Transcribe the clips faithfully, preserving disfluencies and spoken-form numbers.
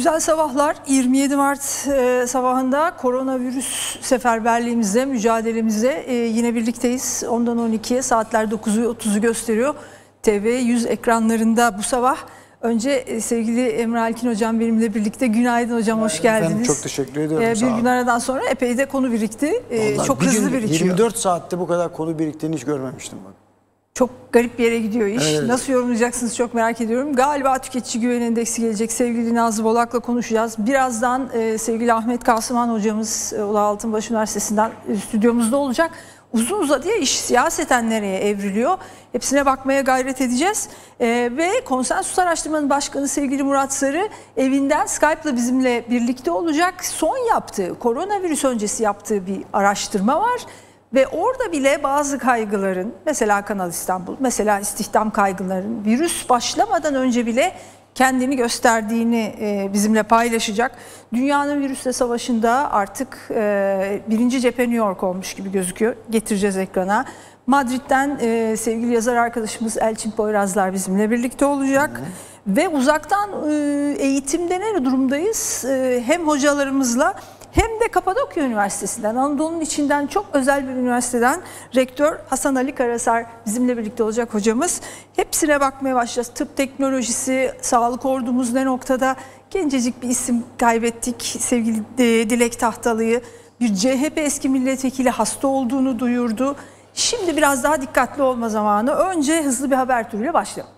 Güzel sabahlar. yirmi yedi Mart e, sabahında koronavirüs seferberliğimizde, mücadelemizde e, yine birlikteyiz. ondan on ikiye saatler dokuzu otuzu gösteriyor. T V yüz ekranlarında bu sabah. Önce e, sevgili Emre Alkin hocam benimle birlikte. Günaydın hocam, hoş geldiniz. Efendim, çok teşekkür ediyorum. E, bir gün aradan sonra epey de konu birikti. E, çok bir hızlı gün, birikiyor. yirmi dört saatte bu kadar konu biriktiğini hiç görmemiştim bak. Çok garip bir yere gidiyor iş. Evet. Nasıl yorumlayacaksınız çok merak ediyorum. Galiba tüketici güven endeksi gelecek. Sevgili Nazlı Bolak'la konuşacağız. Birazdan e, sevgili Ahmet Kasıman hocamız e, Ulu Altınbaş Üniversitesi'nden e, stüdyomuzda olacak. Uzun uzadıya iş siyaseten nereye evriliyor? Hepsine bakmaya gayret edeceğiz. E, ve Konsensus Araştırma'nın başkanı sevgili Murat Sarı evinden Skype'la bizimle birlikte olacak. Son yaptığı, koronavirüs öncesi yaptığı bir araştırma var. Ve orada bile bazı kaygıların, mesela Kanal İstanbul, mesela istihdam kaygılarının virüs başlamadan önce bile kendini gösterdiğini bizimle paylaşacak. Dünyanın virüsle savaşında artık birinci cephe New York olmuş gibi gözüküyor. Getireceğiz ekrana. Madrid'den sevgili yazar arkadaşımız Elçin Poyrazlar bizimle birlikte olacak. Hı. Ve uzaktan eğitimde ne durumdayız? Hem hocalarımızla hem de Kapadokya Üniversitesi'nden, Anadolu'nun içinden çok özel bir üniversiteden rektör Hasan Ali Karasar bizimle birlikte olacak hocamız. Hepsine bakmaya başlayacağız. Tıp teknolojisi, sağlık ordumuz ne noktada? Gencecik bir isim kaybettik. Sevgili Dilek Tahtalı'yı, bir C H P eski milletvekili hasta olduğunu duyurdu. Şimdi biraz daha dikkatli olma zamanı. Önce hızlı bir haber turuyla başlayalım.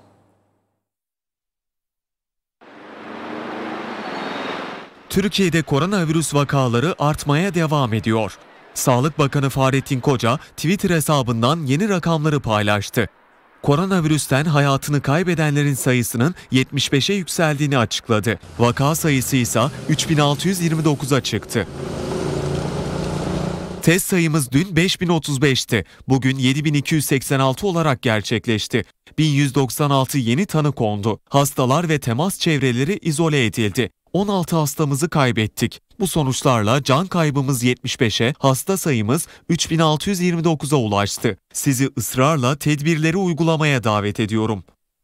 Türkiye'de koronavirüs vakaları artmaya devam ediyor. Sağlık Bakanı Fahrettin Koca Twitter hesabından yeni rakamları paylaştı. Koronavirüsten hayatını kaybedenlerin sayısının yetmiş beşe yükseldiğini açıkladı. Vaka sayısı ise üç bin altı yüz yirmi dokuza çıktı. Test sayımız dün beş bin otuz beşti. Bugün yedi bin iki yüz seksen altı olarak gerçekleşti. bin yüz doksan altı yeni tanı kondu. Hastalar ve temas çevreleri izole edildi. on altı hastamızı kaybettik. Bu sonuçlarla can kaybımız yetmiş beşe, hasta sayımız üç bin altı yüz yirmi dokuza ulaştı. Sizi ısrarla tedbirleri uygulamaya davet ediyorum.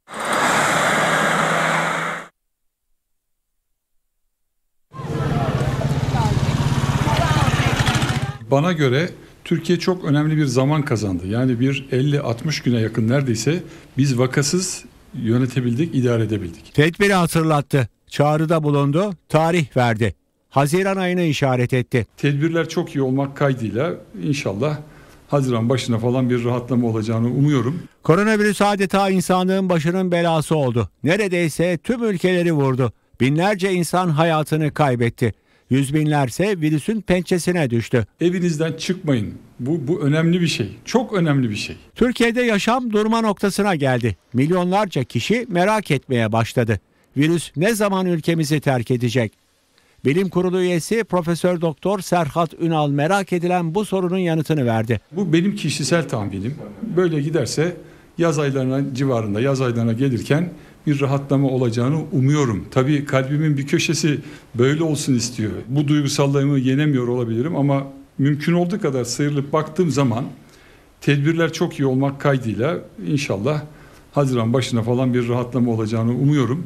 Bana göre Türkiye çok önemli bir zaman kazandı. Yani bir elli altmış güne yakın neredeyse biz vakasız yönetebildik, idare edebildik. Tedbiri hatırlattı. Çağrıda bulundu, tarih verdi. Haziran ayını işaret etti. Tedbirler çok iyi olmak kaydıyla inşallah Haziran başına falan bir rahatlama olacağını umuyorum. Koronavirüs adeta insanlığın başının belası oldu. Neredeyse tüm ülkeleri vurdu. Binlerce insan hayatını kaybetti. Yüz binlerse virüsün pençesine düştü. Evinizden çıkmayın. Bu, bu önemli bir şey. Çok önemli bir şey. Türkiye'de yaşam durma noktasına geldi. Milyonlarca kişi merak etmeye başladı. Virüs ne zaman ülkemizi terk edecek? Bilim Kurulu üyesi Profesör Doktor Serhat Ünal merak edilen bu sorunun yanıtını verdi. Bu benim kişisel tahminim. Böyle giderse yaz aylarına civarında, yaz aylarına gelirken bir rahatlama olacağını umuyorum. Tabii kalbimin bir köşesi böyle olsun istiyor. Bu duygusallığımı yenemiyor olabilirim ama mümkün olduğu kadar sıyrılıp baktığım zaman tedbirler çok iyi olmak kaydıyla inşallah Haziran başına falan bir rahatlama olacağını umuyorum.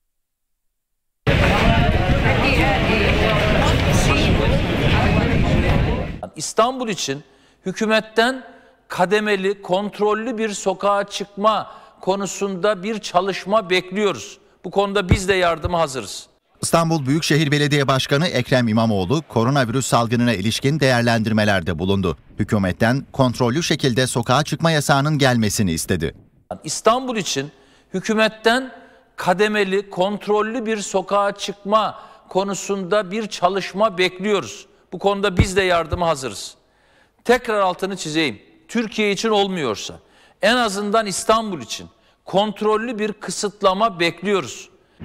İstanbul için hükümetten kademeli, kontrollü bir sokağa çıkma konusunda bir çalışma bekliyoruz. Bu konuda biz de yardıma hazırız. İstanbul Büyükşehir Belediye Başkanı Ekrem İmamoğlu koronavirüs salgınına ilişkin değerlendirmelerde bulundu. Hükümetten kontrollü şekilde sokağa çıkma yasağının gelmesini istedi. İstanbul için hükümetten kademeli, kontrollü bir sokağa çıkma konusunda bir çalışma bekliyoruz. Bu konuda biz de yardıma hazırız. Tekrar altını çizeyim. Türkiye için olmuyorsa en azından İstanbul için kontrollü bir kısıtlama bekliyoruz.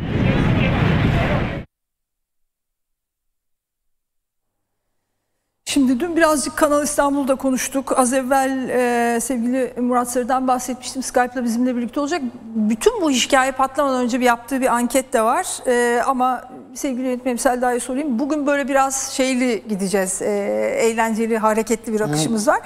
Şimdi dün birazcık Kanal İstanbul'da konuştuk. Az evvel e, sevgili Murat Sarı'dan bahsetmiştim. Skype'la bizimle birlikte olacak. Bütün bu hikaye patlamadan önce bir yaptığı bir anket de var. E, ama sevgili yönetmenim Selda'ya sorayım. Bugün böyle biraz şeyli gideceğiz. E, eğlenceli, hareketli bir akışımız var.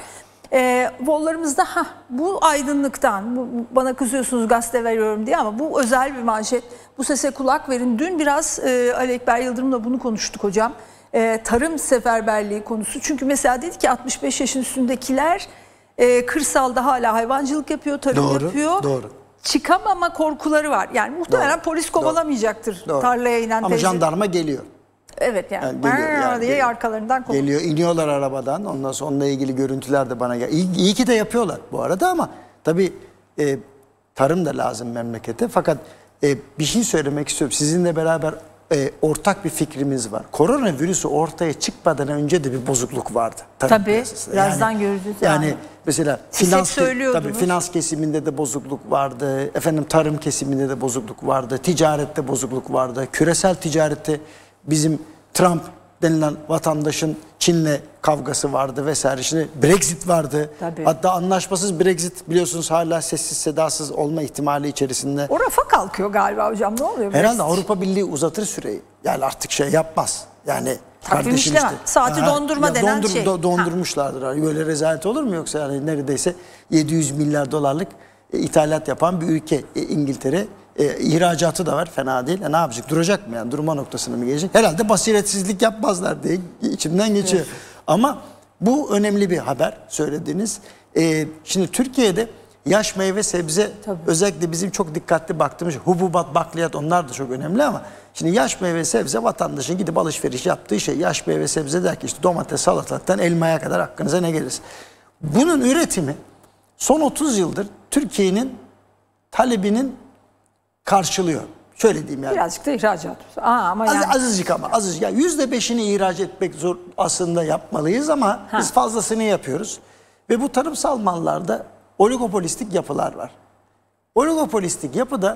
E, Vollarımızda ha bu aydınlıktan, bu, bana kızıyorsunuz gazete veriyorum diye ama bu özel bir manşet. Bu sese kulak verin. Dün biraz e, Ali Ekber Yıldırım'la bunu konuştuk hocam. E, tarım seferberliği konusu. Çünkü mesela dedi ki altmış beş yaşın üstündekiler e, kırsalda hala hayvancılık yapıyor, tarım Doğru, yapıyor. doğru. Çıkamama korkuları var. Yani muhtemelen Doğru, polis kovalamayacaktır Doğru. tarlaya inen Ama teyze. jandarma geliyor. Evet yani, Yani geliyor, yani diye geliyor. arkalarından kovalıyor. Geliyor, iniyorlar arabadan. Ondan sonra onunla ilgili görüntüler de bana geldi. İyi, iyi ki de yapıyorlar bu arada ama tabii e, tarım da lazım memlekete. Fakat e, bir şey söylemek istiyorum. Sizinle beraber e, ortak bir fikrimiz var. Koronavirüsü ortaya çıkmadan önce de bir bozukluk vardı. Tabii, piyasasında. birazdan yani, göreceğiz. Yani Yani. mesela Siz hep finans, söylüyordunuz. tabii, finans kesiminde de bozukluk vardı. Efendim tarım kesiminde de bozukluk vardı. Ticarette bozukluk vardı. Küresel ticarette bizim Trump denilen vatandaşın Çin'le kavgası vardı vesaire. Şimdi Brexit vardı. Tabii. Hatta anlaşmasız Brexit biliyorsunuz hala sessiz sedasız olma ihtimali içerisinde. O rafa kalkıyor galiba hocam, ne oluyor? Herhalde Brexit? Avrupa Birliği uzatır süreyi. Yani artık şey yapmaz. Yani Takvim kardeşim işleme. Saati dondurma ya denen dondur, şey. do- dondurmuşlardır. Böyle rezalet olur mu yoksa yani neredeyse yedi yüz milyar dolarlık e, ithalat yapan bir ülke e, İngiltere. E, ihracatı da var, fena değil. E, ne yapacak? Duracak mı yani? Durma noktasına mı gelecek? Herhalde basiretsizlik yapmazlar diye içimden geçiyor. Evet. Ama bu önemli bir haber söylediğiniz. E, şimdi Türkiye'de yaş meyve sebze, tabii, özellikle bizim çok dikkatli baktığımız hububat, bakliyat, onlar da çok önemli ama şimdi yaş meyve sebze vatandaşın gidip alışveriş yaptığı şey. Yaş meyve sebze derken işte domates, salatalıktan elmaya kadar aklınıza ne gelirse. Bunun üretimi son otuz yıldır Türkiye'nin talebinin karşılıyor. Şöyle diyeyim yani. Birazcık da ihracat. Aa, ama Az, yani. azıcık ama azıcık. Yani yüzde beşini ihraç etmek zor aslında yapmalıyız ama ha, biz fazlasını yapıyoruz. Ve bu tarımsal mallarda oligopolistik yapılar var. Oligopolistik yapıda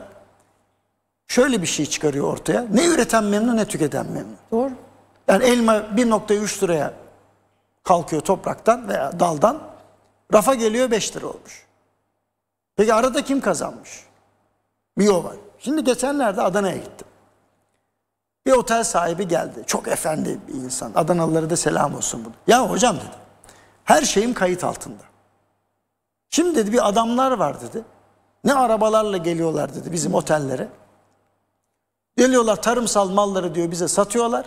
şöyle bir şey çıkarıyor ortaya. Ne üreten memnun ne tüketen memnun. Doğru. Yani elma bir nokta üç liraya kalkıyor topraktan veya daldan. Rafa geliyor beş lira olmuş. Peki arada kim kazanmış? Bir o var. Şimdi geçenlerde Adana'ya gittim. Bir otel sahibi geldi. Çok efendi bir insan. Adanalılara da selam olsun bunu. Ya hocam dedi. Her şeyim kayıt altında. Şimdi dedi bir adamlar var dedi. Ne arabalarla geliyorlar dedi bizim otellere. Geliyorlar tarımsal malları diyor bize satıyorlar.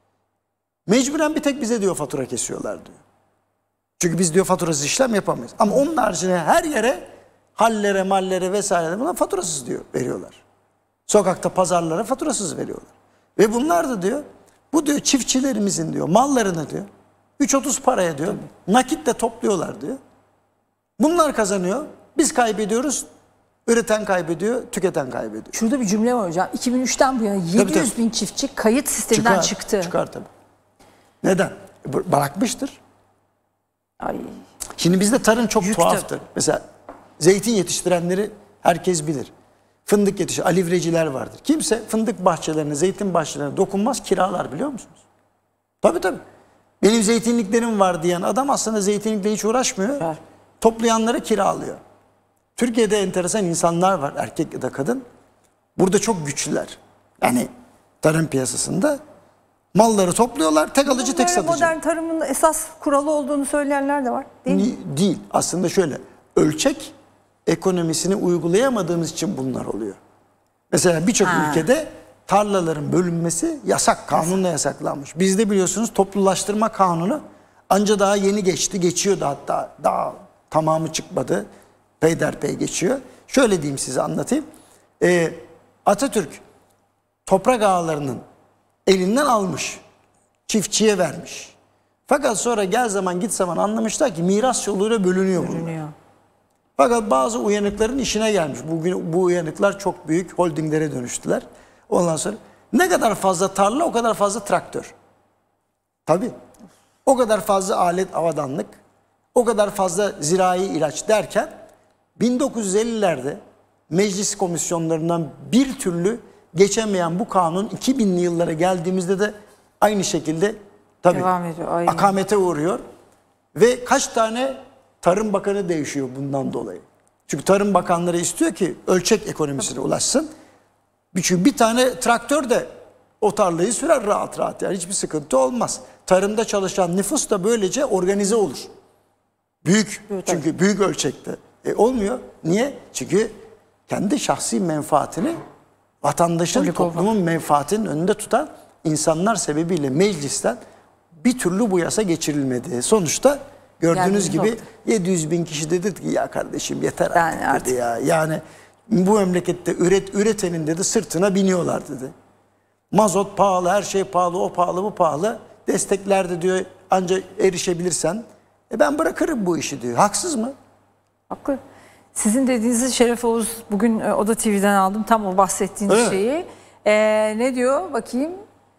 Mecburen bir tek bize diyor fatura kesiyorlar diyor. Çünkü biz diyor faturasız işlem yapamayız. Ama onun haricinde her yere hallere, mallere vesaire buna faturasız diyor veriyorlar. Sokakta pazarlara faturasız veriyorlar. Ve bunlar da diyor bu diyor çiftçilerimizin diyor mallarını diyor üç otuz paraya diyor nakitle topluyorlar diyor. Bunlar kazanıyor. Biz kaybediyoruz. Üreten kaybediyor, tüketen kaybediyor. Şurada bir cümle var hocam. iki bin üçten bu yana yedi yüz bin çiftçi kayıt sisteminden çıkar, çıktı. Çıkar tabii. Neden? Bırakmıştır. Ay. Şimdi bizde tarım çok Yük tuhaftır. tabii. Mesela zeytin yetiştirenleri herkes bilir. Fındık yetiştiren alivreciler vardır. Kimse fındık bahçelerine, zeytin bahçelerine dokunmaz, kiralar biliyor musunuz? Tabii tabii. Benim zeytinliklerim var diyen adam aslında zeytinlikle hiç uğraşmıyor. Var. Toplayanları kiralıyor. Türkiye'de enteresan insanlar var, erkek ya da kadın. Burada çok güçlüler. Yani tarım piyasasında malları topluyorlar, tek alıcı tek satıcı. Modern tarımın esas kuralı olduğunu söyleyenler de var. Değil mi? Değil. Aslında şöyle, ölçek ekonomisini uygulayamadığımız için bunlar oluyor. Mesela birçok ülkede tarlaların bölünmesi yasak, kanunla yasaklanmış. Bizde biliyorsunuz toplulaştırma kanunu anca daha yeni geçti, geçiyordu hatta daha tamamı çıkmadı. Peyderpey geçiyor. Şöyle diyeyim size anlatayım. Ee, Atatürk toprak ağalarının elinden almış, çiftçiye vermiş. Fakat sonra gel zaman git zaman anlamışlar ki miras yoluyla bölünüyor bunlar. Bölünüyor. Fakat bazı uyanıkların işine gelmiş. Bugün bu uyanıklar çok büyük holdinglere dönüştüler. Ondan sonra ne kadar fazla tarla o kadar fazla traktör. Tabii. O kadar fazla alet avadanlık, o kadar fazla zirai ilaç derken bin dokuz yüz ellilerde meclis komisyonlarından bir türlü geçemeyen bu kanun iki binli yıllara geldiğimizde de aynı şekilde tabii devam ediyor. Aynen. akamete uğruyor. Ve kaç tane Tarım Bakanı değişiyor bundan dolayı. Çünkü Tarım Bakanları istiyor ki ölçek ekonomisine ulaşsın. Çünkü bir tane traktör de o tarlayı sürer rahat rahat. Yani hiçbir sıkıntı olmaz. Tarımda çalışan nüfus da böylece organize olur. Büyük, Evet, çünkü büyük ölçekte. E, olmuyor. Niye? Çünkü kendi şahsi menfaatini vatandaşın, Politik olmak. toplumun menfaatinin önünde tutan insanlar sebebiyle meclisten bir türlü bu yasa geçirilmedi. Sonuçta gördüğünüz Geldiğimiz gibi nokta. yedi yüz bin kişi dedi ki ya kardeşim yeter Yani artık, artık. dedi ya. Yani bu memlekette üret, üretenin dedi sırtına biniyorlar dedi. Mazot pahalı, her şey pahalı, o pahalı, bu pahalı. Destekler de diyor ancak erişebilirsen. E ben bırakırım bu işi diyor. Haksız mı? Haklı. Sizin dediğinizi Şeref Oğuz bugün e, Oda T V'den aldım. Tam o bahsettiğiniz Evet. şeyi. E, ne diyor? Bakayım.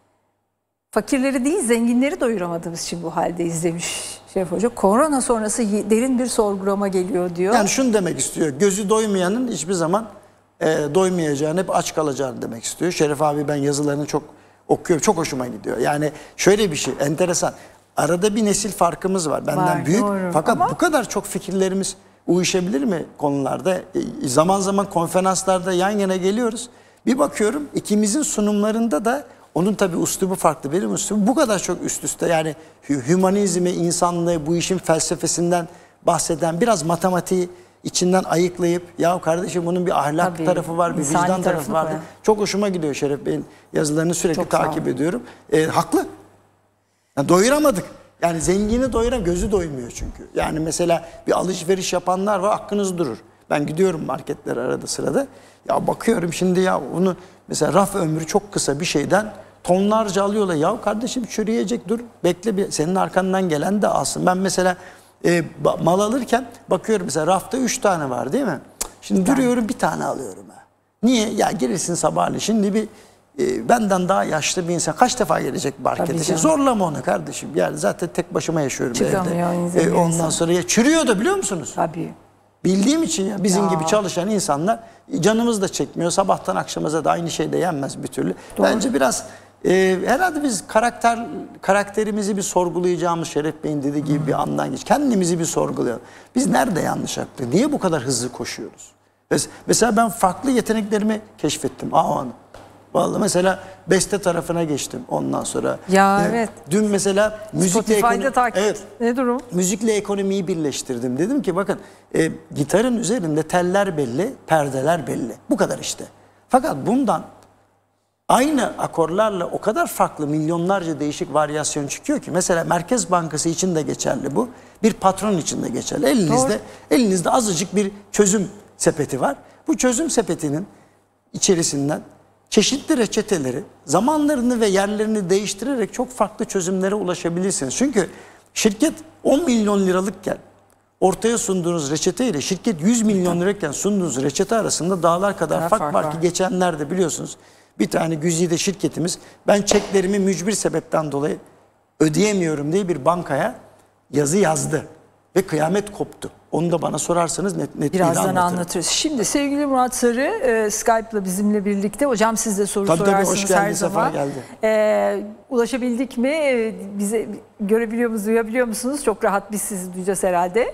Fakirleri değil zenginleri doyuramadığımız için bu haldeyiz demiş Şeref Hoca. Korona sonrası y- derin bir sorgulama geliyor diyor. Yani şunu demek istiyor. Gözü doymayanın hiçbir zaman e, doymayacağını, hep aç kalacağını demek istiyor. Şeref abi ben yazılarını çok okuyorum. Çok hoşuma gidiyor. Yani şöyle bir şey enteresan. Arada bir nesil farkımız var. Benden Var, büyük. doğru. Fakat Ama- bu kadar çok fikirlerimiz uyuşabilir mi konularda? E, zaman zaman konferanslarda yan yana geliyoruz. Bir bakıyorum ikimizin sunumlarında da onun tabii üslubu farklı. Benim üslubum bu kadar çok üst üste. Yani hü- hümanizmi, insanlığı, bu işin felsefesinden bahseden, biraz matematiği içinden ayıklayıp ya kardeşim bunun bir ahlak Tabii, tarafı var, bir insani vicdan tarafı tarafını var. koyan. Çok hoşuma gidiyor Şeref Bey'in yazılarını sürekli Çok sağ takip olun. ediyorum. E, haklı. Yani doyuramadık. Yani zengini doyuram, gözü doymuyor çünkü. Yani mesela bir alışveriş yapanlar var, hakkınız durur. Ben gidiyorum marketlere arada sırada. Ya bakıyorum şimdi ya onu mesela raf ömrü çok kısa bir şeyden tonlarca alıyorlar. Ya kardeşim çürüyecek, dur bekle bir, senin arkandan gelen de alsın. Ben mesela e, ba- mal alırken bakıyorum mesela rafta üç tane var değil mi? Şimdi duruyorum bir tane alıyorum. Ha. Niye? Ya gelirsin sabahleyin şimdi bir e, benden daha yaşlı bir insan kaç defa gelecek markete? Tabii Şimdi canım. zorlama onu kardeşim. Yani zaten tek başıma yaşıyorum Çıkamıyor evde. insan- E, ondan insan. sonra ya çürüyor da biliyor musunuz? Tabii. Bildiğim için ya bizim Ya. gibi çalışan insanlar canımız da çekmiyor. Sabahtan akşamaza da aynı şey de yenmez bir türlü. Bence biraz e, herhalde biz karakter karakterimizi bir sorgulayacağımız Şeref Bey'in dediği gibi bir andan geç. Kendimizi bir sorgulayalım. Biz nerede yanlış yaptık? Niye bu kadar hızlı koşuyoruz? Mes- Mesela ben farklı yeteneklerimi keşfettim. Aa, o an. Vallahi mesela beste tarafına geçtim ondan sonra. Ya, E, evet. Dün mesela müzikle Spotify'da ekonomi- takip. Evet. Ne durum? Müzikle ekonomiyi birleştirdim. Dedim ki bakın e, gitarın üzerinde teller belli, perdeler belli. Bu kadar işte. Fakat bundan aynı akorlarla o kadar farklı milyonlarca değişik varyasyon çıkıyor ki. Mesela Merkez Bankası için de geçerli bu. Bir patron için de geçerli. Elinizde, elinizde azıcık bir çözüm sepeti var. Bu çözüm sepetinin içerisinden çeşitli reçeteleri, zamanlarını ve yerlerini değiştirerek çok farklı çözümlere ulaşabilirsiniz. Çünkü şirket on milyon liralıkken ortaya sunduğunuz reçete ile şirket yüz milyon lirayken sunduğunuz reçete arasında dağlar kadar Fark fark var var. ki geçenlerde biliyorsunuz bir tane güzide şirketimiz ben çeklerimi mücbir sebepten dolayı ödeyemiyorum diye bir bankaya yazı yazdı ve kıyamet koptu. Onu da bana sorarsanız net net Birazdan anlatırız. Şimdi sevgili Murat Sarı e, Skype'la bizimle birlikte. Hocam siz de soru Tabii, tabii, sorarsınız hoş geldin, her sefa zaman. geldi. E, ulaşabildik mi? E, bize görebiliyor musunuz, duyabiliyor musunuz? Çok rahat biz sizi duyacağız herhalde.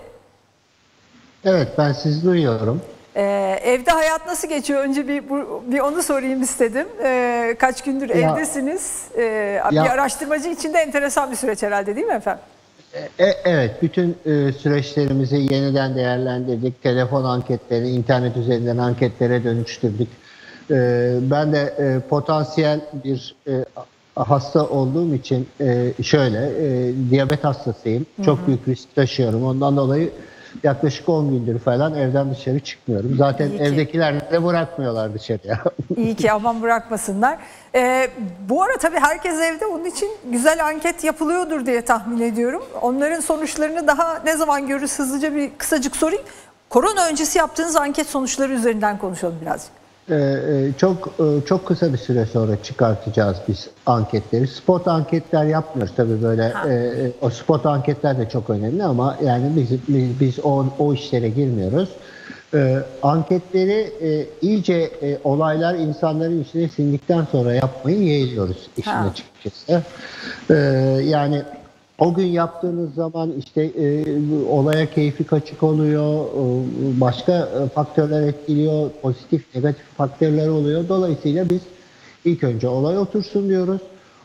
Evet, ben sizi duyuyorum. E, evde hayat nasıl geçiyor? Önce bir, bu- bir onu sorayım istedim. E, kaç gündür Ya- evdesiniz? E, bir Ya- araştırmacı için de enteresan bir süreç herhalde değil mi efendim? E, evet, bütün e, süreçlerimizi yeniden değerlendirdik. Telefon anketleri, internet üzerinden anketlere dönüştürdük. E, ben de e, potansiyel bir e, hasta olduğum için e, şöyle, e, diyabet hastasıyım. Çok büyük risk taşıyorum. Ondan dolayı yaklaşık on gündür falan evden dışarı çıkmıyorum. Zaten İyi ki. evdekiler de bırakmıyorlar dışarıya. İyi ki aman bırakmasınlar. Ee, bu ara tabii herkes evde, onun için güzel anket yapılıyordur diye tahmin ediyorum. Onların sonuçlarını daha ne zaman görürüz, hızlıca bir kısacık sorayım. Korona öncesi yaptığınız anket sonuçları üzerinden konuşalım birazcık. Ee, e, çok e, çok kısa bir süre sonra çıkartacağız biz anketleri. Spot anketler yapmıyoruz tabii böyle. E, e, o spot anketler de çok önemli ama yani biz biz, biz o o işlere girmiyoruz. E, anketleri e, iyice e, olaylar insanların içine sindikten sonra yapmayı yeğliyoruz işin Ha. açıkçası. E, yani o gün yaptığınız zaman işte e, olaya keyfi kaçık oluyor, e, başka e, faktörler etkiliyor, pozitif, negatif faktörler oluyor. Dolayısıyla biz ilk önce olay otursun diyoruz.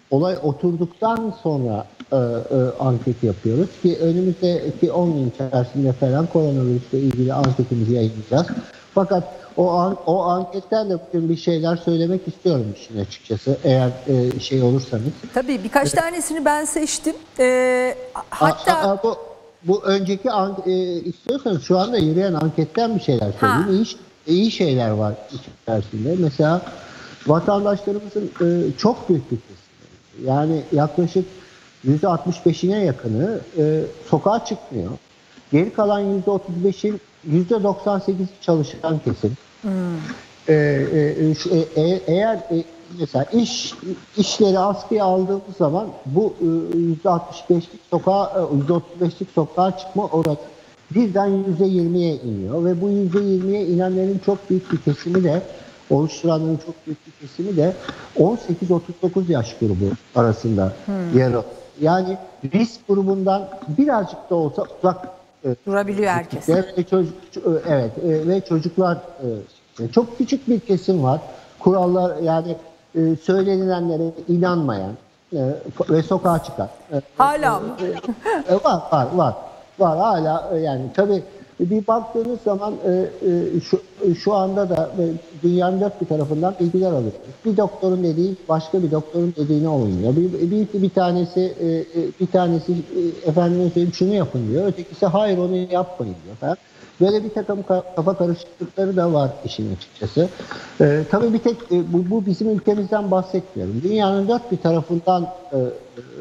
olay oturduktan sonra e, e, anket yapıyoruz ki önümüzdeki on gün içerisinde falan koronavirüsle ilgili anketimizi yayınlayacağız. Fakat o an, o anketten de bugün bir şeyler söylemek istiyorum işin açıkçası eğer e, şey olursanız. Tabii birkaç tanesini ben seçtim. Ee, hatta a, a, bu, bu önceki an, e, istiyorsanız şu anda yürüyen anketten bir şeyler söyleyeyim. İyi, iyi şeyler var içerisinde. Mesela vatandaşlarımızın e, çok büyük bir kısmı, yani yaklaşık yüzde altmış beşine yakını e, sokağa çıkmıyor. Geri kalan yüzde otuz beşin yüzde doksan sekiz çalışan kesim. Hmm. E, e, şu, e, e, eğer e, mesela iş işleri askıya aldığımız zaman bu e, yüzde altmış beşlik sokağa, yüzde otuz beşlik sokağa çıkma oranı birden yüzde yirmiye iniyor ve bu yüzde yirmiye inenlerin çok büyük bir kesimi de oluşturanların çok büyük bir kesimi de on sekiz otuz dokuz yaş grubu arasında hmm. yer alıyor. Yani risk grubundan birazcık da olsa uzak e, durabiliyor herkes. Ve çocuk, evet e, ve çocuklar e, çok küçük bir kesim var. Kurallar yani e, söylenilenlere inanmayan e, ve sokağa çıkan. E, hala mı? E, var var var. Var hala e, yani tabii bir baktığınız zaman e, e, şu, şu anda da e, dünyanın dört bir tarafından bilgiler alıyoruz. Bir doktorun dediği başka bir doktorun dediğine oynuyor. Bir, bir, bir tanesi e, bir tanesi e, efendime söyleyeyim şunu yapın diyor. Ötekisi hayır onu yapmayın diyor falan. Böyle bir takım kafa karışıklıkları da var işin açıkçası. E, tabii bir tek e, bu, bu bizim ülkemizden bahsetmiyorum. Dünyanın dört bir tarafından e, e,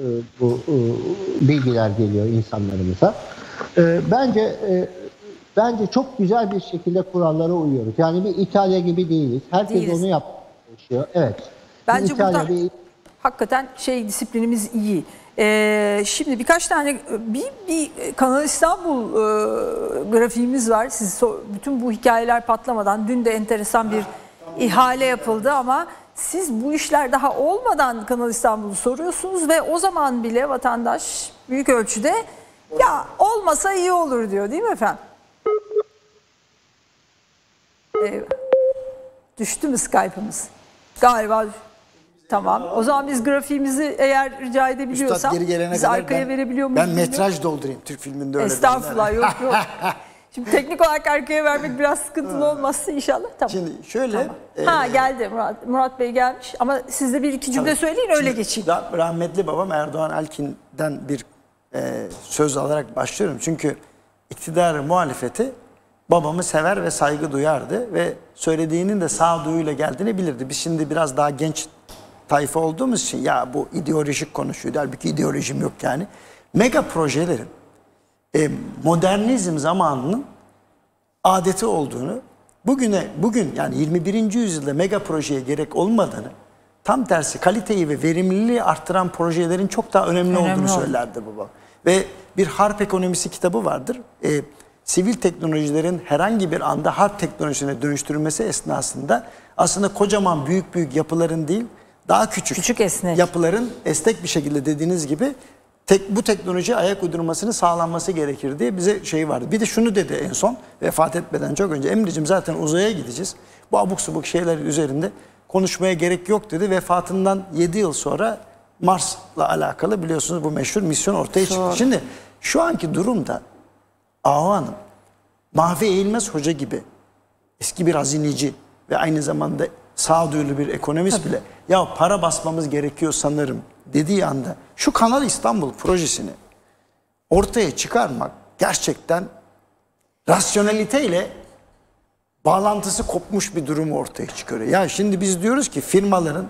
bu e, bilgiler geliyor insanlarımıza. E, bence e, Bence çok güzel bir şekilde kurallara uyuyoruz. Yani bir İtalya gibi değiliz. Herkes değiliz. Onu yapıyor. Evet. Bence İtalya burada bir... hakikaten şey disiplinimiz iyi. Ee, şimdi birkaç tane bir, bir Kanal İstanbul e, grafiğimiz var. Siz bütün bu hikayeler patlamadan dün de enteresan bir ihale yapıldı ama siz bu işler daha olmadan Kanal İstanbul'u soruyorsunuz ve o zaman bile vatandaş büyük ölçüde ya olmasa iyi olur diyor, değil mi efendim? Eyvah. Düştü mü Skype'ımız? Galiba. Tamam. O zaman biz grafiğimizi eğer rica edebiliyorsam biz arkaya ben, verebiliyor muyuz? Ben metraj doldurayım Türk filminde öyle. Estağfurullah yok yok. Şimdi teknik olarak arkaya vermek biraz sıkıntılı olmazsa inşallah. Tamam. Şimdi şöyle. Tamam. E, ha geldi Murat, Murat Bey gelmiş ama siz de bir iki cümle tabii. söyleyin öyle geçeyim. Rahmetli babam Erdoğan Alkin'den bir e, söz alarak başlıyorum. Çünkü iktidarı muhalefeti babamı sever ve saygı duyardı ve söylediğinin de sağduyuyla geldiğini bilirdi. Biz şimdi biraz daha genç tayfa olduğumuz için ya bu ideolojik konuşuyor. Halbuki ideolojim yok yani. Mega projelerin e, modernizm zamanının adeti olduğunu, bugüne bugün yani yirmi birinci yüzyılda mega projeye gerek olmadığını, tam tersi kaliteyi ve verimliliği arttıran projelerin çok daha önemli, önemli olduğunu oldu. söylerdi baba. Ve bir harp ekonomisi kitabı vardır. E, sivil teknolojilerin herhangi bir anda harp teknolojisine dönüştürülmesi esnasında aslında kocaman büyük büyük yapıların değil, daha küçük, küçük esnek. yapıların esnek bir şekilde dediğiniz gibi tek, bu teknolojiye ayak uydurmasını sağlanması gerekir diye bize şey vardı. Bir de şunu dedi en son vefat etmeden çok önce, Emre'cim zaten uzaya gideceğiz. Bu abuk subuk şeyler üzerinde konuşmaya gerek yok dedi. Vefatından yedi yıl sonra Mars'la alakalı biliyorsunuz bu meşhur misyon ortaya çıktı. Doğru. Şimdi şu anki durumda Ahu Hanım, Mahfi Eğilmez Hoca gibi eski bir hazineci ve aynı zamanda sağduyulu bir ekonomist Tabii. bile ya para basmamız gerekiyor sanırım dediği anda şu Kanal İstanbul projesini ortaya çıkarmak gerçekten rasyoneliteyle bağlantısı kopmuş bir durumu ortaya çıkarıyor. Ya şimdi biz diyoruz ki firmaların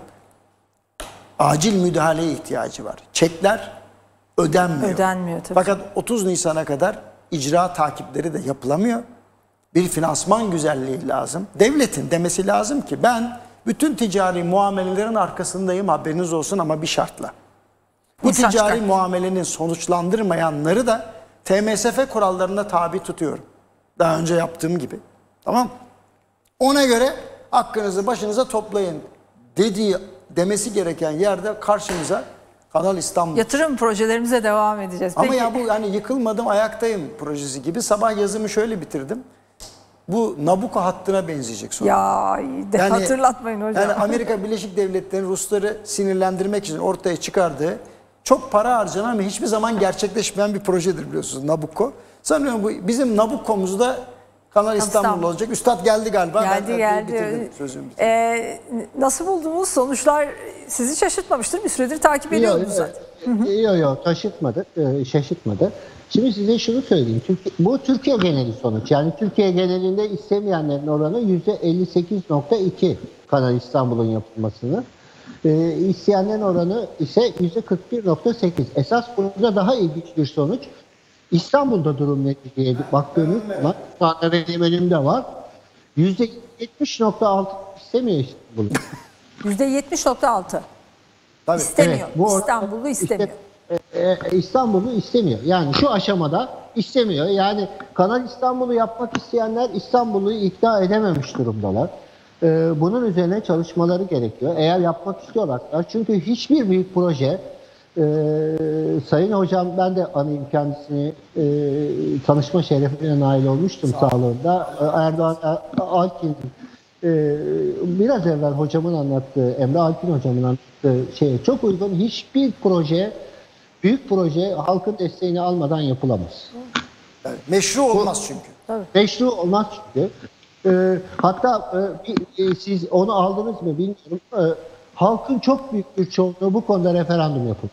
acil müdahaleye ihtiyacı var. Çekler ödenmiyor. Ödenmiyor tabii. Fakat otuz Nisan'a kadar icra takipleri de yapılamıyor. Bir finansman güzelliği lazım. Devletin demesi lazım ki ben bütün ticari muamelelerin arkasındayım, haberiniz olsun ama bir şartla. Bu İnsan ticari çıkar. muamelenin sonuçlandırmayanları da T M S F kurallarına tabi tutuyorum. Daha önce yaptığım gibi. Tamam. Ona göre hakkınızı başınıza toplayın dediği demesi gereken yerde karşımıza Kanal İstanbul. Yatırım projelerimize devam edeceğiz. Ama Peki. ya bu yani yıkılmadım ayaktayım projesi gibi sabah yazımı şöyle bitirdim. bu Nabucco hattına benzeyecek sonra. Ya de Yani- hatırlatmayın hocam. Yani Amerika Birleşik Devletleri'nin Rusları sinirlendirmek için ortaya çıkardığı çok para harcanan ama hiçbir zaman gerçekleşmeyen bir projedir biliyorsunuz Nabucco. Sanıyorum bu bizim Nabucco'muz da Kanal İstanbul, İstanbul. olacak. Üstad geldi galiba. Geldi Ben- geldi. bitirdim, sözümü bitirdim. Ee, nasıl buldunuz? Sonuçlar sizi şaşırtmamıştır. Bir süredir takip ediyordunuz zaten. Yok yok taşıtmadı, e, şaşırtmadı. Şimdi size şunu söyleyeyim. Türkiye, bu Türkiye geneli sonuç. Yani Türkiye genelinde istemeyenlerin oranı yüzde elli sekiz nokta iki Kanal İstanbul'un yapılmasını. E, isteyenlerin oranı ise yüzde kırk bir nokta sekiz. Esas burada daha ilginç bir sonuç. İstanbul'da durum ne diye baktığınız zaman, şu anda benim önümde var. yüzde yetmiş nokta altı istemiyor İstanbul'u. yüzde yetmiş nokta altı. Tabii. İstemiyor. Evet, bu or- İstanbul'u istemiyor. İşte, e, e, İstanbul'u istemiyor. Yani şu aşamada istemiyor. Yani Kanal İstanbul'u yapmak isteyenler İstanbul'u ikna edememiş durumdalar. E, bunun üzerine çalışmaları gerekiyor. Eğer yapmak istiyorlarsa. Çünkü hiçbir büyük proje e, Sayın Hocam ben de anayım kendisini e, tanışma şerefine nail olmuştum Sağ sağlığında. E, Erdoğan e, Alkin e, biraz evvel hocamın anlattığı, Emre Alkin hocamın anlattığı şeye çok uygun hiçbir proje, büyük proje halkın desteğini almadan yapılamaz. Yani meşru olmaz çünkü. Meşru olmaz çünkü. E, hatta e, bir- e, siz onu aldınız mı bilmiyorum. E, halkın çok büyük bir çoğunluğu bu konuda referandum yapılır.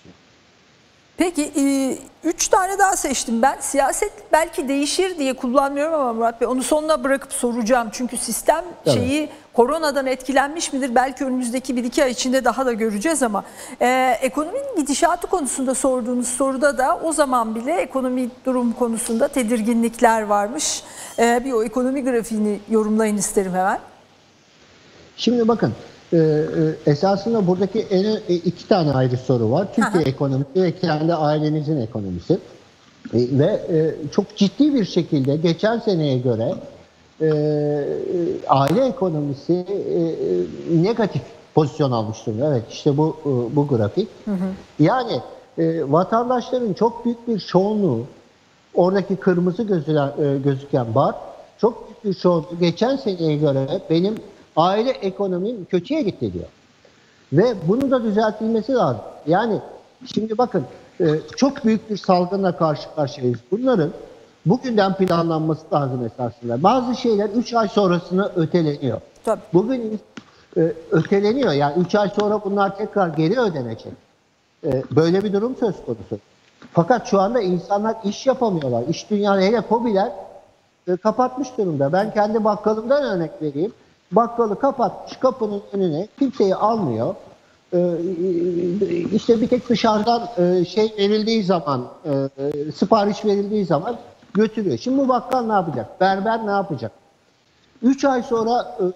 Peki e, üç tane daha seçtim ben. Siyaset belki değişir diye kullanmıyorum ama Murat Bey onu sonuna bırakıp soracağım. Çünkü sistem Evet. şeyi koronadan etkilenmiş midir? Belki önümüzdeki bir iki ay içinde daha da göreceğiz ama e, ekonominin gidişatı konusunda sorduğunuz soruda da o zaman bile ekonomi durum konusunda tedirginlikler varmış. E, bir o ekonomi grafiğini yorumlayın isterim hemen. Şimdi bakın e, e, esasında buradaki en, e, iki tane ayrı soru var. Türkiye Aha. ekonomisi ve kendi ailenizin ekonomisi. E, ve e, çok ciddi bir şekilde geçen seneye göre e, e, aile ekonomisi e, e, negatif pozisyon almış durumda. Evet işte bu e, bu grafik. Yani e, vatandaşların çok büyük bir çoğunluğu oradaki kırmızı gözülen, e, gözüken bar çok büyük bir çoğunluğu geçen seneye göre benim aile ekonomim kötüye gitti diyor. Ve bunun da düzeltilmesi lazım. Yani şimdi bakın e, çok büyük bir salgınla karşı karşıyayız. Bunların bugünden planlanması lazım esasında. Bazı şeyler üç ay sonrasını öteleniyor. Tabii. Bugün e, öteleniyor. Yani üç ay sonra bunlar tekrar geri ödenecek. E, böyle bir durum söz konusu. Fakat şu anda insanlar iş yapamıyorlar. İş dünyası hele KOBİ'ler e, kapatmış durumda. Ben kendi bakkalımdan örnek vereyim. Bakkalı kapatmış, kapının önüne kimseyi almıyor. Ee, işte bir tek dışarıdan e, şey verildiği zaman, e, sipariş verildiği zaman götürüyor. Şimdi bu bakkal ne yapacak? Berber ne yapacak? Üç ay sonra e,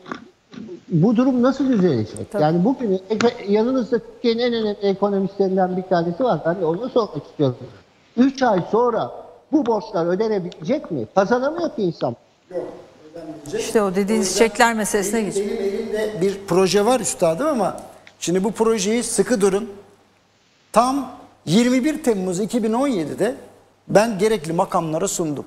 bu durum nasıl düzelecek? Tabii. Yani bugün e, yanınızda Türkiye'nin en önemli ekonomistlerinden bir tanesi var. Ben de onu sormak istiyorum. Üç ay sonra bu borçlar ödenebilecek mi? Kazanamıyor ki insan. İşte o dediğiniz çekler meselesine Benim, geçiyor. benim elimde bir proje var üstadım ama şimdi bu projeyi sıkı durun. Tam yirmi bir Temmuz iki bin on yedi'de ben gerekli makamlara sundum.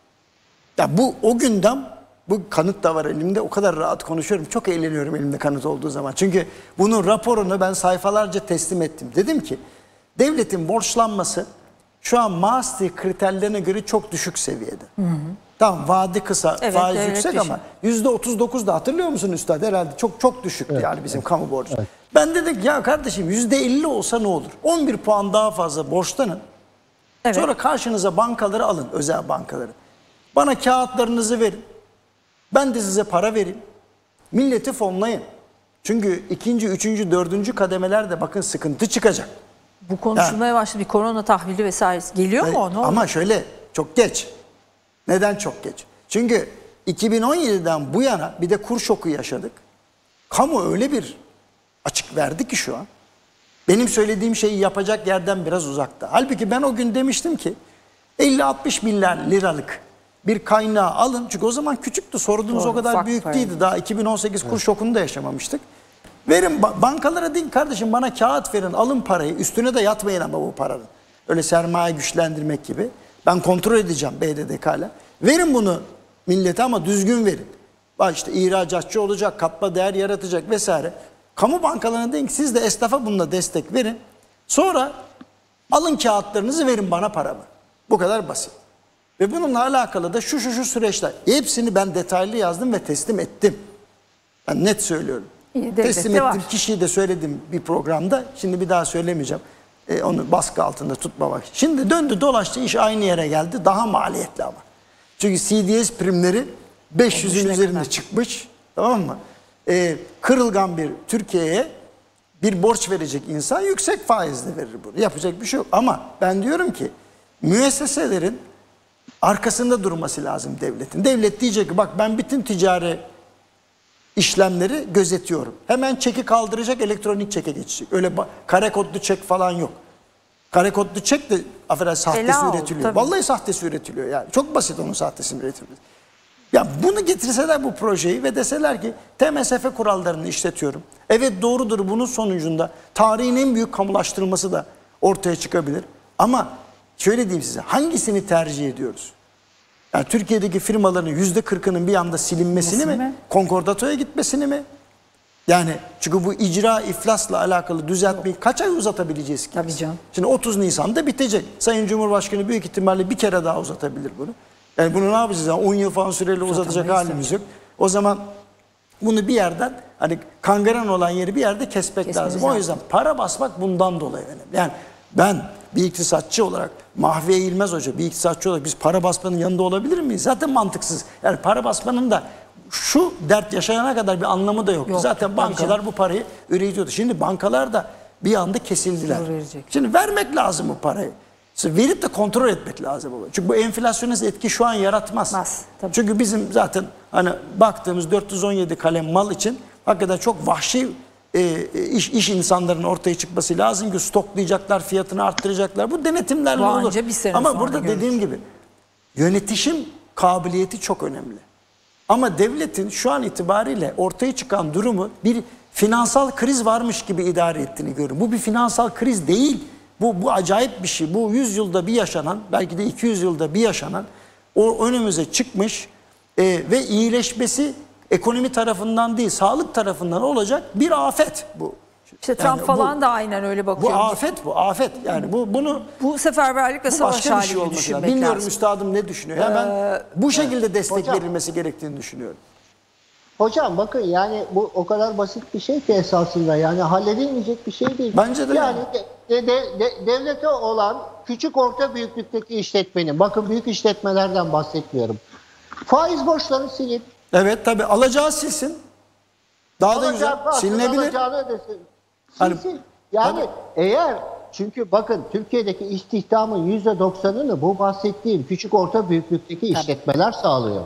Ya bu o günden bu kanıt da var elimde. O kadar rahat konuşuyorum. Çok eğleniyorum elimde kanıt olduğu zaman. Çünkü bunun raporunu ben sayfalarca teslim ettim. Dedim ki devletin borçlanması şu an Maastricht kriterlerine göre çok düşük seviyede. Hı hı. Tamam vadi kısa, Evet, faiz evet, yüksek düşün. ama yüzde otuz dokuz da hatırlıyor musun üstad? Herhalde çok çok düşüktü evet, yani bizim evet, kamu borcu. Evet. Ben dedim ya kardeşim yüzde elli olsa ne olur? on bir puan daha fazla borçlanın. Evet. Sonra karşınıza bankaları alın, özel bankaları. Bana kağıtlarınızı verin. Ben de size para vereyim. Milleti fonlayın. Çünkü ikinci, üçüncü, dördüncü kademelerde bakın sıkıntı çıkacak. Bu konuşulmaya ha. başladı. Bir korona tahvili vesairesi geliyor mu? Ne Ama şöyle çok geç. Neden çok geç? Çünkü iki bin on yedi'den bu yana bir de kur şoku yaşadık. Kamu öyle bir açık verdi ki şu an. Benim söylediğim şeyi yapacak yerden biraz uzakta. Halbuki ben o gün demiştim ki elli altmış milyar liralık bir kaynağı alın. Çünkü o zaman küçüktü. Sorduğunuz Doğru, o kadar büyük değildi. Yani. Daha iki bin on sekiz evet. kur şokunu da yaşamamıştık. Verin bankalara deyin kardeşim bana kağıt verin alın parayı. Üstüne de yatmayın ama bu paranın. Öyle sermaye güçlendirmek gibi. Ben kontrol edeceğim B D D K'yla. Verin bunu millete ama düzgün verin. Bak işte ihracatçı olacak, katma değer yaratacak vesaire. Kamu bankalarına deyin ki siz de esnafa bununla destek verin. Sonra alın kağıtlarınızı verin bana paramı. Bu kadar basit. Ve bununla alakalı da şu şu şu süreçler. Hepsini ben detaylı yazdım ve teslim ettim. Ben net söylüyorum. İyi, teslim ettim. var. Kişiyi de söyledim bir programda. Şimdi bir daha söylemeyeceğim. Ee, onu baskı altında tutmamak. Şimdi döndü dolaştı iş aynı yere geldi. Daha maliyetli ama. Çünkü C D S primleri beş yüzün üzerinde çıkmış. Tamam mı? Ee, kırılgan bir Türkiye'ye bir borç verecek insan yüksek faizle verir bunu. Yapacak bir şey yok. Ama ben diyorum ki müesseselerin arkasında durması lazım devletin. Devlet diyecek ki bak ben bütün ticari işlemleri gözetiyorum. Hemen çeki kaldıracak, elektronik çeke geçecek. Öyle kare kodlu çek falan yok. Kare kodlu çek de affedersin sahtesi Helal, üretiliyor. tabii. Vallahi sahtesi üretiliyor yani. Çok basit onun sahtesinin üretilmesi. Ya bunu getirseler bu projeyi ve deseler ki T M S F kurallarını işletiyorum. Evet doğrudur, bunun sonucunda tarihin en büyük kamulaştırılması da ortaya çıkabilir. Ama şöyle diyeyim size, hangisini tercih ediyoruz? Yani Türkiye'deki firmaların yüzde kırkının bir anda silinmesini Nasıl mi? mi? Konkordatoya gitmesini mi? Yani çünkü bu icra iflasla alakalı düzeltmeyi kaç ay uzatabileceğiz ki? Tabii canım. Şimdi otuz Nisan'da bitecek. Sayın Cumhurbaşkanı büyük ihtimalle bir kere daha uzatabilir bunu. Yani bunu ne yapacağız? Yani on yıl falan süreli uzatacak halimiz yok. O zaman bunu bir yerden hani kangren olan yeri bir yerde kesmek Kesmemiz lazım. O lazım. yüzden para basmak bundan dolayı önemli. Yani ben bir iktisatçı olarak Mahfiye İlmez Hoca bir iktisatçı olarak biz para basmanın yanında olabilir miyiz? Zaten mantıksız. Yani para basmanın da şu dert yaşayana kadar bir anlamı da yoktu. Yok, Zaten bankalar canım. bu parayı üretiyordu. Şimdi bankalar da bir anda kesildiler. Dur verecek. Şimdi vermek lazım bu parayı. İşte verip de kontrol etmek lazım. Çünkü bu enflasyonist etki şu an yaratmaz. Mas, tabii. Çünkü bizim zaten hani baktığımız dört yüz on yedi kalem mal için hakikaten çok vahşi e, iş, iş insanların ortaya çıkması lazım ki stoklayacaklar, fiyatını arttıracaklar. Bu denetimlerle Bu olur. anca bir sene Ama sonra burada görürüz. dediğim gibi yönetişim kabiliyeti çok önemli. Ama devletin şu an itibariyle ortaya çıkan durumu bir finansal kriz varmış gibi idare ettiğini görüyorum. Bu bir finansal kriz değil. Bu, bu acayip bir şey. Bu yüz yılda bir yaşanan, belki de iki yüz yılda bir yaşanan, o önümüze çıkmış e, ve iyileşmesi ekonomi tarafından değil, sağlık tarafından olacak bir afet bu. İşte Trump Yani falan bu, da aynen öyle bu bakıyor. afet bu, afet. Yani bu bunu Bu seferberlik ve bu savaş başka bir hali şey gibi olması lazım. düşünmek Bilmiyorum lazım. üstadım ne düşünüyor. Yani ben bu şekilde destek Hocam. verilmesi gerektiğini düşünüyorum. Hocam bakın yani bu o kadar basit bir şey ki esasında yani halledilmeyecek bir şey değil. Bence de yani yani. de, de, de, devlete olan küçük orta büyüklükteki işletmenin, bakın büyük işletmelerden bahsetmiyorum. Faiz borçlarını silin. Evet tabii alacağı silsin. Daha da güzel Alacağı- silinebilir. alacağını ödesin. Hani- Silsin. Yani eğer çünkü bakın Türkiye'deki istihdamın yüzde doksanını bu bahsettiğim küçük orta büyüklükteki işletmeler sağlıyor.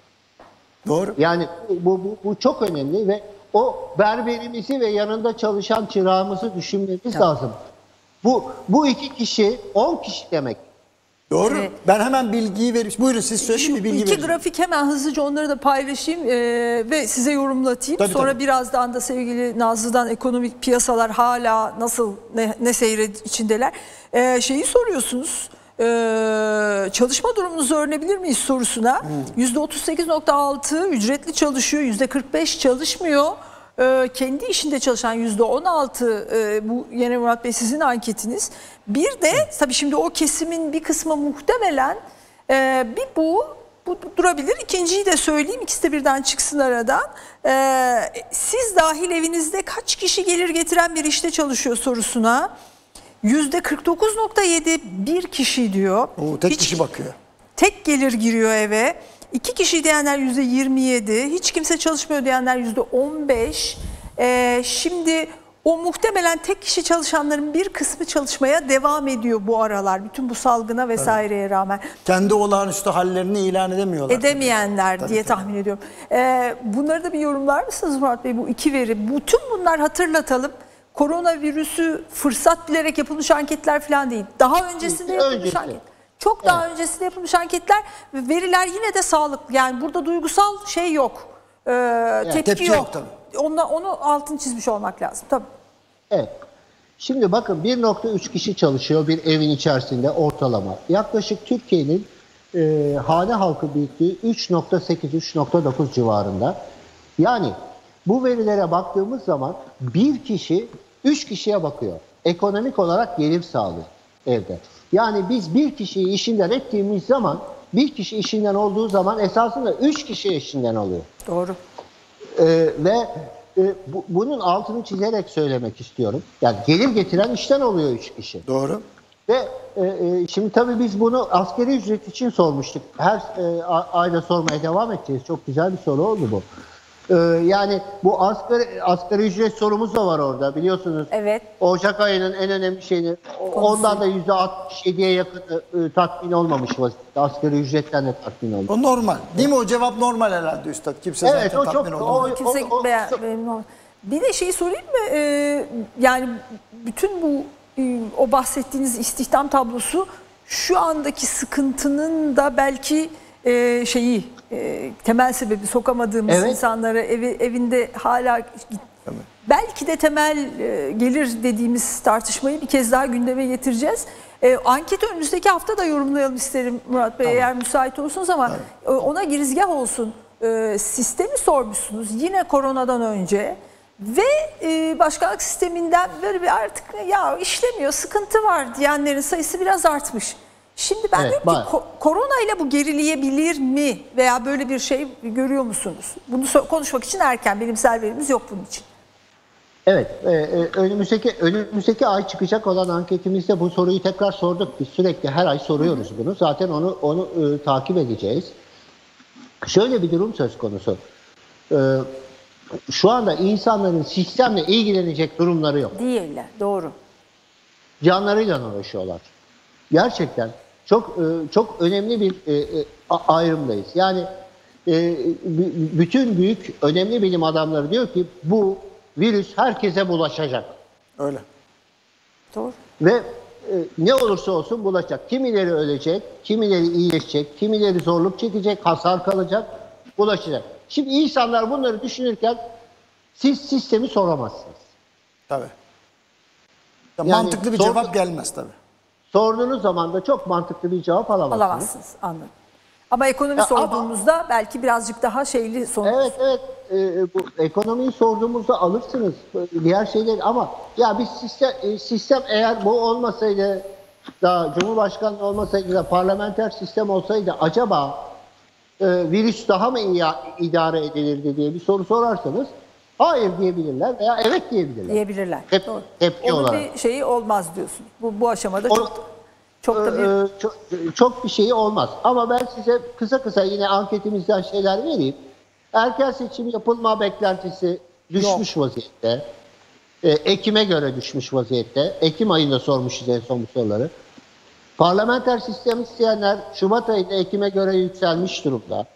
Doğru. Yani bu, bu, bu çok önemli ve o berberimizi ve yanında çalışan çırağımızı düşünmemiz lazım. Bu bu iki kişi on kişi demek. Doğru. Evet. Ben hemen bilgiyi vereyim. Buyurun siz söyleyin Şu bir bilgi iki vereyim. grafik hemen hızlıca onları da paylaşayım e, ve size yorumlatayım. Tabii, Sonra tabii. birazdan da sevgili Nazlı'dan ekonomik piyasalar hala nasıl ne, ne seyre içindeler. E, şeyi soruyorsunuz. e, çalışma durumunuzu öğrenebilir miyiz sorusuna. yüzde otuz sekiz nokta altı ücretli çalışıyor. yüzde kırk beş çalışmıyor. E, kendi işinde çalışan yüzde on altı e, bu yine Murat Bey sizin anketiniz. Bir de tabii şimdi o kesimin bir kısmı muhtemelen e, bir bu, bu durabilir. İkinciyi de söyleyeyim, ikisi de birden çıksın aradan. E, siz dahil evinizde kaç kişi gelir getiren bir işte çalışıyor sorusuna yüzde kırk dokuz nokta yedi bir kişi diyor. Oo, tek Hiç- kişi bakıyor. Tek gelir giriyor eve. İki kişi diyenler yüzde yirmi yedi. Hiç kimse çalışmıyor diyenler yüzde on beş. Ee, şimdi o muhtemelen tek kişi çalışanların bir kısmı çalışmaya devam ediyor bu aralar. Bütün bu salgına vesaireye rağmen. Kendi olağanüstü hallerini ilan edemiyorlar. Edemeyenler Tabii, diye tabii. tahmin ediyorum. Ee, bunları da bir yorumlar mısınız Murat Bey? Bu iki veri. Bütün bunlar hatırlatalım. Koronavirüsü fırsat bilerek yapılmış anketler falan değil. Daha öncesinde yapılmış Öncesi. anket. Çok daha öncesinde yapılmış anketler ve veriler yine de sağlıklı. Yani burada duygusal şey yok. Ee, tepki, tepki yok. yok tabii. Onunla, onu altını çizmiş olmak lazım. Tabii. Evet. Şimdi bakın bir nokta üç kişi çalışıyor bir evin içerisinde ortalama. Yaklaşık Türkiye'nin e, hane halkı büyüklüğü üç nokta sekiz üç nokta dokuz civarında. Yani bu verilere baktığımız zaman bir kişi üç kişiye bakıyor. Ekonomik olarak gelir sağlıyor evde. Yani biz bir kişiyi işinden ettiğimiz zaman, bir kişi işinden olduğu zaman esasında üç kişi işinden oluyor. Doğru. Ee, ve e, bu, bunun altını çizerek söylemek istiyorum. Yani gelir getiren işten oluyor üç kişi. Doğru. Ve e, e, şimdi tabii biz bunu asgari ücret için sormuştuk. Her e, ayda sormaya devam edeceğiz. Çok güzel bir soru oldu bu. Ee, yani bu asgari, asgari ücret sorumuz da var orada biliyorsunuz. Evet. Ocak ayının en önemli şeyini, ondan da yüzde altmış yediye yakın e, tatmin olmamış vaziyette. Asgari ücretten de tatmin oldu. O normal. Değil mi? O cevap normal herhalde üstad. Kimse Evet, zaten o çok- tatmin o- olmuyor. Kimse o- o- beğen- çok- memnun olmaz. Bir de şeyi sorayım mı? Ee, yani bütün bu e, o bahsettiğiniz istihdam tablosu şu andaki sıkıntının da belki e, şeyi e, temel sebebi, sokamadığımız Evet. insanları evi, evinde hala belki de temel e, gelir dediğimiz tartışmayı bir kez daha gündeme getireceğiz. E, anketi önümüzdeki hafta da yorumlayalım isterim Murat Bey, eğer müsait olursunuz, ama e, ona girizgah olsun. E, sistemi sormuşsunuz yine koronadan önce ve e, başkanlık sisteminden böyle bir artık ya işlemiyor, sıkıntı var diyenlerin sayısı biraz artmış. Şimdi ben Evet, diyorum ki var. ko- korona ile bu gerileyebilir mi veya böyle bir şey görüyor musunuz? Bunu so- konuşmak için erken, bilimsel verimiz yok bunun için. Evet, e, e, önümüzdeki önümüzdeki ay çıkacak olan anketimizde bu soruyu tekrar sorduk. Biz sürekli her ay soruyoruz bunu. Zaten onu onu e, takip edeceğiz. Şöyle bir durum söz konusu. E, şu anda insanların sistemle ilgilenecek durumları yok. Değiller, doğru. Canlarıyla uğraşıyorlar. Gerçekten çok e, çok önemli bir e, e, a- ayrımdayız. Yani e, b- bütün büyük önemli bilim adamları diyor ki bu virüs herkese bulaşacak. Öyle. Doğru. Ve e, ne olursa olsun bulaşacak. Kimileri ölecek, kimileri iyileşecek, kimileri zorluk çekecek, hasar kalacak, bulaşacak. Şimdi insanlar bunları düşünürken siz sistemi soramazsınız. Tabii. Ya Yani mantıklı bir sor- cevap gelmez tabii. Sorduğunuz zaman da çok mantıklı bir cevap alamazsınız. Alamazsınız, anladım. Ama ekonomi Ya ama- sorduğumuzda belki birazcık daha şeyli sonuç. Evet evet e, bu ekonomiyi sorduğumuzda alırsınız diğer şeyler ama ya biz sistem, e, sistem eğer bu olmasaydı da Cumhurbaşkanlığı olmasaydı da parlamenter sistem olsaydı acaba e, virüs daha mı iyi idare edilirdi diye bir soru sorarsanız hayır diyebilirler veya evet diyebilirler. Diyebilirler. Tep- Doğru. tepki Onun olarak. bir şeyi olmaz diyorsun. Bu, bu aşamada O- çok çok da bir... Ee, çok, çok bir şey olmaz. Ama ben size kısa kısa yine anketimizden şeyler vereyim. Erken seçim yapılma beklentisi düşmüş vaziyette. Ee, Ekim'e göre düşmüş vaziyette. Ekim ayında sormuşuz en son bu soruları. Parlamenter sistem isteyenler Şubat ayında Ekim'e göre yükselmiş durumda.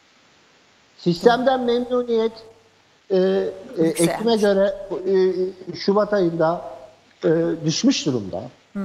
Sistemden memnuniyet e, e, Ekim'e göre e, Şubat ayında e, düşmüş durumda.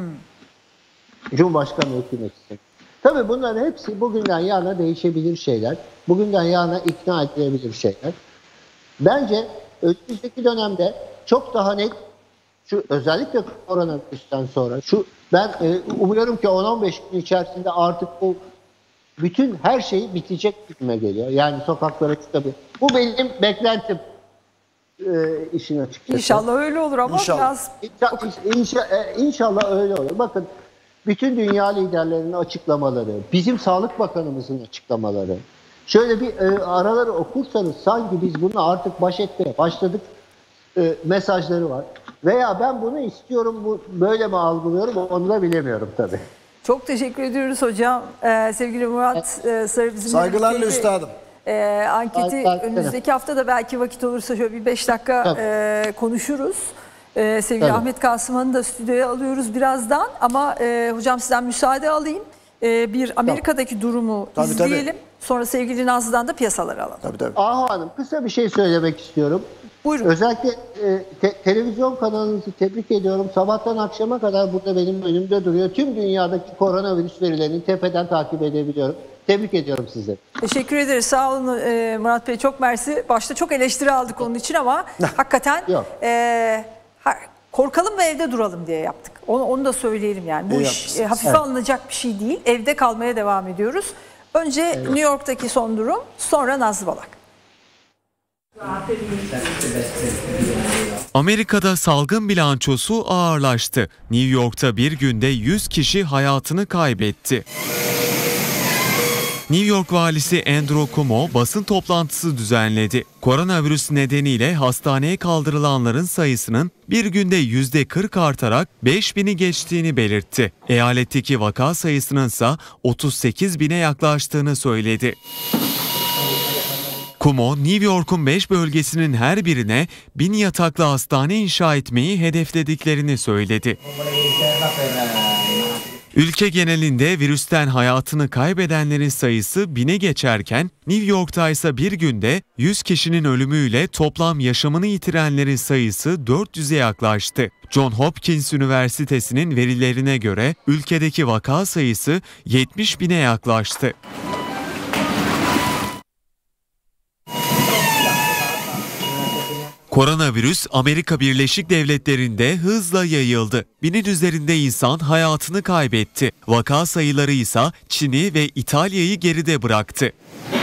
Cumhurbaşkanlığı hükümeti. Tabii bunların hepsi bugünden yarına değişebilir şeyler. Bugünden yarına ikna edilebilir şeyler. Bence önümüzdeki dönemde çok daha net, şu özellikle koronavirüsten sonra, şu ben e, umuyorum ki on on beş gün içerisinde artık bu bütün her şey bitecek gibime geliyor. Yani sokaklara çıkabilir. Bu benim beklentim e, işin açıkçası. İnşallah öyle olur ama İnşallah. biraz İnşa, inşa, e, inşallah öyle olur. Bakın bütün dünya liderlerinin açıklamaları, bizim Sağlık Bakanımızın açıklamaları, şöyle bir e, araları okursanız sanki biz bunu artık baş etmeye başladık e, mesajları var. Veya ben bunu istiyorum, bu böyle mi algılıyorum onu da bilemiyorum tabii. çok teşekkür ediyoruz hocam. Ee, sevgili Murat e, Sarı bizimle Saygılarla birlikte, üstadım. E, anketi Saygılar. önümüzdeki hafta da belki vakit olursa şöyle bir beş dakika Tabii. e, konuşuruz. E, sevgili Tabii. Ahmet Kasıman'ı da stüdyoya alıyoruz birazdan ama e, hocam sizden müsaade alayım. E, bir Amerika'daki durumu Tabii, izleyelim. tabii. Sonra sevgili Nazlı'dan da piyasaları alalım. Tabii tabii. Ahu Hanım kısa bir şey söylemek istiyorum. Buyurun. Özellikle e, te- televizyon kanalınızı tebrik ediyorum. Sabahtan akşama kadar burada benim önümde duruyor. Tüm dünyadaki koronavirüs verilerini tepeden takip edebiliyorum. Tebrik ediyorum sizi. Teşekkür ederiz. Sağ olun e, Murat Bey. Çok mersi. Başta çok eleştiri aldık onun için ama hakikaten Yok. e, ha, korkalım ve evde duralım diye yaptık. Onu, onu da söyleyelim yani. Bu İyi iş yapmışsınız. e, hafife Evet. alınacak bir şey değil. Evde kalmaya devam ediyoruz. Önce evet. New York'taki son durum, sonra Nazlı Balak. Amerika'da salgın bilançosu ağırlaştı. New York'ta bir günde yüz kişi hayatını kaybetti. New York valisi Andrew Cuomo basın toplantısı düzenledi. Koronavirüs nedeniyle hastaneye kaldırılanların sayısının bir günde yüzde kırk artarak beş bini geçtiğini belirtti. Eyaletteki vaka sayısının ise otuz sekiz bine yaklaştığını söyledi. Cuomo, New York'un beş bölgesinin her birine bin yataklı hastane inşa etmeyi hedeflediklerini söyledi. Ülke genelinde virüsten hayatını kaybedenlerin sayısı bine geçerken New York'ta ise bir günde yüz kişinin ölümüyle toplam yaşamını yitirenlerin sayısı dört yüze yaklaştı. Johns Hopkins Üniversitesi'nin verilerine göre ülkedeki vaka sayısı yetmiş bine yaklaştı. Koronavirüs Amerika Birleşik Devletleri'nde hızla yayıldı. Binin üzerinde insan hayatını kaybetti. Vaka sayıları ise Çin'i ve İtalya'yı geride bıraktı.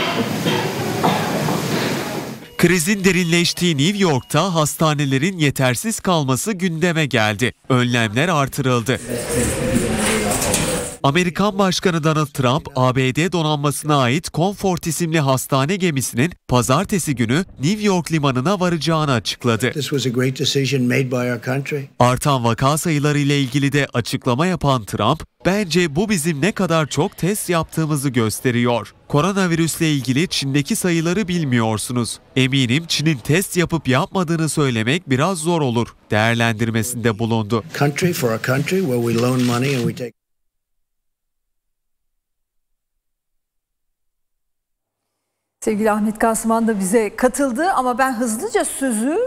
Krizin derinleştiği New York'ta hastanelerin yetersiz kalması gündeme geldi. Önlemler artırıldı. Amerikan Başkanı Donald Trump, A B D donanmasına ait Comfort isimli hastane gemisinin pazartesi günü New York limanına varacağını açıkladı. Artan vaka sayıları ile ilgili de açıklama yapan Trump, "Bence bu bizim ne kadar çok test yaptığımızı gösteriyor. Koronavirüsle ilgili Çin'deki sayıları bilmiyorsunuz. Eminim Çin'in test yapıp yapmadığını söylemek biraz zor olur." değerlendirmesinde bulundu. Sevgili Ahmet Kasıman da bize katıldı ama ben hızlıca sözü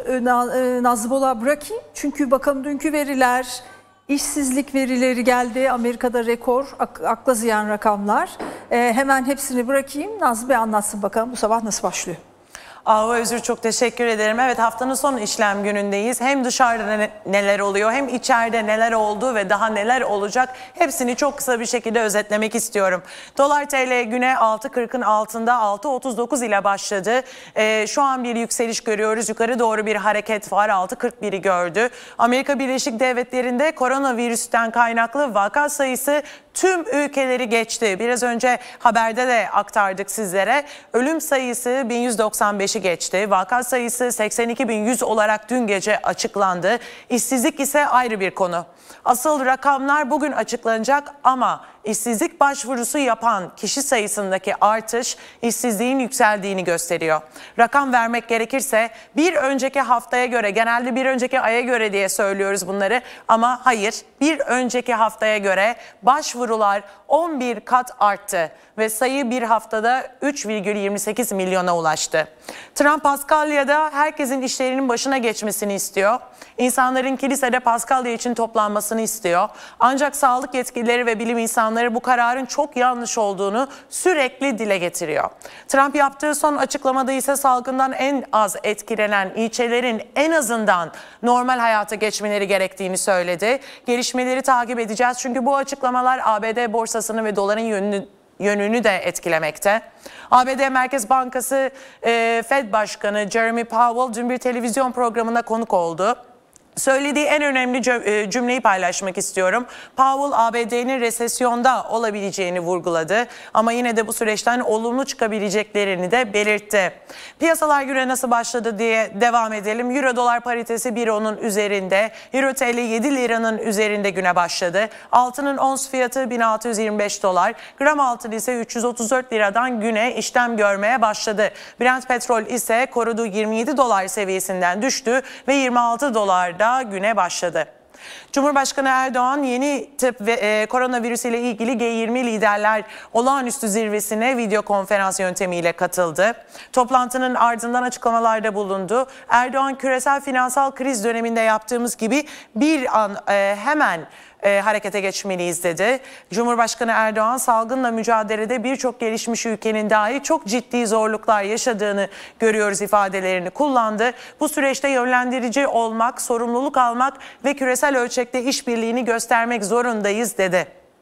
Nazlı Bolak'a bırakayım. Çünkü bakalım dünkü veriler, işsizlik verileri geldi. Amerika'da rekor, ak- akla ziyan rakamlar. Ee, hemen hepsini bırakayım. Nazlı Bey anlatsın bakalım bu sabah nasıl başlıyor. Ahu Özür çok teşekkür ederim. Evet, haftanın son işlem günündeyiz. Hem dışarıda ne, neler oluyor hem içeride neler oldu ve daha neler olacak hepsini çok kısa bir şekilde özetlemek istiyorum. Dolar T L güne altı kırkın altında altı otuz dokuz ile başladı. Ee, şu an bir yükseliş görüyoruz. Yukarı doğru bir hareket var. altı kırk biri gördü. Amerika Birleşik Devletleri'nde koronavirüsten kaynaklı vaka sayısı tüm ülkeleri geçti. Biraz önce haberde de aktardık sizlere. Ölüm sayısı bin yüz doksan beşi geçti. Vaka sayısı seksen iki bin yüz olarak dün gece açıklandı. İşsizlik ise ayrı bir konu. Asıl rakamlar bugün açıklanacak ama işsizlik başvurusu yapan kişi sayısındaki artış işsizliğin yükseldiğini gösteriyor. Rakam vermek gerekirse bir önceki haftaya göre, genelde bir önceki aya göre diye söylüyoruz bunları ama hayır, bir önceki haftaya göre başvurular on bir kat arttı ve sayı bir haftada üç virgül yirmi sekiz milyona ulaştı. Trump Paskalya'da herkesin işlerinin başına geçmesini istiyor. İnsanların kilisede Paskalya için toplanmasını istiyor. Ancak sağlık yetkilileri ve bilim insanları bu kararın çok yanlış olduğunu sürekli dile getiriyor. Trump yaptığı son açıklamada ise salgından en az etkilenen ilçelerin en azından normal hayata geçmeleri gerektiğini söyledi. Gelişmeleri takip edeceğiz çünkü bu açıklamalar A B D borsasını ve doların yönünü yönünü de etkilemekte. A B D Merkez Bankası e, Fed Başkanı Jeremy Powell dün bir televizyon programına konuk oldu. Söylediği en önemli cümleyi paylaşmak istiyorum. Powell A B D'nin resesyonda olabileceğini vurguladı ama yine de bu süreçten olumlu çıkabileceklerini de belirtti. Piyasalar güne nasıl başladı diye devam edelim. Euro dolar paritesi bir onun üzerinde. Euro T L yedi liranın üzerinde güne başladı. Altının ons fiyatı bin altı yüz yirmi beş dolar. Gram altın ise üç yüz otuz dört liradan güne işlem görmeye başladı. Brent petrol ise koruduğu yirmi yedi dolar seviyesinden düştü ve yirmi altı dolarda güne başladı. Cumhurbaşkanı Erdoğan yeni tıp ve e, koronavirüs ile ilgili G yirmi liderler olağanüstü zirvesine video konferans yöntemiyle katıldı. Toplantının ardından açıklamalarda bulundu. Erdoğan küresel finansal kriz döneminde yaptığımız gibi bir an e, hemen E, harekete geçmeliyiz dedi. Cumhurbaşkanı Erdoğan salgınla mücadelede birçok gelişmiş ülkenin dahi çok ciddi zorluklar yaşadığını görüyoruz ifadelerini kullandı. Bu süreçte yönlendirici olmak, sorumluluk almak ve küresel ölçekte işbirliğini göstermek zorundayız dedi.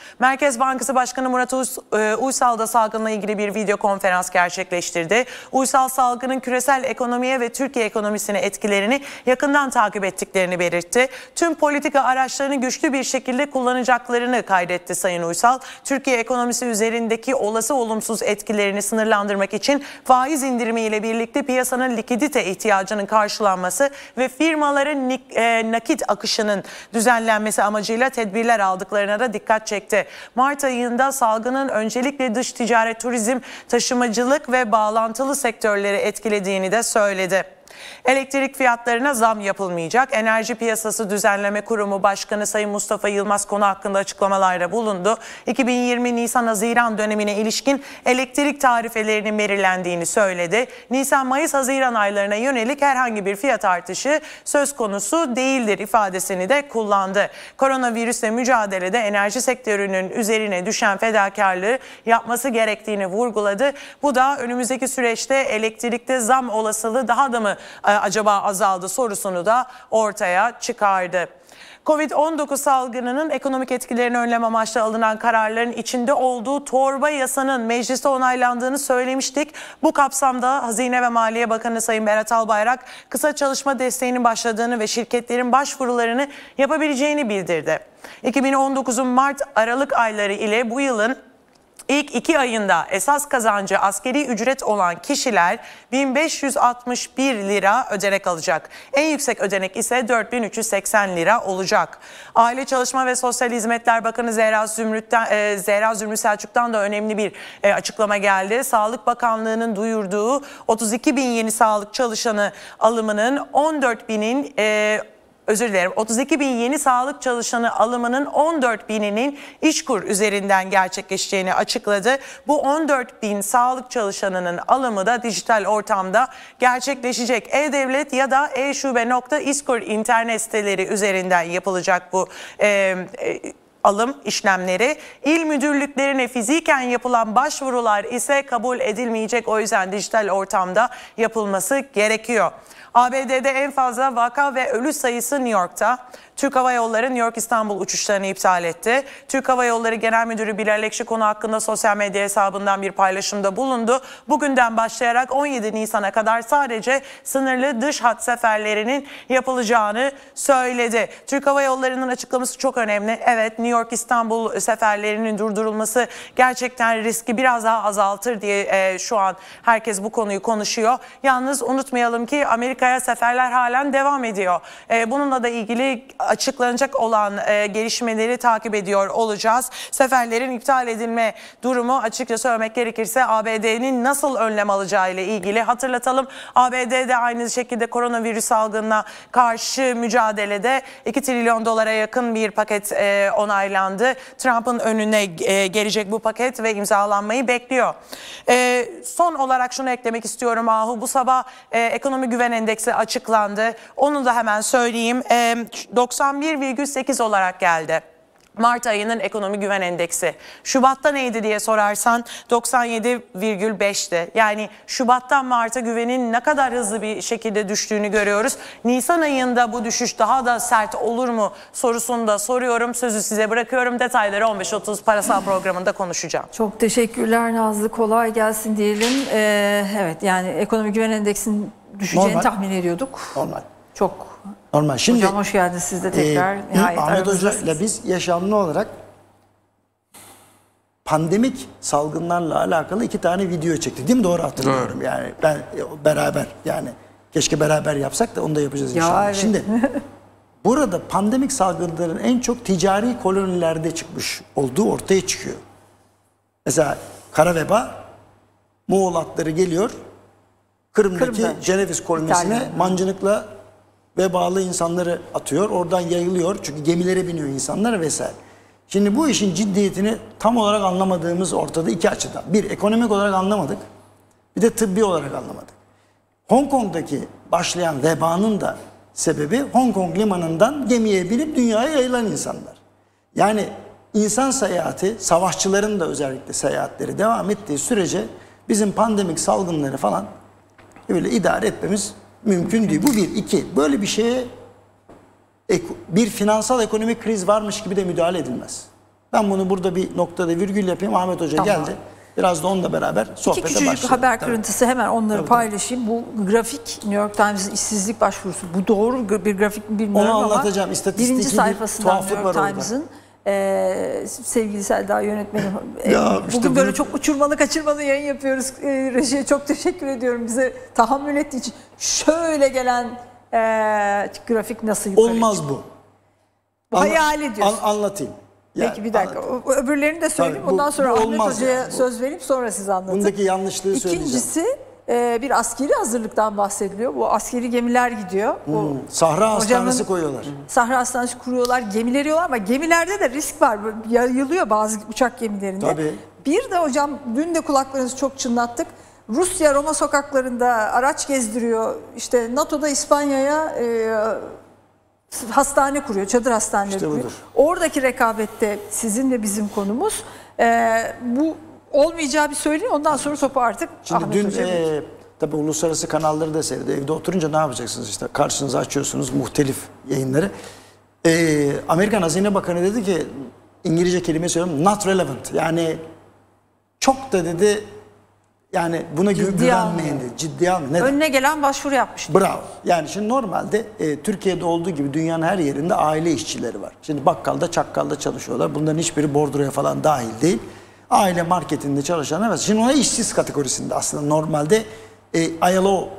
Merkez Bankası Başkanı Murat Uysal da salgınla ilgili bir video konferans gerçekleştirdi. Uysal salgının küresel ekonomiye ve Türkiye ekonomisine etkilerini yakından takip ettiklerini belirtti. Tüm politika araçlarını güçlü bir şekilde kullanacaklarını kaydetti Sayın Uysal. Türkiye ekonomisi üzerindeki olası olumsuz etkilerini sınırlandırmak için faiz indirimiyle birlikte piyasanın likidite ihtiyacının karşılanması ve firmaların nakit akışının düzenlenmesi amacıyla tedbirler aldıklarına da dikkat çekti. Mart ayında salgının öncelikle dış ticaret, turizm, taşımacılık ve bağlantılı sektörleri etkilediğini de söyledi. Elektrik fiyatlarına zam yapılmayacak. Enerji Piyasası Düzenleme Kurumu Başkanı Sayın Mustafa Yılmaz konu hakkında açıklamalarda bulundu. iki bin yirmi Nisan-Haziran dönemine ilişkin elektrik tarifelerinin belirlendiğini söyledi. Nisan-Mayıs-Haziran aylarına yönelik herhangi bir fiyat artışı söz konusu değildir ifadesini de kullandı. Koronavirüsle mücadelede enerji sektörünün üzerine düşen fedakarlığı yapması gerektiğini vurguladı. Bu da önümüzdeki süreçte elektrikte zam olasılığı daha da mı acaba azaldı sorusunu da ortaya çıkardı. Covid on dokuz salgınının ekonomik etkilerini önleme amaçlı alınan kararların içinde olduğu torba yasanın mecliste onaylandığını söylemiştik. Bu kapsamda Hazine ve Maliye Bakanı Sayın Berat Albayrak kısa çalışma desteğinin başladığını ve şirketlerin başvurularını yapabileceğini bildirdi. iki bin on dokuzun Mart-Aralık ayları ile bu yılın İlk iki ayında esas kazancı asgari ücret olan kişiler bin beş yüz altmış bir lira ödenek alacak. En yüksek ödenek ise dört bin üç yüz seksen lira olacak. Aile Çalışma ve Sosyal Hizmetler Bakanı Zehra Zümrüt'ten, e, Zehra Zümrüt Selçuk'tan da önemli bir e, açıklama geldi. Sağlık Bakanlığı'nın duyurduğu otuz iki bin yeni sağlık çalışanı alımının on dört binin e, Özür dilerim. otuz iki bin yeni sağlık çalışanı alımının on dört bininin İşkur üzerinden gerçekleşeceğini açıkladı. Bu on dört bin sağlık çalışanının alımı da dijital ortamda gerçekleşecek. E-Devlet ya da e-şube nokta İşkur internet siteleri üzerinden yapılacak bu e, e, alım işlemleri. İl müdürlüklerine fiziken yapılan başvurular ise kabul edilmeyecek. O yüzden dijital ortamda yapılması gerekiyor. A B D'de en fazla vaka ve ölü sayısı New York'ta. Türk Hava Yolları New York-İstanbul uçuşlarını iptal etti. Türk Hava Yolları Genel Müdürü Bilal Ekşi konu hakkında sosyal medya hesabından bir paylaşımda bulundu. Bugünden başlayarak on yedi Nisan'a kadar sadece sınırlı dış hat seferlerinin yapılacağını söyledi. Türk Hava Yolları'nın açıklaması çok önemli. Evet, New York-İstanbul seferlerinin durdurulması gerçekten riski biraz daha azaltır diye e, şu an herkes bu konuyu konuşuyor. Yalnız unutmayalım ki Amerika'ya seferler halen devam ediyor. E, bununla da ilgili açıklanacak olan e, gelişmeleri takip ediyor olacağız. Seferlerin iptal edilme durumu açıkça söylemek gerekirse A B D'nin nasıl önlem alacağı ile ilgili hatırlatalım. A B D'de aynı şekilde koronavirüs salgınına karşı mücadelede iki trilyon dolara yakın bir paket e, onaylandı. Trump'ın önüne e, gelecek bu paket ve imzalanmayı bekliyor. E, son olarak şunu eklemek istiyorum Ahu. Bu sabah e, ekonomi güven endeksi açıklandı. Onu da hemen söyleyeyim. E, doksan bir virgül sekiz olarak geldi. Mart ayının ekonomi güven endeksi. Şubat'ta neydi diye sorarsan doksan yedi virgül beşti. Yani Şubat'tan Mart'a güvenin ne kadar hızlı bir şekilde düştüğünü görüyoruz. Nisan ayında bu düşüş daha da sert olur mu sorusunu da soruyorum. Sözü size bırakıyorum. Detayları on beş otuz parasal programında konuşacağım. Çok teşekkürler Nazlı. Kolay gelsin diyelim. Ee, evet, yani ekonomi güven endeksinin düşeceğini Normal. tahmin ediyorduk. Normal. Çok normal. Şimdi hocam hoş geldiniz siz de tekrar. E, Ahmet Hoca ile biz yaşamlı olarak pandemik salgınlarla alakalı iki tane video çektik, değil mi? Doğru hatırlıyorum. Evet. Yani ben beraber, yani keşke beraber yapsak da onu da yapacağız inşallah. Evet. Şimdi burada pandemik salgınların en çok ticari kolonilerde çıkmış olduğu ortaya çıkıyor. Mesela kara veba, Moğol atları geliyor Kırım'daki Kırım'da. Ceneviz kolonisine İtalya. mancınıkla vebalı insanları atıyor. Oradan yayılıyor. Çünkü gemilere biniyor insanlar vesaire. Şimdi bu işin ciddiyetini tam olarak anlamadığımız ortada iki açıdan. Bir, ekonomik olarak anlamadık. Bir de tıbbi olarak anlamadık. Hong Kong'daki başlayan vebanın da sebebi Hong Kong limanından gemiye binip dünyaya yayılan insanlar. Yani insan seyahati, savaşçıların da özellikle seyahatleri devam ettiği sürece bizim pandemik salgınları falan öyle idare etmemiz mümkün değil. Bu bir. iki. Böyle bir şeye bir finansal ekonomik kriz varmış gibi de müdahale edilmez. Ben bunu burada bir noktada virgül yapayım. Ahmet Hoca Tamam. geldi. Biraz da onunla beraber sohbete İki küçücük başlayalım. haber Tabii. kırıntısı hemen onları Tabii, paylaşayım. Bu grafik New York Times'ın işsizlik başvurusu. Bu doğru bir grafik mi bilmiyorum Onu ama anlatacağım. İstatistiki birinci bir sayfasından tuhaflık New York var orada. Times'ın e, sevgili Selda yönetmenim. e, Ya bugün işte böyle bunu- çok uçurmalı kaçırmalı yayın yapıyoruz. E, rejiye çok teşekkür ediyorum bize tahammül ettiği için. Şöyle gelen e, grafik nasıl yukarı Olmaz çıktı? bu. Bu Anla- hayal ediyorsun. an- anlatayım. Yani Peki bir dakika. anlatayım. O- Öbürlerini de söyleyeyim. Tabii, bu- Ondan sonra bu Ahmet olmaz Hoca'ya yani, bu- söz verip sonra siz anlatın. Bundaki yanlışlığı söyleyeceğim. İkincisi e, bir askeri hazırlıktan bahsediliyor. Bu askeri gemiler gidiyor. Bu Hmm, Sahra Hastanesi hocamın- koyuyorlar. Sahra Hastanesi kuruyorlar, gemileri yiyorlar ama gemilerde de risk var. Böyle yayılıyor bazı uçak gemilerinde. Tabii. Bir de hocam dün de kulaklarınızı çok çınlattık. Rusya Roma sokaklarında araç gezdiriyor. İşte NATO'da İspanya'ya e, hastane kuruyor, çadır hastaneleri İşte kuruyor. budur. Oradaki rekabette sizin ve bizim konumuz. E, bu olmayacağı bir söyleyeyim. Ondan sonra topu artık Şimdi Ahmet dün Hoca'ya bırakayım. e, tabii uluslararası kanalları da seyrediyor. Evde oturunca ne yapacaksınız işte? Karşınıza açıyorsunuz muhtelif yayınları. E, Amerikan Hazine Bakanı dedi ki, İngilizce kelime söylüyorum, not relevant. Yani çok da dedi, yani buna gü- Ciddiye güvenmeyin almıyor. dedi. Ciddiye almayın. Neden? Önüne gelen başvuru yapmıştı. Bravo. Yani şimdi normalde e, Türkiye'de olduğu gibi dünyanın her yerinde aile işçileri var. Şimdi bakkalda, çakkalda çalışıyorlar. Bunların hiçbiri bordroya falan dahil değil. Aile marketinde çalışanlar var. Şimdi ona işsiz kategorisinde aslında normalde e, I L O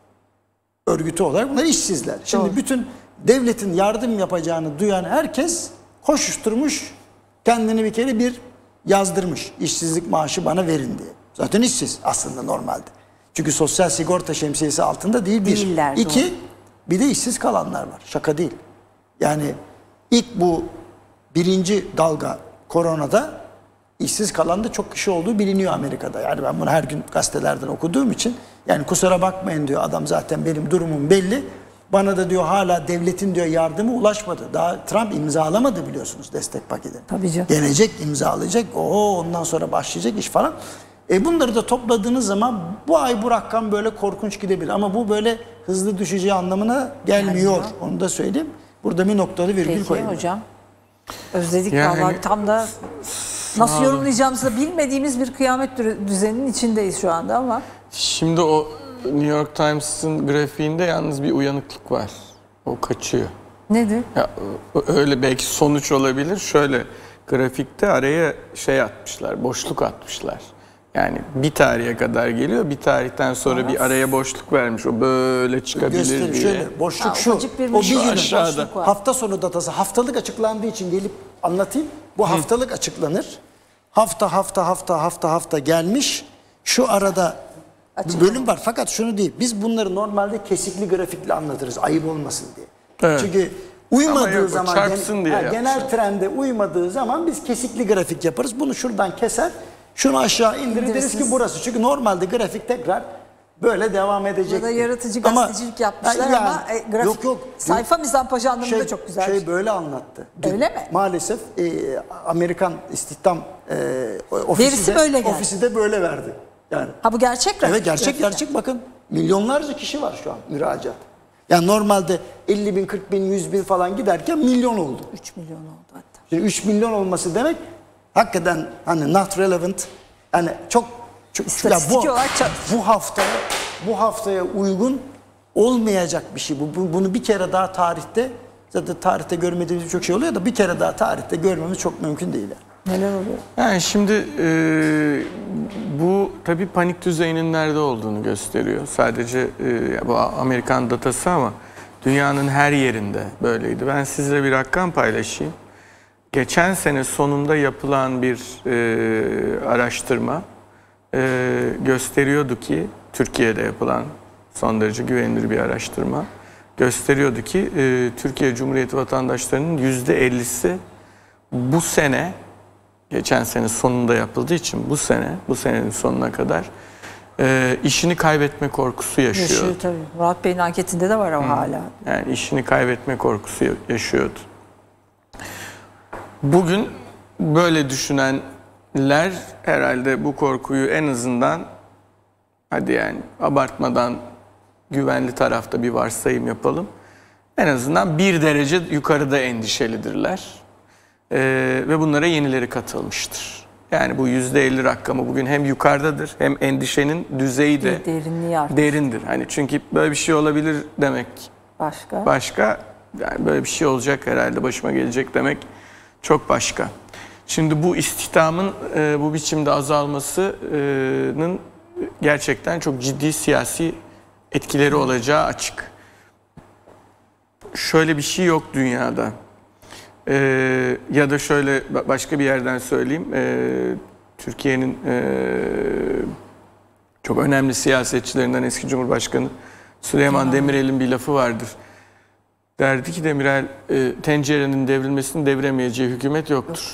örgütü olarak bunlar işsizler. Şimdi Doğru. bütün devletin yardım yapacağını duyan herkes koşuşturmuş, kendini bir kere bir yazdırmış. İşsizlik maaşı bana verin diye. Zaten işsiz aslında normalde. Çünkü sosyal sigorta şemsiyesi altında değil bir. Değiller, İki, doğru. bir de işsiz kalanlar var. Şaka değil. Yani ilk bu birinci dalga koronada işsiz kalan da çok kişi olduğu biliniyor Amerika'da. Yani ben bunu her gün gazetelerden okuduğum için, yani kusura bakmayın diyor adam, zaten benim durumum belli. Bana da diyor hala devletin diyor yardımı ulaşmadı. Daha Trump imzalamadı biliyorsunuz destek paketini. Tabii canım. Gelecek, imzalayacak. Oo, ondan sonra başlayacak iş falan. E bunları da topladığınız zaman bu ay bu rakam böyle korkunç gidebilir. Ama bu böyle hızlı düşeceği anlamına gelmiyor. Gelmiyor. Onu da söyleyeyim. Burada bir noktada virgül Peki koyayım. hocam. Özledik Yani- vallahi, tam da nasıl yorumlayacağımızı da bilmediğimiz bir kıyamet dü- düzeninin içindeyiz şu anda ama. Şimdi o New York Times'ın grafiğinde yalnız bir uyanıklık var. O kaçıyor. Nedir? Ya, öyle belki sonuç olabilir. Şöyle, grafikte araya şey atmışlar, boşluk atmışlar. Yani bir tarihe kadar geliyor, bir tarihten sonra bir araya boşluk vermiş. O böyle çıkabilir Göstereyim diye. şöyle. Boşluk Ha, şu. ufacık bir o bir boşluk günün aşağıda. boşluk var. hafta sonu datası haftalık açıklandığı için gelip anlatayım. Bu haftalık açıklanır. Hafta hafta hafta hafta hafta gelmiş. Şu arada bir bölüm var. Fakat şunu değil. Biz bunları normalde kesikli grafikle anlatırız. Ayıp olmasın diye. Evet. Çünkü uymadığı Ama yok, o zaman çarpsın gen- diye ha, yapmışlar. genel trende uymadığı zaman biz kesikli grafik yaparız. Bunu şuradan keser. Şunu aşağı indirir, deriz ki İndirirsiniz. burası. Çünkü normalde grafik tekrar böyle devam edecek. Burada yaratıcı Ama- gazetecilik yapmışlar Ha, yani- ama e, grafik, yok yok. sayfa mizampajı anlamında Şey, çok güzel. şey böyle anlattı. Dün Öyle mi? Maalesef e, Amerikan istihdam e, ofisi, Verisi de, böyle geldi. ofisi de böyle verdi. Yani Ha bu gerçek mi? evet, gerçek gerçek, bakın milyonlarca kişi var şu an müracaat. Yani normalde elli bin, kırk bin, yüz bin falan giderken milyon oldu. üç milyon oldu hatta. Şimdi üç milyon olması demek hakikaten hani not relevant, yani çok, çok İstatistik bu, olarak çok- bu haftaya bu haftaya uygun olmayacak bir şey bu. Bu- Bunu bir kere daha tarihte, zaten tarihte görmediğimiz birçok şey oluyor da bir kere daha tarihte görmemiz çok mümkün değil. Yani. Neler oluyor? Yani şimdi e, bu tabii panik düzeyinin nerede olduğunu gösteriyor. Sadece e, bu Amerikan datası ama dünyanın her yerinde böyleydi. Ben size bir rakam paylaşayım. Geçen sene sonunda yapılan bir e, araştırma e, gösteriyordu ki, Türkiye'de yapılan son derece güvenilir bir araştırma gösteriyordu ki e, Türkiye Cumhuriyeti vatandaşlarının yüzde ellisi bu sene, geçen sene sonunda yapıldığı için bu sene, bu senenin sonuna kadar e, işini kaybetme korkusu yaşıyor. Yaşıyor tabii. Murat Bey'in anketinde de var o hala. Yani işini kaybetme korkusu yaşıyordu. Bugün böyle düşünenler herhalde bu korkuyu en azından, hadi yani abartmadan güvenli tarafta bir varsayım yapalım, en azından bir derece yukarıda endişelidirler. Ee, ve bunlara yenileri katılmıştır. Yani bu yüzde elli rakamı bugün hem yukarıdadır hem endişenin düzeyi de derinliği artmış. derindir. Hani çünkü böyle bir şey olabilir demek Başka? başka, yani böyle bir şey olacak herhalde başıma gelecek demek çok başka. Şimdi bu istihdamın e, bu biçimde azalmasının gerçekten çok ciddi siyasi etkileri olacağı açık. Şöyle bir şey yok dünyada. Ee, ya da şöyle başka bir yerden söyleyeyim. Ee, Türkiye'nin e, çok önemli siyasetçilerinden eski Cumhurbaşkanı Süleyman Demirel'in bir lafı vardır. Derdi ki Demirel, e, tencerenin devrilmesini deviremeyeceği hükümet yoktur.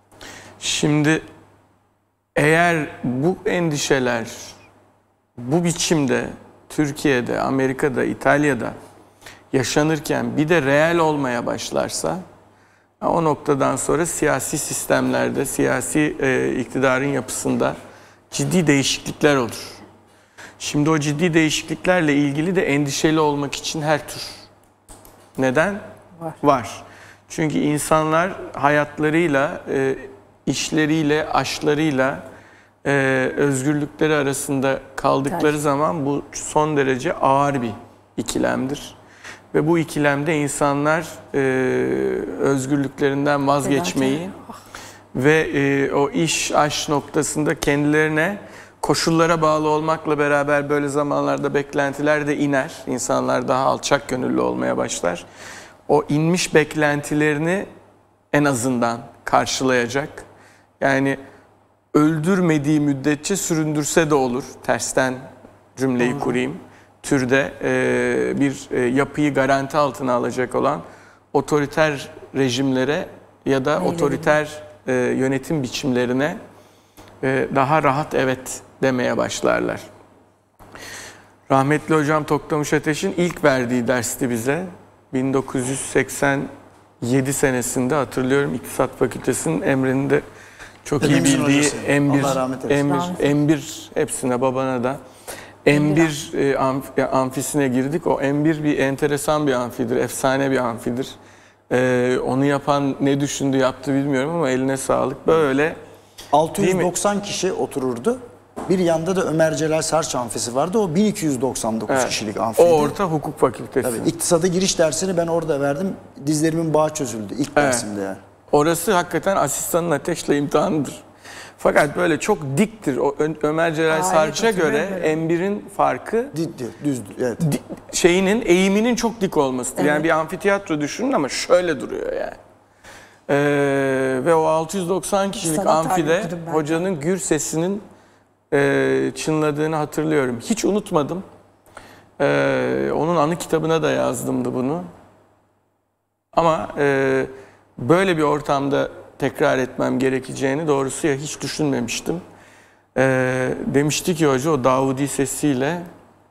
Şimdi eğer bu endişeler bu biçimde Türkiye'de, Amerika'da, İtalya'da yaşanırken bir de reel olmaya başlarsa, o noktadan sonra siyasi sistemlerde, siyasi e, iktidarın yapısında ciddi değişiklikler olur. Şimdi o ciddi değişikliklerle ilgili de endişeli olmak için her tür neden var. var. Çünkü insanlar hayatlarıyla, e, işleriyle, aşklarıyla, e, özgürlükleri arasında kaldıkları evet. zaman bu son derece ağır bir ikilemdir. Ve bu ikilemde insanlar e, özgürlüklerinden vazgeçmeyi ve e, o iş aş noktasında kendilerine koşullara bağlı olmakla beraber böyle zamanlarda beklentiler de iner. İnsanlar daha alçak gönüllü olmaya başlar. O inmiş beklentilerini en azından karşılayacak. Yani öldürmediği müddetçe süründürse de olur. Tersten cümleyi Doğru. kurayım. Türde e, bir e, yapıyı garanti altına alacak olan otoriter rejimlere ya da Neyle otoriter e, yönetim biçimlerine e, daha rahat evet demeye başlarlar. Rahmetli hocam Toktamış Ateş'in ilk verdiği dersti bize bin dokuz yüz seksen yedi senesinde, hatırlıyorum, İktisat Fakültesi'nin emrinde çok iyi bildiği M bir, M bir, M bir hepsine, babana da M bir e, amf, amfisine girdik. O M bir bir enteresan bir amfidir, efsane bir amfidir. E, onu yapan ne düşündü yaptı bilmiyorum ama eline sağlık. Böyle altı yüz doksan kişi otururdu. Bir yanda da Ömer Celal Sarç amfisi vardı. O bin iki yüz doksan dokuz evet. kişilik amfiydi. O orta hukuk fakültesi. Tabii, iktisada giriş dersini ben orada verdim. Dizlerimin bağı çözüldü ilk evet. dersimde yani. Orası hakikaten asistanın ateşle imtihanıdır. Fakat böyle çok diktir. O Ömer Celal Sarç'a göre M bir'in farkı düzdür. düzdür evet. di, şeyinin eğiminin çok dik olmasıdır. Evet. Yani bir amfiteyatro düşünün ama şöyle duruyor yani. Ee, ve o altı yüz doksan kişilik Sanat amfide hocanın gür sesinin e, çınladığını hatırlıyorum. Hiç unutmadım. Ee, onun anı kitabına da yazdımdı bunu. Ama e, böyle bir ortamda tekrar etmem gerekeceğini doğrusu ya hiç düşünmemiştim. Ee, demişti ki hoca o Davudi sesiyle,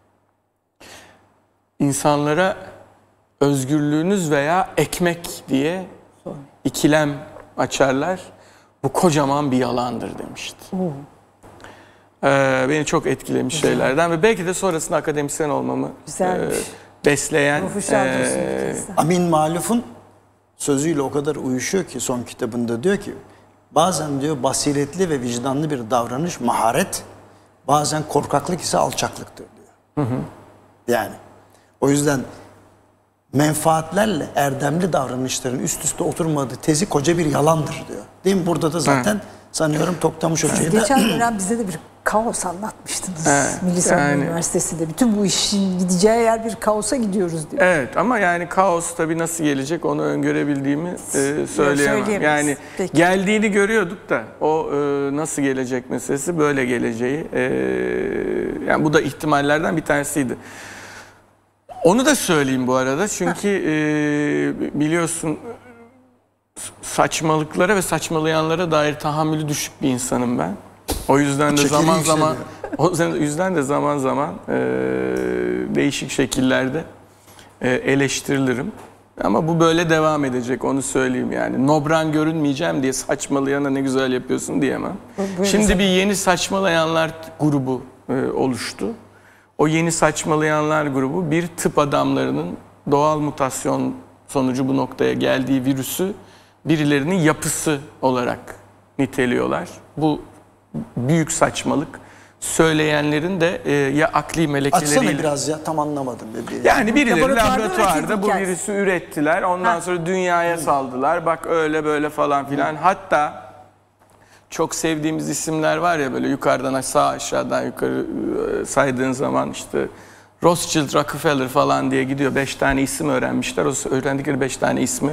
insanlara özgürlüğünüz veya ekmek diye ikilem açarlar. Bu kocaman bir yalandır demişti. Ee, beni çok etkilemiş Güzel. şeylerden ve belki de sonrasında akademisyen olmamı e, besleyen. E, Amin Maluf'un sözüyle o kadar uyuşuyor ki son kitabında diyor ki bazen diyor basiretli ve vicdanlı bir davranış maharet, bazen korkaklık ise alçaklıktır diyor. Hı hı. Yani o yüzden menfaatlerle erdemli davranışların üst üste oturmadığı tezi koca bir yalandır diyor. Değil mi? Burada da zaten hı. sanıyorum Toktamış Hoca'yı da... Geçen dönem bize de bir kaos anlatmıştınız. Evet, Milli Savunma yani, Üniversitesi'nde. Bütün bu işin gideceği yer bir kaosa gidiyoruz diyor. Evet ama yani kaos tabii nasıl gelecek onu öngörebildiğimi e, söyleyemem. Yani Peki. geldiğini görüyorduk da o e, nasıl gelecek meselesi, böyle geleceği. E, yani bu da ihtimallerden bir tanesiydi. Onu da söyleyeyim bu arada çünkü e, biliyorsun saçmalıklara ve saçmalayanlara dair tahammülü düşük bir insanım ben. O yüzden de Şekeri zaman yükseliyor. zaman o yüzden de zaman zaman e, değişik şekillerde e, eleştirilirim. Ama bu böyle devam edecek, onu söyleyeyim yani. Nobran görünmeyeceğim diye saçmalayana ne güzel yapıyorsun diyemem. Şimdi bir yeni saçmalayanlar grubu e, oluştu. O yeni saçmalayanlar grubu bir tıp adamlarının doğal mutasyon sonucu bu noktaya geldiği virüsü birilerinin yapısı olarak niteliyorlar. Bu büyük saçmalık. Söyleyenlerin de e, ya akli melekeleriyle... Açsana biraz ya, tam anlamadım. Bebeğim. Yani birileri Laboratuvarda laboratuvarda bu üretildi virüsü ürettiler. Ondan Ha. sonra dünyaya saldılar. Bak öyle böyle falan filan. Hatta çok sevdiğimiz isimler var ya, böyle yukarıdan sağ aşağıdan yukarı e, saydığın zaman işte Rothschild, Rockefeller falan diye gidiyor. Beş tane isim öğrenmişler. O öğrendikleri beş tane ismi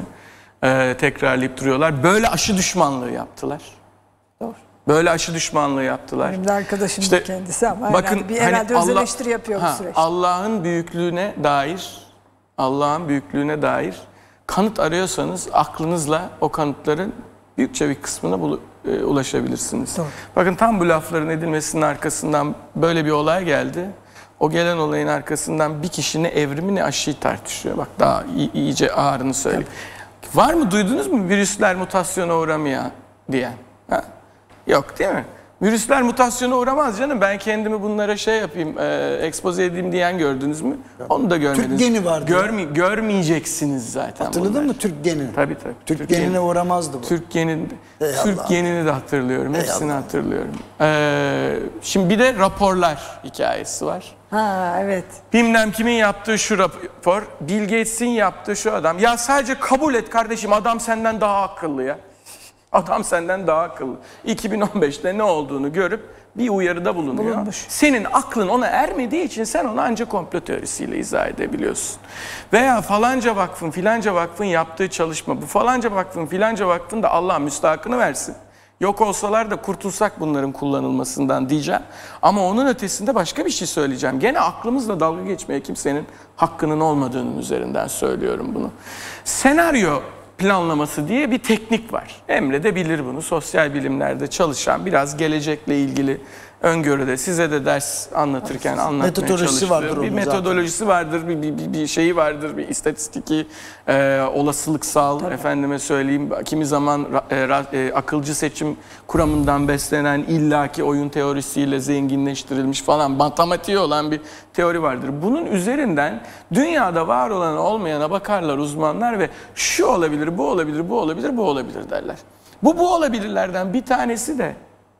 e, tekrarlayıp duruyorlar. Böyle aşı düşmanlığı yaptılar. Doğru. Böyle aşı düşmanlığı yaptılar. Benim de arkadaşım İşte kendisi ama bakın, herhalde bir hani herhalde öz Allah- eleştiri yapıyor ha, bu süreçte. Allah'ın büyüklüğüne dair, Allah'ın büyüklüğüne dair kanıt arıyorsanız aklınızla o kanıtların büyükçe bir kısmına bulu, e, ulaşabilirsiniz. Doğru. Bakın tam bu lafların edilmesinin arkasından böyle bir olay geldi. O gelen olayın arkasından bir kişi ne evrimi ne aşıyı tartışıyor. Bak daha iyi- iyice ağırını söyleyeyim. Var mı, duydunuz mu virüsler mutasyona uğramıyor diyen? Ha? Yok değil mi? Virüsler mutasyona uğramaz canım. Ben kendimi bunlara şey yapayım, e, expose edeyim diyen gördünüz mü? Onu da görmediniz. Türk geni vardı. Görme, görmeyeceksiniz zaten. Hatırladın bunları. mı Türk geni? Tabii tabii. Türk, genine uğramazdı bu. Türk genini, Ey Türk Allah. genini de hatırlıyorum. Ey Hepsini Allah. hatırlıyorum. Ee, şimdi bir de raporlar hikayesi var. Ha evet. Bilmem kimin yaptığı şu rapor, Bill Gates'in yaptığı şu adam. Ya sadece kabul et kardeşim, adam senden daha akıllı ya. Adam senden daha akıllı. iki bin on beşte ne olduğunu görüp bir uyarıda bulunuyor. Bulunmuş. Senin aklın ona ermediği için sen onu ancak komplo teorisiyle izah edebiliyorsun. Veya falanca vakfın filanca vakfın yaptığı çalışma, bu falanca vakfın filanca vakfın da Allah müstahakını versin. Yok olsalar da kurtulsak bunların kullanılmasından diyeceğim. Ama onun ötesinde başka bir şey söyleyeceğim. Gene aklımızla dalga geçmeye kimsenin hakkının olmadığının üzerinden söylüyorum bunu. Senaryo planlaması diye bir teknik var. Emre de bilir bunu. Sosyal bilimlerde çalışan, biraz gelecekle ilgili öngörüde, size de ders anlatırken anlatmaya Metodolojisi çalıştığım vardır bir onun metodolojisi vardır, bir, bir, bir, bir şeyi vardır, bir istatistiki, e, olasılıksal, efendime söyleyeyim, kimi zaman ra, e, ra, e, akılcı seçim kuramından beslenen illaki oyun teorisiyle zenginleştirilmiş falan matematiği olan bir teori vardır. Bunun üzerinden dünyada var olana olmayana bakarlar uzmanlar ve şu olabilir, bu olabilir, bu olabilir, bu olabilir derler. Bu bu olabilirlerden bir tanesi de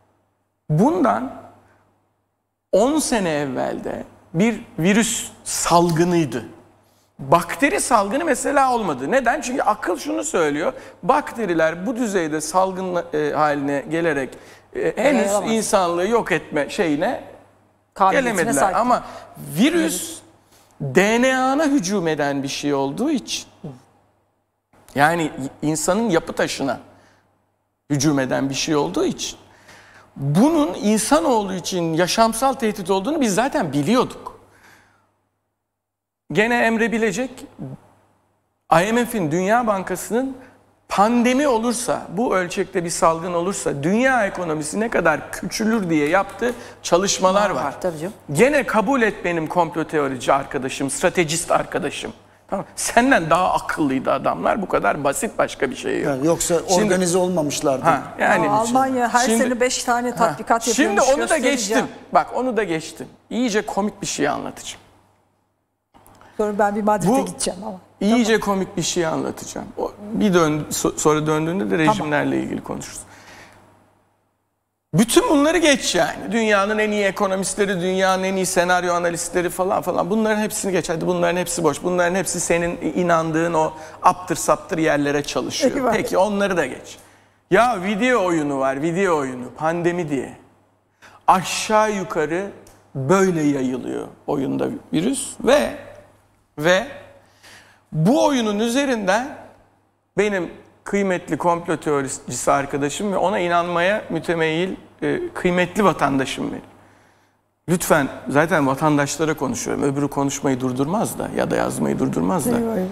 bundan on sene evvelde bir virüs salgınıydı. Bakteri salgını mesela olmadı. Neden? Çünkü akıl şunu söylüyor. Bakteriler bu düzeyde salgın e, haline gelerek e, henüz Yayılamaz. insanlığı yok etme şeyine Kabiliyetine gelemediler. sahip. Ama virüs D N A'na hücum eden bir şey olduğu için, yani insanın yapı taşına hücum eden bir şey olduğu için, bunun insanoğlu için yaşamsal tehdit olduğunu biz zaten biliyorduk. Gene Emre bilecek, I M F'in, Dünya Bankası'nın pandemi olursa, bu ölçekte bir salgın olursa dünya ekonomisi ne kadar küçülür diye yaptığı çalışmalar var. Tabii canım. Gene kabul et benim komplo teorici arkadaşım, stratejist arkadaşım. Tamam. Senden daha akıllıydı adamlar. Bu kadar basit, başka bir şey yok. Yani yoksa Şimdi- organize olmamışlardı. Ha, yani Aa, Almanya her Şimdi- sene beş tane tatbikat Ha, yapıyormuş. Şimdi onu da göstereceğim. geçtim. Bak onu da geçtim. İyice komik bir şey anlatacağım. Sonra ben bir Madrid'e Bu- gideceğim ama. İyice komik bir şey anlatacağım. O, bir dön, so- sonra döndüğünde de rejimlerle ilgili konuşuruz. Bütün bunları geç yani. Dünyanın en iyi ekonomistleri, dünyanın en iyi senaryo analistleri falan falan. Bunların hepsini geç. Hadi bunların hepsi boş. Bunların hepsi senin inandığın o aptır saptır yerlere çalışıyor. Eyvah. Peki onları da geç. Ya video oyunu var, video oyunu. Pandemi diye. Aşağı yukarı böyle yayılıyor oyunda virüs ve ve bu oyunun üzerinden benim kıymetli komplo teoricisi arkadaşım ve ona inanmaya mütemeyyil e, kıymetli vatandaşım benim. Lütfen, zaten vatandaşlara konuşuyorum. Öbürü konuşmayı durdurmaz da ya da yazmayı durdurmaz da. Eyvah, eyvah.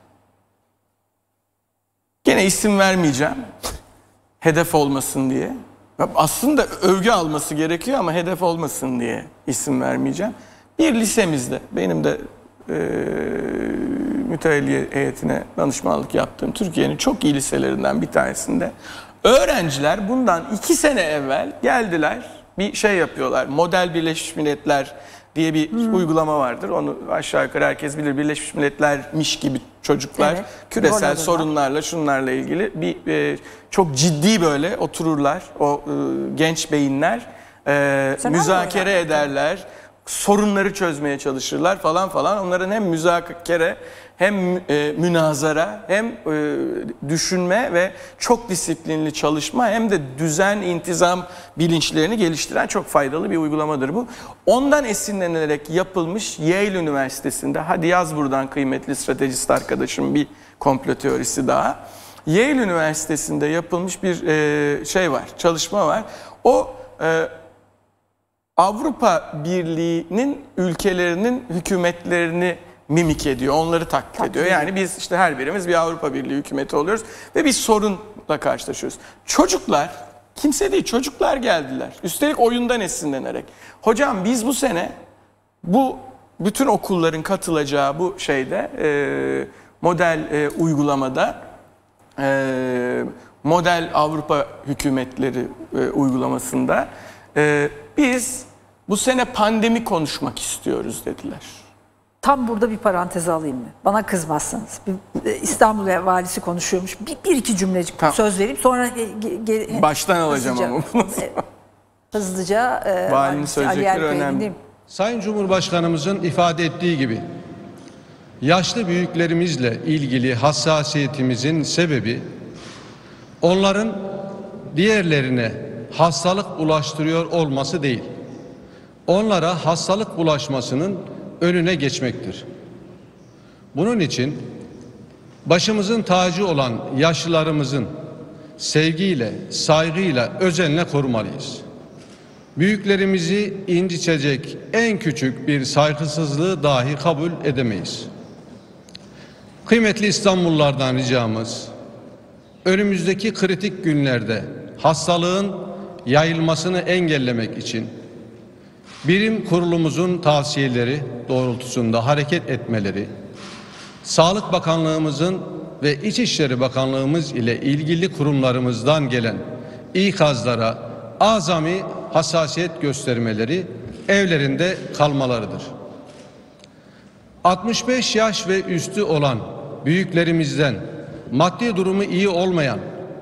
Gene isim vermeyeceğim. Hedef olmasın diye. Aslında övgü alması gerekiyor ama hedef olmasın diye isim vermeyeceğim. Bir lisemizde, benim de e, mütevelli heyetine danışmanlık yaptığım Türkiye'nin çok iyi liselerinden bir tanesinde öğrenciler bundan iki sene evvel geldiler, bir şey yapıyorlar. Model Birleşmiş Milletler diye bir Hmm. uygulama vardır. Onu aşağı yukarı herkes bilir. Birleşmiş Milletler'miş gibi çocuklar Evet. küresel Rol sorunlarla, şunlarla ilgili bir e, çok ciddi böyle otururlar. O e, genç beyinler e, Senaryo müzakere yani. ederler. Sorunları çözmeye çalışırlar falan falan. Onların hem müzakere hem e, münazara hem e, düşünme ve çok disiplinli çalışma hem de düzen, intizam bilinçlerini geliştiren çok faydalı bir uygulamadır bu. Ondan esinlenerek yapılmış Yale Üniversitesi'nde, hadi yaz buradan kıymetli stratejist arkadaşım bir komplo teorisi daha. Yale Üniversitesi'nde yapılmış bir e, şey var, çalışma var. O e, Avrupa Birliği'nin ülkelerinin hükümetlerini mimik ediyor, onları taklit ediyor. Yani biz işte her birimiz bir Avrupa Birliği hükümeti oluyoruz ve bir sorunla karşılaşıyoruz. Çocuklar, kimse değil çocuklar geldiler. Üstelik oyundan esinlenerek. Hocam biz bu sene bu bütün okulların katılacağı bu şeyde e, model e, uygulamada e, model Avrupa hükümetleri e, uygulamasında e, biz bu sene pandemi konuşmak istiyoruz dediler. Tam burada bir parantez alayım mı? Bana kızmazsanız. Bir, e, İstanbul valisi konuşuyormuş. Bir, bir iki cümlecik Tamam. söz vereyim. Sonra ge, ge, Baştan alacağım hızlıca, ama bunu. e, hızlıca e, Valinin valisi söyleyecekleri Ali Erkay'ı önemli. dinleyeyim. Sayın Cumhurbaşkanımızın ifade ettiği gibi yaşlı büyüklerimizle ilgili hassasiyetimizin sebebi onların diğerlerine hastalık bulaştırıyor olması değil. Onlara hastalık bulaşmasının önüne geçmektir. Bunun için başımızın tacı olan yaşlılarımızın sevgiyle, saygıyla, özenle korumalıyız. Büyüklerimizi incitecek en küçük bir saygısızlığı dahi kabul edemeyiz. Kıymetli İstanbullulardan ricamız, önümüzdeki kritik günlerde hastalığın yayılmasını engellemek için birim kurulumuzun tavsiyeleri doğrultusunda hareket etmeleri, Sağlık Bakanlığımızın ve İçişleri Bakanlığımız ile ilgili kurumlarımızdan gelen ikazlara azami hassasiyet göstermeleri, evlerinde kalmalarıdır. altmış beş yaş ve üstü olan büyüklerimizden maddi durumu iyi olmayan,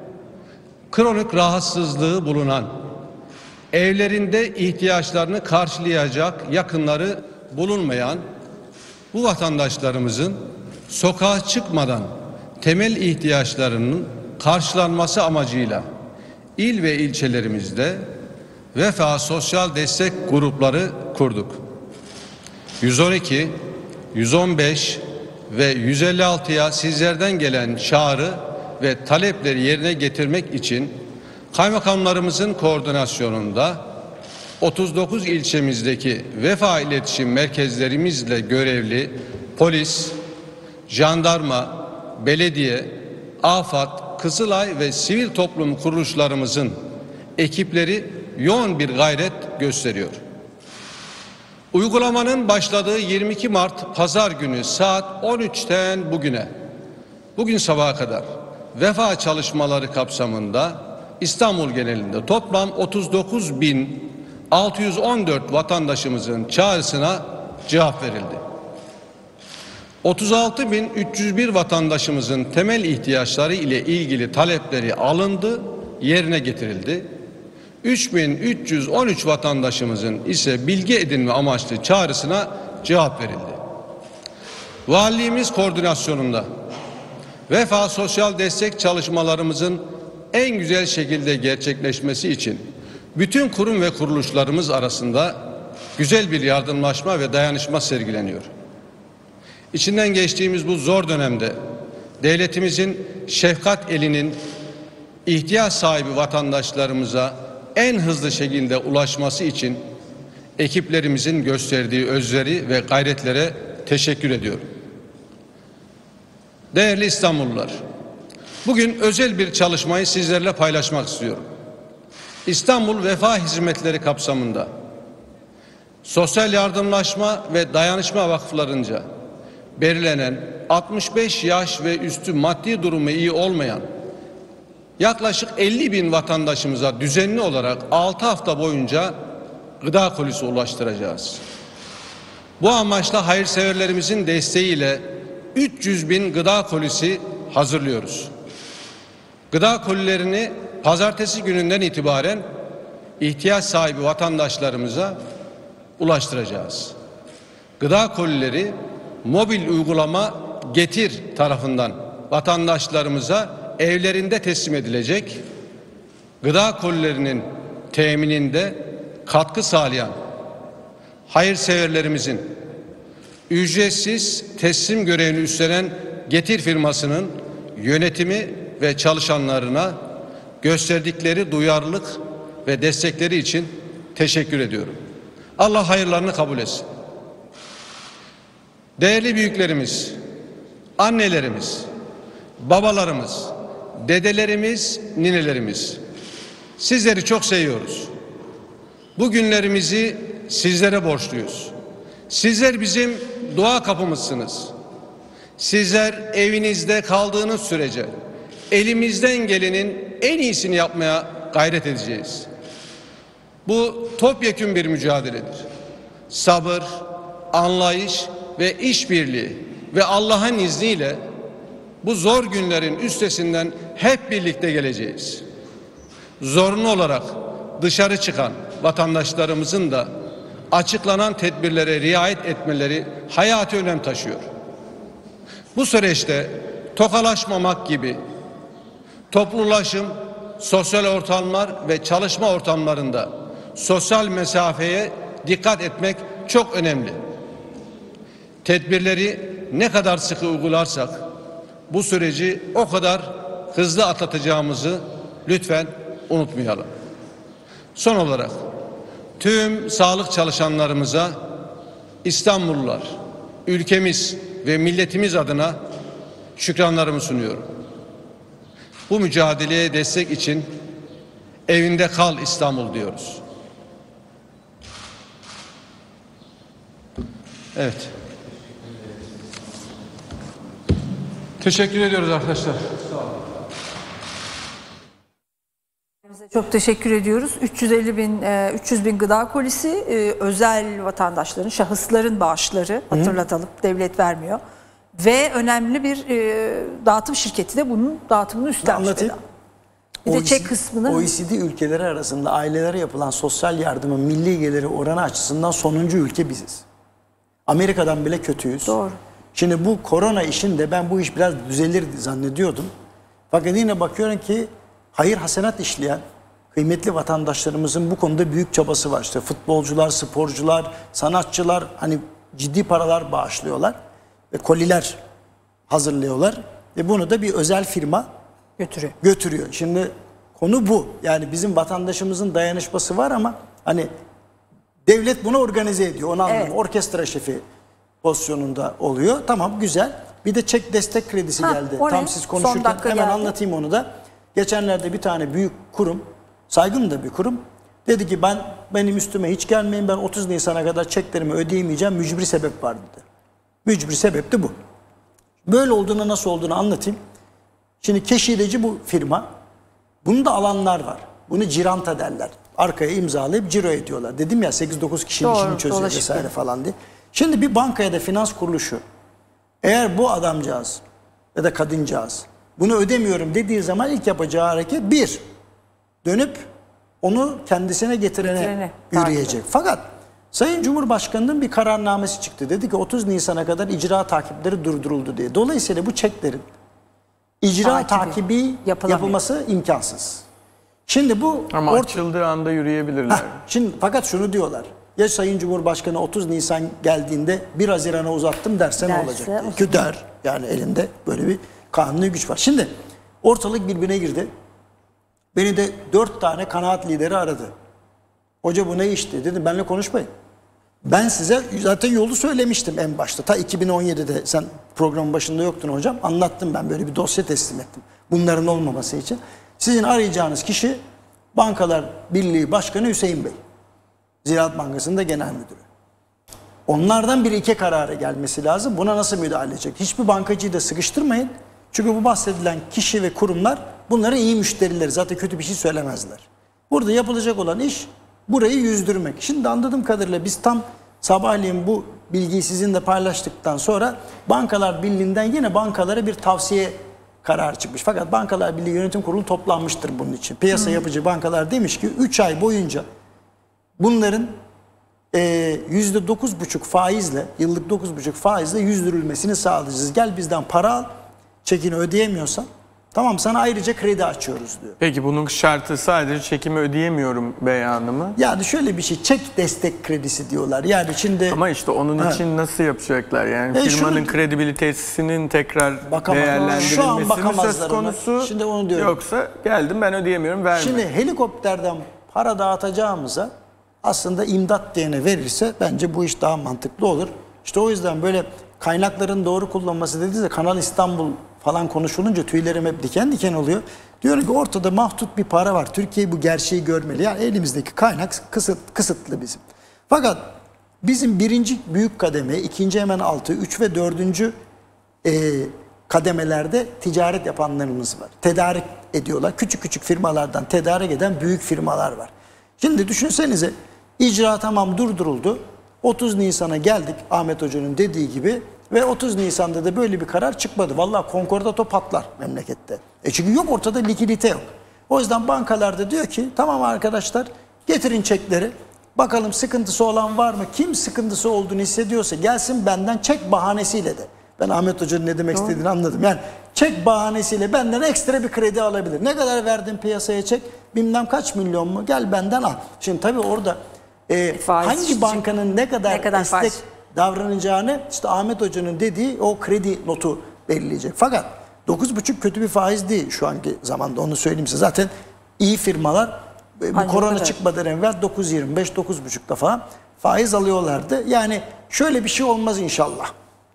kronik rahatsızlığı bulunan, evlerinde ihtiyaçlarını karşılayacak yakınları bulunmayan bu vatandaşlarımızın sokağa çıkmadan temel ihtiyaçlarının karşılanması amacıyla il ve ilçelerimizde Vefa Sosyal Destek Grupları kurduk. yüz on iki, yüz on beş ve yüz elli altıya sizlerden gelen çağrı ve talepleri yerine getirmek için kaymakamlarımızın koordinasyonunda otuz dokuz ilçemizdeki Vefa iletişim merkezlerimizle görevli polis, jandarma, belediye, AFAD, Kızılay ve sivil toplum kuruluşlarımızın ekipleri yoğun bir gayret gösteriyor. Uygulamanın başladığı yirmi iki Mart Pazar günü saat on üçten bugüne, bugün sabaha kadar vefa çalışmaları kapsamında İstanbul genelinde toplam otuz dokuz bin altı yüz on dört vatandaşımızın çağrısına cevap verildi. otuz altı bin üç yüz bir vatandaşımızın temel ihtiyaçları ile ilgili talepleri alındı, yerine getirildi. üç bin üç yüz on üç vatandaşımızın ise bilgi edinme amaçlı çağrısına cevap verildi. Valiliğimiz koordinasyonunda Vefa sosyal destek çalışmalarımızın en güzel şekilde gerçekleşmesi için bütün kurum ve kuruluşlarımız arasında güzel bir yardımlaşma ve dayanışma sergileniyor. İçinden geçtiğimiz bu zor dönemde devletimizin şefkat elinin ihtiyaç sahibi vatandaşlarımıza en hızlı şekilde ulaşması için ekiplerimizin gösterdiği özveri ve gayretlere teşekkür ediyorum. Değerli İstanbullular, bugün özel bir çalışmayı sizlerle paylaşmak istiyorum. İstanbul Vefa Hizmetleri kapsamında Sosyal Yardımlaşma ve Dayanışma Vakıflarınca belirlenen altmış beş yaş ve üstü maddi durumu iyi olmayan yaklaşık elli bin vatandaşımıza düzenli olarak altı hafta boyunca gıda kolisi ulaştıracağız. Bu amaçla hayırseverlerimizin desteğiyle üç yüz bin gıda kolisi hazırlıyoruz. Gıda kolilerini pazartesi gününden itibaren ihtiyaç sahibi vatandaşlarımıza ulaştıracağız. Gıda kolileri mobil uygulama Getir tarafından vatandaşlarımıza evlerinde teslim edilecek. Gıda kolilerinin temininde katkı sağlayan hayırseverlerimizin ücretsiz teslim görevini üstlenen Getir firmasının yönetimi ve çalışanlarına gösterdikleri duyarlılık ve destekleri için teşekkür ediyorum. Allah hayırlarını kabul etsin. Değerli büyüklerimiz, annelerimiz, babalarımız, dedelerimiz, ninelerimiz, sizleri çok seviyoruz. Bu günlerimizi sizlere borçluyuz. Sizler bizim dua kapımızsınız. Sizler evinizde kaldığınız sürece elimizden gelenin en iyisini yapmaya gayret edeceğiz. Bu topyekün bir mücadeledir. Sabır, anlayış ve işbirliği ve Allah'ın izniyle bu zor günlerin üstesinden hep birlikte geleceğiz. Zorunlu olarak dışarı çıkan vatandaşlarımızın da açıklanan tedbirlere riayet etmeleri hayati önem taşıyor. Bu süreçte tokalaşmamak gibi toplulaşım, sosyal ortamlar ve çalışma ortamlarında sosyal mesafeye dikkat etmek çok önemli. Tedbirleri ne kadar sıkı uygularsak bu süreci o kadar hızlı atlatacağımızı lütfen unutmayalım. Son olarak tüm sağlık çalışanlarımıza, İstanbullular, ülkemiz ve milletimiz adına şükranlarımı sunuyorum. Bu mücadeleye destek için evinde kal İstanbul diyoruz. Evet. Teşekkür ediyoruz arkadaşlar. Çok teşekkür ediyoruz. üç yüz elli bin, üç yüz bin gıda kolisi, özel vatandaşların, şahısların bağışları, hatırlatalım, devlet vermiyor. Ve önemli bir dağıtım şirketi de bunun dağıtımını üstlenmiş. Anlatayım. Bir de çek kısmını. O E C D ülkeleri arasında ailelere yapılan sosyal yardımın milli geliri oranı açısından sonuncu ülke biziz. Amerika'dan bile kötüyüz. Doğru. Şimdi bu korona işinde ben bu iş biraz düzelir zannediyordum. Fakat yine bakıyorum ki hayır hasenat işleyen kıymetli vatandaşlarımızın bu konuda büyük çabası var. İşte futbolcular, sporcular, sanatçılar hani ciddi paralar bağışlıyorlar ve koliler hazırlıyorlar ve bunu da bir özel firma götürüyor. götürüyor. Şimdi konu bu. Yani bizim vatandaşımızın dayanışması var ama hani devlet bunu organize ediyor. Onu anladım. Evet. Orkestra şefi pozisyonunda oluyor. Tamam, güzel. Bir de çek destek kredisi ha, geldi. Tam siz konuşurken hemen geldi. Anlatayım onu da. Geçenlerde bir tane büyük kurum, saygın da bir kurum, dedi ki ben benim üstüme hiç gelmeyin, ben otuz Nisan'a kadar çeklerimi ödeyemeyeceğim, mücbir sebep var dedi. Mücbir sebep de bu. Böyle olduğunu, nasıl olduğunu anlatayım. Şimdi keşideci bu firma. Bunu da alanlar var. Bunu ciranta derler. Arkaya imzalayıp ciro ediyorlar. Dedim ya sekiz dokuz kişinin Doğru, işini çözüyor vesaire falan diye. Şimdi bir bankaya da finans kuruluşu eğer bu adamcağız ya da kadıncağız bunu ödemiyorum dediği zaman ilk yapacağı hareket bir, dönüp onu kendisine getirene, getirene yürüyecek. Takip. Fakat Sayın Cumhurbaşkanı'nın bir kararnamesi çıktı. Dedi ki otuz Nisan'a kadar icra takipleri durduruldu diye. Dolayısıyla bu çeklerin icra takibi, takibi yapılması imkansız. Şimdi bu ama açıldığı anda yürüyebilirler. Heh, şimdi fakat şunu diyorlar. Ya Sayın Cumhurbaşkanı otuz Nisan geldiğinde bir Haziran'a uzattım derse ne olacak? Ki der. Yani elinde böyle bir kanuni güç var. Şimdi ortalık birbirine girdi. Beni de dört tane kanaat lideri aradı. Hoca bu ne işti? Dedim benimle konuşmayın. Ben size zaten yolu söylemiştim en başta. Ta iki bin on yedide sen programın başında yoktun hocam. Anlattım, ben böyle bir dosya teslim ettim. Bunların olmaması için. Sizin arayacağınız kişi Bankalar Birliği Başkanı Hüseyin Bey. Ziraat Bankası'nda genel müdürü. Onlardan bir iki karara gelmesi lazım. Buna nasıl müdahale edecek? Hiçbir bankacıyı da sıkıştırmayın. Çünkü bu bahsedilen kişi ve kurumlar bunların iyi müşterileri. Zaten kötü bir şey söylemezler. Burada yapılacak olan iş burayı yüzdürmek. Şimdi anladığım kadarıyla biz tam sabahleyin bu bilgiyi sizinle paylaştıktan sonra Bankalar Birliği'nden yine bankalara bir tavsiye kararı çıkmış. Fakat Bankalar Birliği Yönetim Kurulu toplanmıştır bunun için. Piyasa yapıcı bankalar demiş ki üç ay boyunca bunların yüzde dokuz buçuk faizle, yıllık dokuz buçuk faizle yüzdürülmesini sağlayacağız. Gel bizden para al, çekini ödeyemiyorsan tamam sana ayrıca kredi açıyoruz diyor. Peki bunun şartı sadece çekimi ödeyemiyorum beyanı mı? Yani şöyle bir şey, çek destek kredisi diyorlar. Yani şimdi ama işte onun ha. için nasıl yapacaklar? Yani e firmanın şunu, kredibilitesinin tekrar bakamaz. değerlendirilmesi Şu an mi söz konusu? Onlar. Şimdi onu diyorum. Yoksa geldim ben ödeyemiyorum, verme. Şimdi helikopterden para dağıtacağımıza aslında imdat diyene verirse bence bu iş daha mantıklı olur. İşte o yüzden böyle kaynakların doğru kullanması dediğinizde Kanal İstanbul falan konuşulunca tüylerim hep diken diken oluyor. Diyorum ki ortada mahdut bir para var. Türkiye bu gerçeği görmeli. Yani elimizdeki kaynak kısıt, kısıtlı bizim. Fakat bizim birinci büyük kademe, ikinci hemen altı, üç ve dördüncü e, kademelerde ticaret yapanlarımız var. Tedarik ediyorlar. Küçük küçük firmalardan tedarik eden büyük firmalar var. Şimdi düşünsenize icra tamam durduruldu. otuz Nisan'a geldik Ahmet Hoca'nın dediği gibi ve otuz Nisan'da da böyle bir karar çıkmadı. Vallahi konkordato patlar memlekette. E çünkü yok ortada likidite yok. O yüzden bankalarda diyor ki tamam arkadaşlar getirin çekleri. Bakalım sıkıntısı olan var mı? Kim sıkıntısı olduğunu hissediyorsa gelsin benden çek bahanesiyle de. Ben Ahmet Hoca'nın ne demek istediğini anladım. Yani çek bahanesiyle benden ekstra bir kredi alabilir. Ne kadar verdin piyasaya çek? Bilmem kaç milyon mu? Gel benden al. Şimdi tabii orada e, hangi bankanın ne kadar, ne kadar esnek faiz davranacağını işte Ahmet Hoca'nın dediği o kredi notu belirleyecek. Fakat dokuz buçuk kötü bir faiz değil şu anki zamanda, onu söyleyeyim size. Zaten iyi firmalar bu Hangi korona kadar? çıkmadan evvel dokuz yirmi beş dokuz buçukta falan faiz alıyorlardı. Yani şöyle bir şey olmaz inşallah.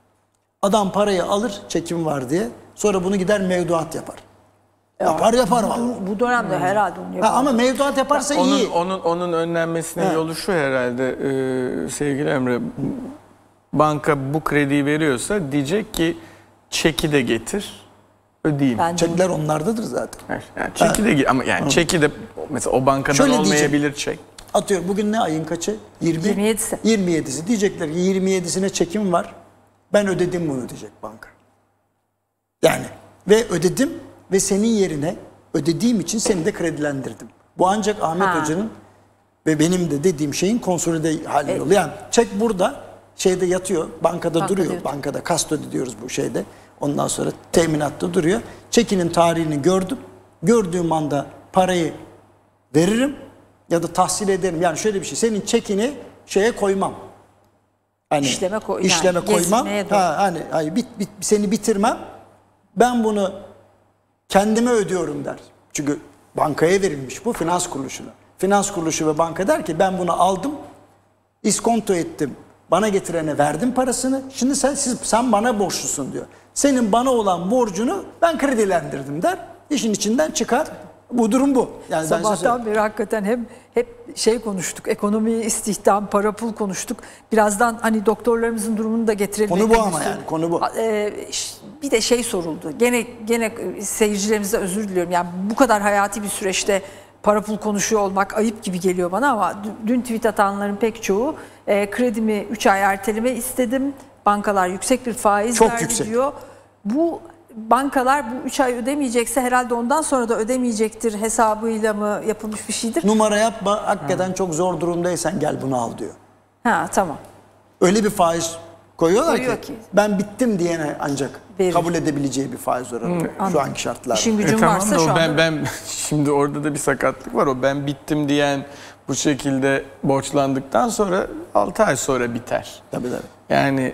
Adam parayı alır çekim var diye, sonra bunu gider mevduat yapar. Ya, yapar yapar vallahi. Bu, bu dönemde hmm. herhalde onu yapar. Ha, ama mevduat yaparsa onun, iyi. Onun onun önlenmesinin yolu şu herhalde e, sevgili Emre. Banka bu krediyi veriyorsa diyecek ki çeki de getir, ödeyeyim. Bence Çekler onlardadır zaten. Yani çeki de ama yani ha. çeki de mesela o bankadan Şöyle olmayabilir diyecek, çek. Atıyorum bugün ne ayın kaçı? yirmi, yirmi yedisi. yirmi yedisi diyecekler ki yirmi yedisine çekim var. Ben ödedim bunu diyecek banka. Yani ve ödedim ve senin yerine ödediğim için seni de kredilendirdim. Bu ancak Ahmet ha. Hoca'nın ve benim de dediğim şeyin konsolide hali evet. oluyor. Yani çek burada şeyde yatıyor, bankada Banka duruyor. Diyor. Bankada kastodi diyoruz bu şeyde. Ondan sonra teminatta duruyor. Çekinin tarihini gördüm. Gördüğüm anda parayı veririm ya da tahsil ederim. Yani şöyle bir şey, senin çekini şeye koymam. Hani işleme, koy, işleme yani koymam. Ha, hani, hani bit, bit, seni bitirmem. Ben bunu kendime ödüyorum der. Çünkü bankaya verilmiş bu, finans kuruluşuna. Finans kuruluşu ve banka der ki ben bunu aldım, iskonto ettim, bana getirene verdim parasını. Şimdi sen siz sen bana borçlusun diyor. Senin bana olan borcunu ben kredilendirdim der. İşin içinden çıkar. Bu durum bu. Yani sabahtan beri hakikaten hem hep şey konuştuk, ekonomi, istihdam, para pul konuştuk. Birazdan hani doktorlarımızın durumunu da getirelim. Konu bu ama yani konu bu. Ee, bir de şey soruldu. Gene gene seyircilerimize özür diliyorum. Yani bu kadar hayati bir süreçte para pul konuşuyor olmak ayıp gibi geliyor bana ama dün tweet atanların pek çoğu e, kredimi üç ay erteleme istedim. Bankalar yüksek bir faiz Çok verdi yüksek. diyor. Bu bankalar bu üç ay ödemeyecekse herhalde ondan sonra da ödemeyecektir hesabıyla mı yapılmış bir şeydir? Numara yapma, hakikaten ha. çok zor durumdaysan gel bunu al diyor. Ha tamam. Öyle bir faiz koyuyorlar Koyuyor ki, ki ben bittim diyene ancak Verir. kabul edebileceği bir faiz oranı hmm. şu anki şartlarda. İşin gücün e, varsa tamam şu ben, anda. Ben, şimdi orada da bir sakatlık var. O ben bittim diyen bu şekilde borçlandıktan sonra altı ay sonra biter. Tabii tabii. Yani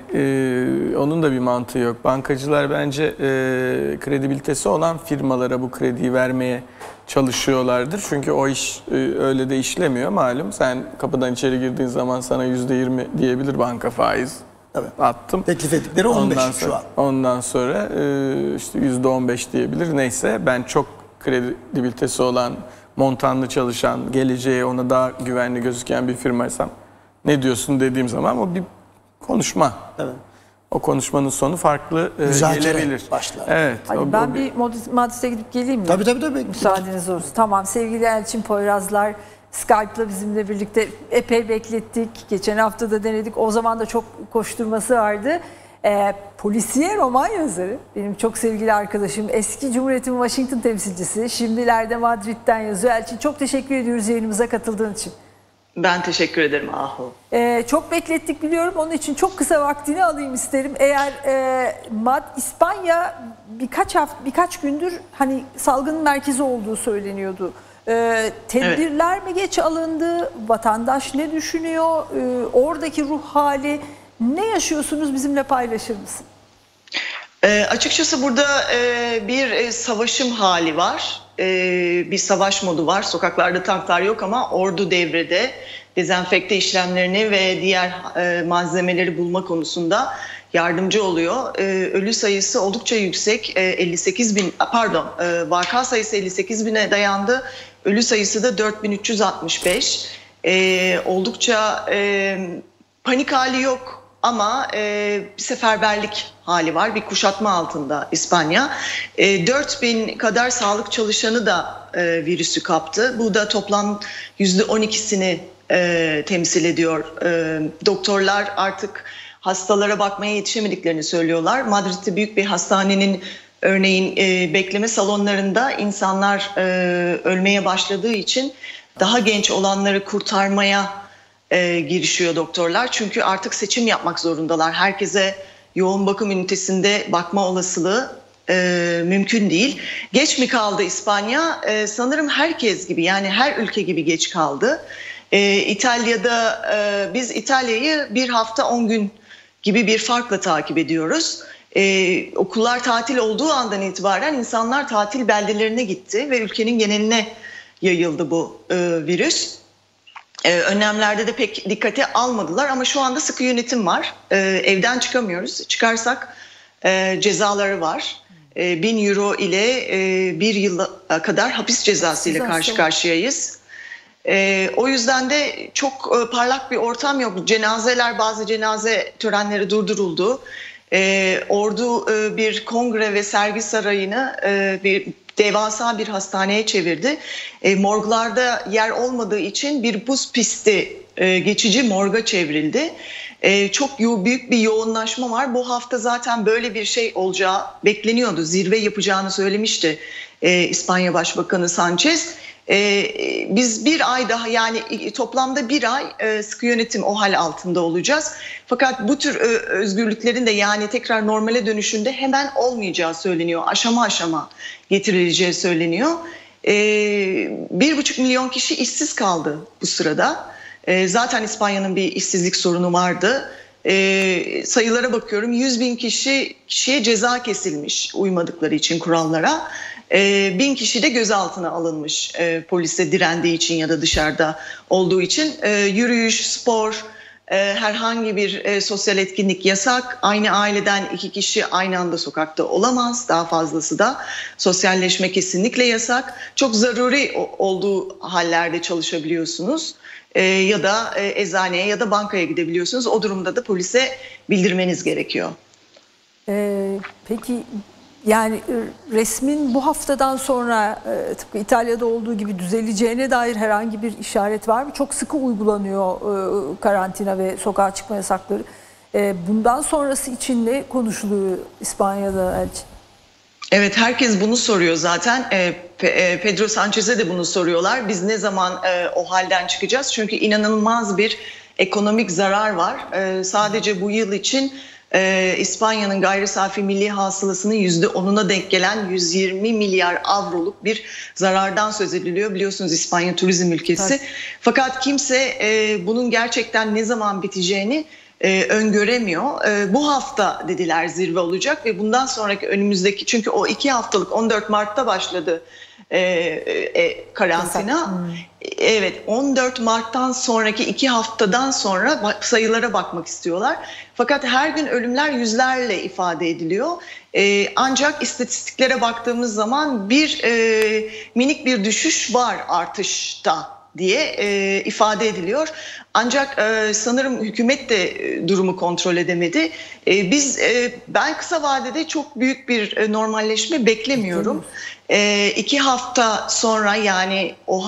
e, onun da bir mantığı yok. Bankacılar bence e, kredibilitesi olan firmalara bu krediyi vermeye çalışıyorlardır. Çünkü o iş e, öyle de işlemiyor malum. Sen kapıdan içeri girdiğin zaman sana yüzde yirmi diyebilir banka faiz. Tabii. Attım. Teklif ettikleri on beş ondan şu sonra, an. Ondan sonra e, işte yüzde on beş diyebilir. Neyse ben çok kredibilitesi olan, montanlı çalışan, geleceğe ona daha güvenli gözüken bir firmaysam ne diyorsun dediğim zaman o bir konuşma. Evet. O konuşmanın sonu farklı e, gelebilir. Başlar. Evet. Hadi o, ben o, bir Madis'e gidip geleyim mi? Tabii tabii tabii. Müsaadeniz olursa. Tamam sevgili Elçin Poyrazlar, Skype'la bizimle birlikte epey beklettik. Geçen hafta da denedik. O zaman da çok koşturması vardı. Ee, polisiye roman yazarı, benim çok sevgili arkadaşım, eski Cumhuriyet'in Washington temsilcisi, şimdilerde Madrid'den yazıyor. Elçin, çok teşekkür ediyoruz yayınımıza katıldığın için. Ben teşekkür ederim Ahu. Ee, çok beklettik biliyorum, onun için çok kısa vaktini alayım isterim. Eğer e, Mad İspanya birkaç hafta, birkaç gündür hani salgının merkezi olduğu söyleniyordu. Ee, tedbirler evet. mi geç alındı? Vatandaş ne düşünüyor? Ee, oradaki ruh hali ne yaşıyorsunuz? Bizimle paylaşır mısın? E, açıkçası burada e, bir e, savaşım hali var. E, bir savaş modu var. Sokaklarda tanklar yok ama ordu devrede. Dezenfekte işlemlerini ve diğer e, malzemeleri bulma konusunda yardımcı oluyor. E, ölü sayısı oldukça yüksek. E, elli sekiz bin, pardon, e, vaka sayısı elli sekiz bine dayandı. Ölü sayısı da dört bin üç yüz altmış beş. E, oldukça e, panik hali yok. Ama e, bir seferberlik hali var, bir kuşatma altında İspanya. E, dört bin kadar sağlık çalışanı da e, virüsü kaptı. Bu da toplam yüzde on ikisini e, temsil ediyor. E, doktorlar artık hastalara bakmaya yetişemediklerini söylüyorlar. Madrid'de büyük bir hastanenin örneğin e, bekleme salonlarında insanlar e, ölmeye başladığı için daha genç olanları kurtarmaya E, girişiyor doktorlar. Çünkü artık seçim yapmak zorundalar. Herkese yoğun bakım ünitesinde bakma olasılığı e, mümkün değil. Geç mi kaldı İspanya? E, sanırım herkes gibi, yani her ülke gibi geç kaldı. E, İtalya'da e, biz İtalya'yı bir hafta on gün gibi bir farkla takip ediyoruz. E, okullar tatil olduğu andan itibaren insanlar tatil beldelerine gitti ve ülkenin geneline yayıldı bu e, virüs. Ee, önlemlerde de pek dikkate almadılar ama şu anda sıkı yönetim var. Ee, evden çıkamıyoruz. Çıkarsak e, cezaları var. E, bin euro ile e, bir yıla kadar hapis cezası ile karşı karşıyayız. E, o yüzden de çok e, parlak bir ortam yok. Cenazeler, bazı cenaze törenleri durduruldu. E, ordu e, bir kongre ve sergi sarayını e, bir devasa bir hastaneye çevirdi. E, morglarda yer olmadığı için bir buz pisti e, geçici morga çevrildi. E, çok büyük bir yoğunlaşma var. Bu hafta zaten böyle bir şey olacağı bekleniyordu. Zirve yapacağını söylemişti e, İspanya Başbakanı Sanchez. E, biz bir ay daha, yani toplamda bir ay e, sıkı yönetim o hal altında olacağız. Fakat bu tür e, özgürlüklerin de yani tekrar normale dönüşünde hemen olmayacağı söyleniyor. Aşama aşama getirileceği söyleniyor. E, bir buçuk milyon kişi işsiz kaldı bu sırada. E, zaten İspanya'nın bir işsizlik sorunu vardı. E, sayılara bakıyorum, yüz bin kişi kişiye ceza kesilmiş uymadıkları için kurallara. E, bin kişi de gözaltına alınmış e, polise direndiği için ya da dışarıda olduğu için. E, yürüyüş, spor, e, herhangi bir e, sosyal etkinlik yasak. Aynı aileden iki kişi aynı anda sokakta olamaz. Daha fazlası da sosyalleşme kesinlikle yasak. Çok zaruri olduğu hallerde çalışabiliyorsunuz. E, ya da e, eczaneye ya da bankaya gidebiliyorsunuz. O durumda da polise bildirmeniz gerekiyor. Ee, peki... Yani resmin bu haftadan sonra tıpkı İtalya'da olduğu gibi düzeleceğine dair herhangi bir işaret var mı? Çok sıkı uygulanıyor karantina ve sokağa çıkma yasakları. Bundan sonrası için ne konuşuluyor İspanya'da Elçin? Evet, herkes bunu soruyor zaten. Pedro Sanchez'e de bunu soruyorlar. Biz ne zaman o halden çıkacağız? Çünkü inanılmaz bir ekonomik zarar var. Sadece bu yıl için Ee, İspanya'nın gayri safi milli hasılasının yüzde onuna denk gelen yüz yirmi milyar avroluk bir zarardan söz ediliyor. Biliyorsunuz İspanya turizm ülkesi. Evet. Fakat kimse e, bunun gerçekten ne zaman biteceğini e, öngöremiyor. E, bu hafta dediler zirve olacak ve bundan sonraki önümüzdeki, çünkü o iki haftalık on dört Mart'ta başladı e, e, karantina. Hmm. Evet, on dört Mart'tan sonraki iki haftadan sonra sayılara bakmak istiyorlar. Fakat her gün ölümler yüzlerle ifade ediliyor. Ee, ancak istatistiklere baktığımız zaman bir e, minik bir düşüş var artışta diye e, ifade ediliyor. Ancak e, sanırım hükümet de e, durumu kontrol edemedi. E, biz e, ben kısa vadede çok büyük bir e, normalleşme beklemiyorum. E, iki hafta sonra, yani o hal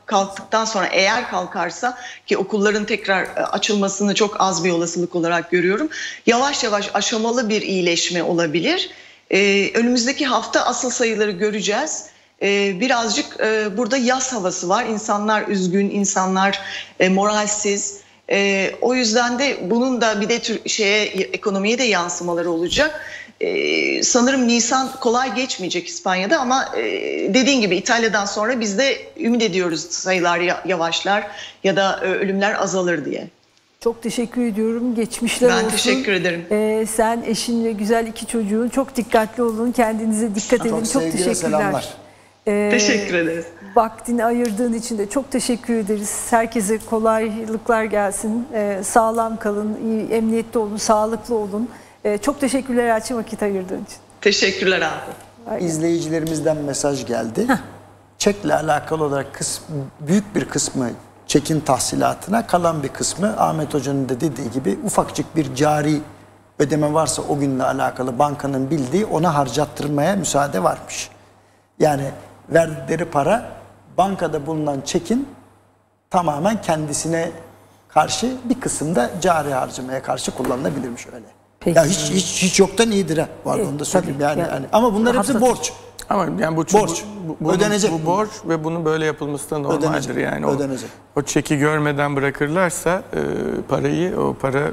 kalktıktan sonra eğer kalkarsa ki okulların tekrar açılmasını çok az bir olasılık olarak görüyorum. Yavaş yavaş aşamalı bir iyileşme olabilir. Ee, önümüzdeki hafta asıl sayıları göreceğiz. Ee, birazcık e, burada yaz havası var. İnsanlar üzgün, insanlar e, moralsiz. E, o yüzden de bunun da bir de tür, şeye ekonomiye de yansımaları olacak. Ee, sanırım Nisan kolay geçmeyecek İspanya'da ama e, dediğin gibi İtalya'dan sonra biz de ümit ediyoruz sayılar yavaşlar ya da ölümler azalır diye. Çok teşekkür ediyorum. Geçmişler ben olsun. Ben teşekkür ederim. Ee, sen, eşin ve güzel iki çocuğun çok dikkatli olun. Kendinize dikkat edin. Çok, çok teşekkürler. Selamlar. Ee, teşekkür ederiz. Vaktini ayırdığın için de çok teşekkür ederiz. Herkese kolaylıklar gelsin. Ee, sağlam kalın, iyi, emniyette olun, sağlıklı olun. Ee, çok teşekkürler Elçin, vakit ayırdığın için. Teşekkürler abi. Aynen. İzleyicilerimizden mesaj geldi. Heh. Çekle alakalı olarak kısm, büyük bir kısmı çekin tahsilatına, kalan bir kısmı Ahmet Hoca'nın da dediği gibi ufakçık bir cari ödeme varsa o günle alakalı bankanın bildiği ona harcattırmaya müsaade varmış. Yani verdikleri para bankada bulunan çekin tamamen kendisine karşı, bir kısımda cari harcamaya karşı kullanılabilirmiş öyle. Peki. Ya hiç hiç hiç yoktan iyidir ha. Var evet, onu da söyleyeyim yani, yani. yani. Ama bunlar hepsi Hatta borç. Ama yani bu borç, bu, bu, ödenecek. Bu borç ve bunun böyle yapılması da normaldir ödenecek. Yani. O, ödenecek. O çeki görmeden bırakırlarsa e, parayı, o para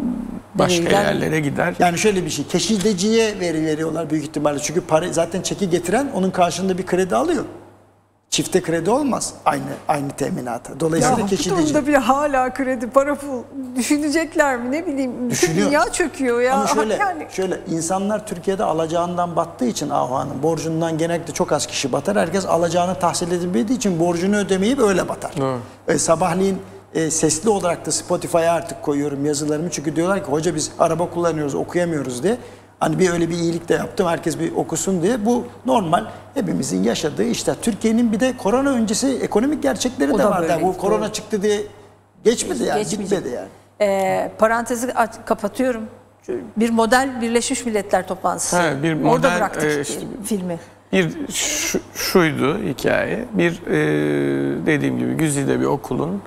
başka Nereye yerlere gider. Yani şöyle bir şey, keşideciye veri veriyorlar büyük ihtimalle. Çünkü para, zaten çeki getiren onun karşılığında bir kredi alıyor. Çifte kredi olmaz aynı aynı teminata. Dolayısıyla keşideci. Ya bir hala kredi, para pul düşünecekler mi, ne bileyim. Bütün dünya çöküyor ya. Ama şöyle, yani. şöyle insanlar Türkiye'de alacağından battığı için Ahua'nın borcundan genellikle çok az kişi batar. Herkes alacağını tahsil edilmediği için borcunu ödemeyip öyle batar. E, sabahleyin e, sesli olarak da Spotify'a artık koyuyorum yazılarımı. Çünkü diyorlar ki hoca biz araba kullanıyoruz, okuyamıyoruz diye. Hani bir öyle bir iyilik de yaptım, herkes bir okusun diye. Bu normal, hepimizin yaşadığı işte. Türkiye'nin bir de korona öncesi ekonomik gerçekleri o de vardı. Yani bu korona doğru. çıktı diye geçmedi yani, gitmedi yani. Ee, parantezi kapatıyorum. Bir model Birleşmiş Milletler toplantısı. He, bir model, orada bıraktık e, işte, filmi. Bir şu, şuydu hikaye. Bir e, dediğim gibi güzide bir okulun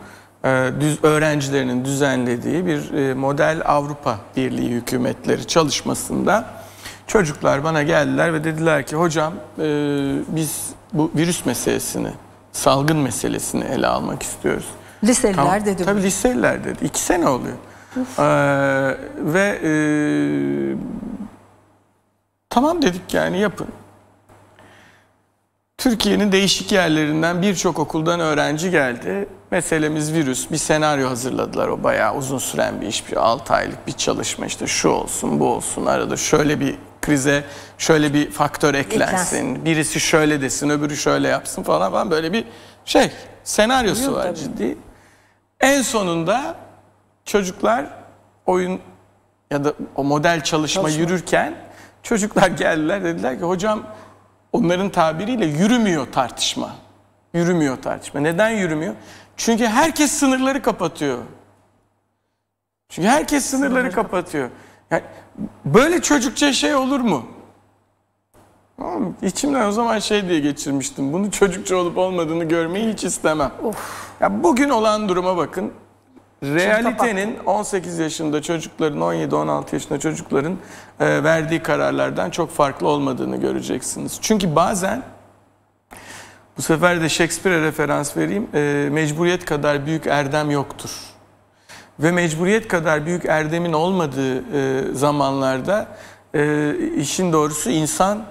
düz öğrencilerinin düzenlediği bir model Avrupa Birliği hükümetleri çalışmasında çocuklar bana geldiler ve dediler ki hocam biz bu virüs meselesini, salgın meselesini ele almak istiyoruz. Liseliler tamam, dedi. Tabii liseliler dedi. İki sene oluyor. Ee, ve e, tamam dedik yani yapın. Türkiye'nin değişik yerlerinden birçok okuldan öğrenci geldi. Meselemiz virüs. Bir senaryo hazırladılar. O bayağı uzun süren bir iş. Bir altı aylık bir çalışma. İşte şu olsun, bu olsun. Arada şöyle bir krize, şöyle bir faktör eklensin. Eklensin. Birisi şöyle desin, öbürü şöyle yapsın falan falan. Böyle bir şey, senaryosu Yok, var tabii. ciddi. En sonunda çocuklar oyun ya da o model çalışma, çalışma yürürken çocuklar geldiler. Dediler ki hocam, onların tabiriyle yürümüyor tartışma. Yürümüyor tartışma. Neden yürümüyor? Çünkü herkes sınırları kapatıyor. Çünkü herkes sınırları, sınırları kapatıyor. Yani böyle çocukça şey olur mu? Tamam, içimden o zaman şey diye geçirmiştim. Bunu çocukça olup olmadığını görmeyi hiç istemem. Ya bugün olan duruma bakın. Realitenin on sekiz yaşında çocukların, on yedi on altı yaşında çocukların e, verdiği kararlardan çok farklı olmadığını göreceksiniz. Çünkü bazen, bu sefer de Shakespeare'e referans vereyim, e, mecburiyet kadar büyük erdem yoktur. Ve mecburiyet kadar büyük erdemin olmadığı e, zamanlarda e, işin doğrusu insan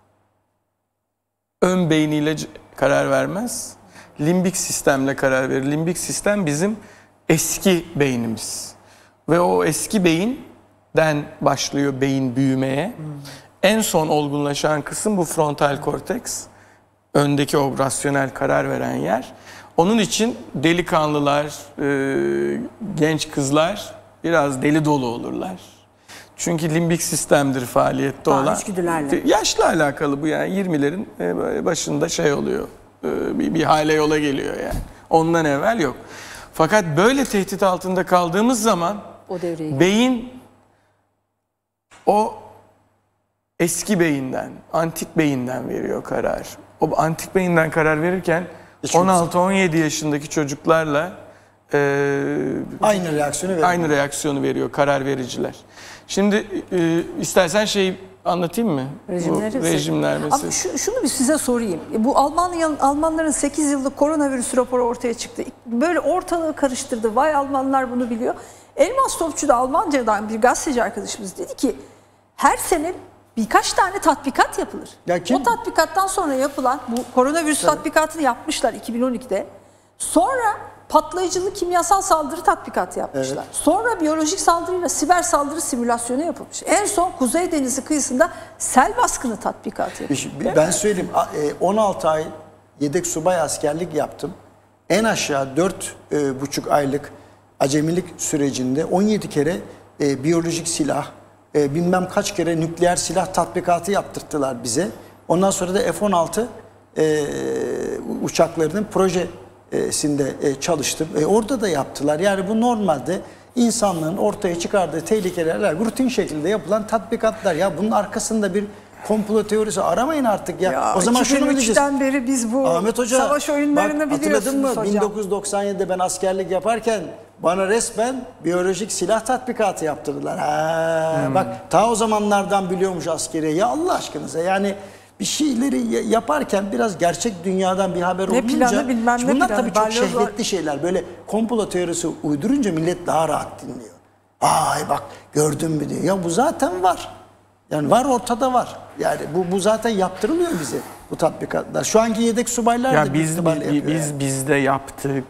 ön beyniyle karar vermez. Limbik sistemle karar verir. Limbik sistem bizim eski beynimiz. Ve o eski beyinden başlıyor beyin büyümeye. Hmm. En son olgunlaşan kısım bu frontal korteks. Öndeki o rasyonel karar veren yer. Onun için delikanlılar, e, genç kızlar biraz deli dolu olurlar. Çünkü limbik sistemdir faaliyette Daha olan. Yaşla alakalı bu yani. yirmilerin başında şey oluyor. E, bir, bir hale yola geliyor yani. Ondan evvel yok. Fakat böyle tehdit altında kaldığımız zaman o beyin o eski beyinden, antik beyinden veriyor karar. O antik beyinden karar verirken on altı on yedi yaşındaki çocuklarla e, aynı reaksiyonu veriyor. Aynı reaksiyonu veriyor karar vericiler. Şimdi e, istersen şeyi anlatayım mı? Rejimleri. Bu rejimler meselesi. Ama şu, şunu bir size sorayım. Bu Almanya, Almanların sekiz yıllık koronavirüs raporu ortaya çıktı. Böyle ortalığı karıştırdı. Vay Almanlar bunu biliyor. Elmas Topçu da Almanca'dan bir gazeteci arkadaşımız dedi ki her sene birkaç tane tatbikat yapılır. Ya kim? O tatbikattan sonra yapılan bu koronavirüs Tabii. tatbikatını yapmışlar iki bin on ikide. Sonra patlayıcılı kimyasal saldırı tatbikatı yapmışlar. Evet. Sonra biyolojik saldırıyla siber saldırı simülasyonu yapılmış. En son Kuzey Denizi kıyısında sel baskını tatbikatı yapılmış. Ben söyleyeyim, on altı ay yedek subay askerlik yaptım. En aşağı dört buçuk aylık acemilik sürecinde on yedi kere e, biyolojik silah, e, bilmem kaç kere nükleer silah tatbikatı yaptırttılar bize. Ondan sonra da F on altı e, uçaklarının projesinde e, çalıştım. E, orada da yaptılar. Yani bu normalde insanlığın ortaya çıkardığı tehlikeler rutin şekilde yapılan tatbikatlar. Ya bunun arkasında bir komplo teorisi aramayın artık ya. ya o zaman şunu mu diyeceğiz? iki bin üçten beri biz bu Ahmet Hoca, savaş oyunlarını bak, biliyorsunuz hatırladın mı? hocam. bin dokuz yüz doksan yedide ben askerlik yaparken bana resmen biyolojik silah tatbikatı yaptırdılar. Ha, hmm. Bak ta o zamanlardan biliyormuş askeriye. Ya Allah aşkınıza yani bir şeyleri yaparken biraz gerçek dünyadan bir haber ne olunca. Planı, bilmem ne bunlar planı, tabii çok balyoz şehvetli şeyler. Böyle komplo teorisi uydurunca millet daha rahat dinliyor. Ay bak gördün mü diyor. Ya bu zaten var. Yani var ortada var. Yani bu bu zaten yaptırılıyor bize bu tatbikatlar. Şu anki yedek subaylar ya da biz biz, biz yani. biz de yaptık.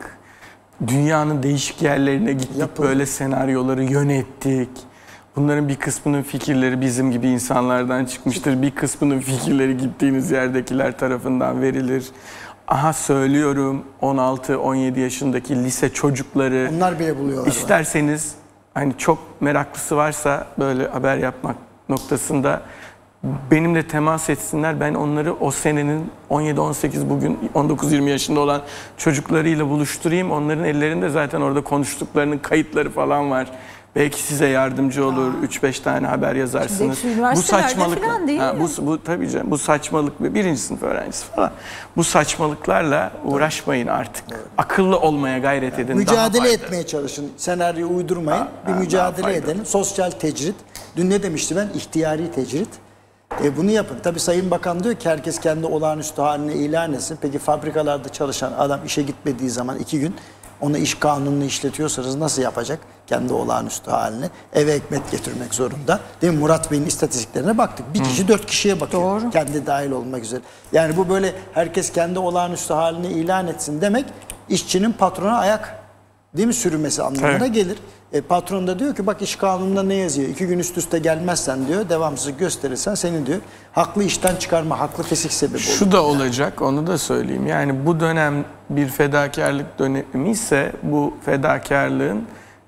Dünyanın değişik yerlerine gittik. Yapın. Böyle senaryoları yönettik. Bunların bir kısmının fikirleri bizim gibi insanlardan çıkmıştır. Bir kısmının fikirleri gittiğiniz yerdekiler tarafından verilir. Aha söylüyorum on altı on yedi yaşındaki lise çocukları. Onlar bile buluyorlar. İsterseniz hani çok meraklısı varsa böyle haber yapmak noktasında benimle temas etsinler. Ben onları o senenin on yedi on sekiz bugün on dokuz yirmi yaşında olan çocuklarıyla buluşturayım. Onların ellerinde zaten orada konuştuklarının kayıtları falan var. Belki size yardımcı olur. üç beş tane haber yazarsınız. Bu saçmalık ha, bu, bu tabii canım. Bu saçmalık ve birinci sınıf öğrencisi falan. Bu saçmalıklarla uğraşmayın artık. Evet. Akıllı olmaya gayret edin. Mücadele etmeye çalışın. Senaryo uydurmayın. Ha, bir ha, mücadele edelim. Sosyal tecrit. Dün ne demişti ben? İhtiyari tecrit. E bunu yapın. Tabii Sayın Bakan diyor ki herkes kendi olağanüstü haline ilan etsin. Peki fabrikalarda çalışan adam işe gitmediği zaman iki gün ona iş kanununu işletiyorsanız nasıl yapacak? Kendi olağanüstü haline. Eve ekmek getirmek zorunda. Değil mi? Murat Bey'in istatistiklerine baktık. Bir kişi dört kişiye bakıyor. Doğru. Kendi dahil olmak üzere. Yani bu böyle herkes kendi olağanüstü halini ilan etsin demek işçinin patrona ayak değil mi sürmesi anlamına evet. gelir. E, patron da diyor ki bak iş kanununda ne yazıyor? İki gün üst üste gelmezsen diyor, devamsızlık gösterirsen seni diyor haklı işten çıkarma, haklı kesik sebebi olur. Şu da olacak, onu da söyleyeyim. Yani bu dönem bir fedakarlık dönemi ise bu fedakarlığın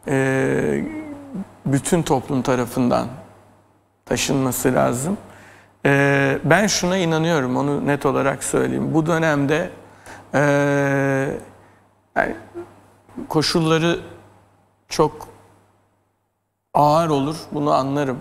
e, bütün toplum tarafından taşınması lazım. E, ben şuna inanıyorum, onu net olarak söyleyeyim. Bu dönemde e, yani koşulları çok ağır olur, bunu anlarım.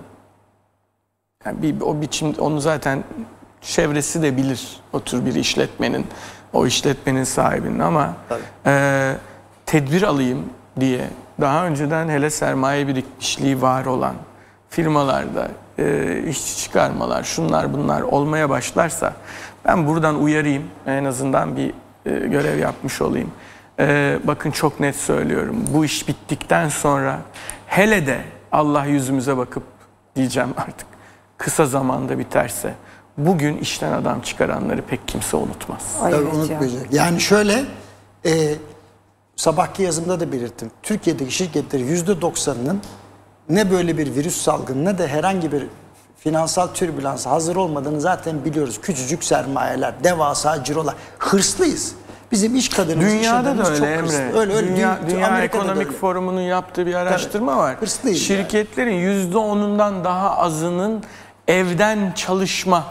Yani bir, o biçim, onu zaten çevresi de bilir, o tür bir işletmenin, o işletmenin sahibinin ama e, tedbir alayım diye daha önceden hele sermaye birikmişliği var olan firmalarda e, işçi çıkarmalar, şunlar bunlar olmaya başlarsa ben buradan uyarayım, en azından bir e, görev yapmış olayım. E, bakın çok net söylüyorum, bu iş bittikten sonra hele de Allah yüzümüze bakıp diyeceğim artık kısa zamanda biterse bugün işten adam çıkaranları pek kimse unutmaz. Ay evet unutmayacak. Ya. Yani şöyle e, sabahki yazımda da belirttim. Türkiye'deki şirketlerin yüzde doksanının ne böyle bir virüs salgını ne de herhangi bir finansal türbülansa hazır olmadığını zaten biliyoruz. Küçücük sermayeler, devasa cirolar. Hırslıyız. Bizim iş kadınımız, dünyada da öyle Emre. Öyle, öyle. Dünya, Dünya Ekonomik Forumu'nun yaptığı bir araştırma Tabii. var. Hırslıyız şirketlerin yüzde onundan daha azının evden çalışma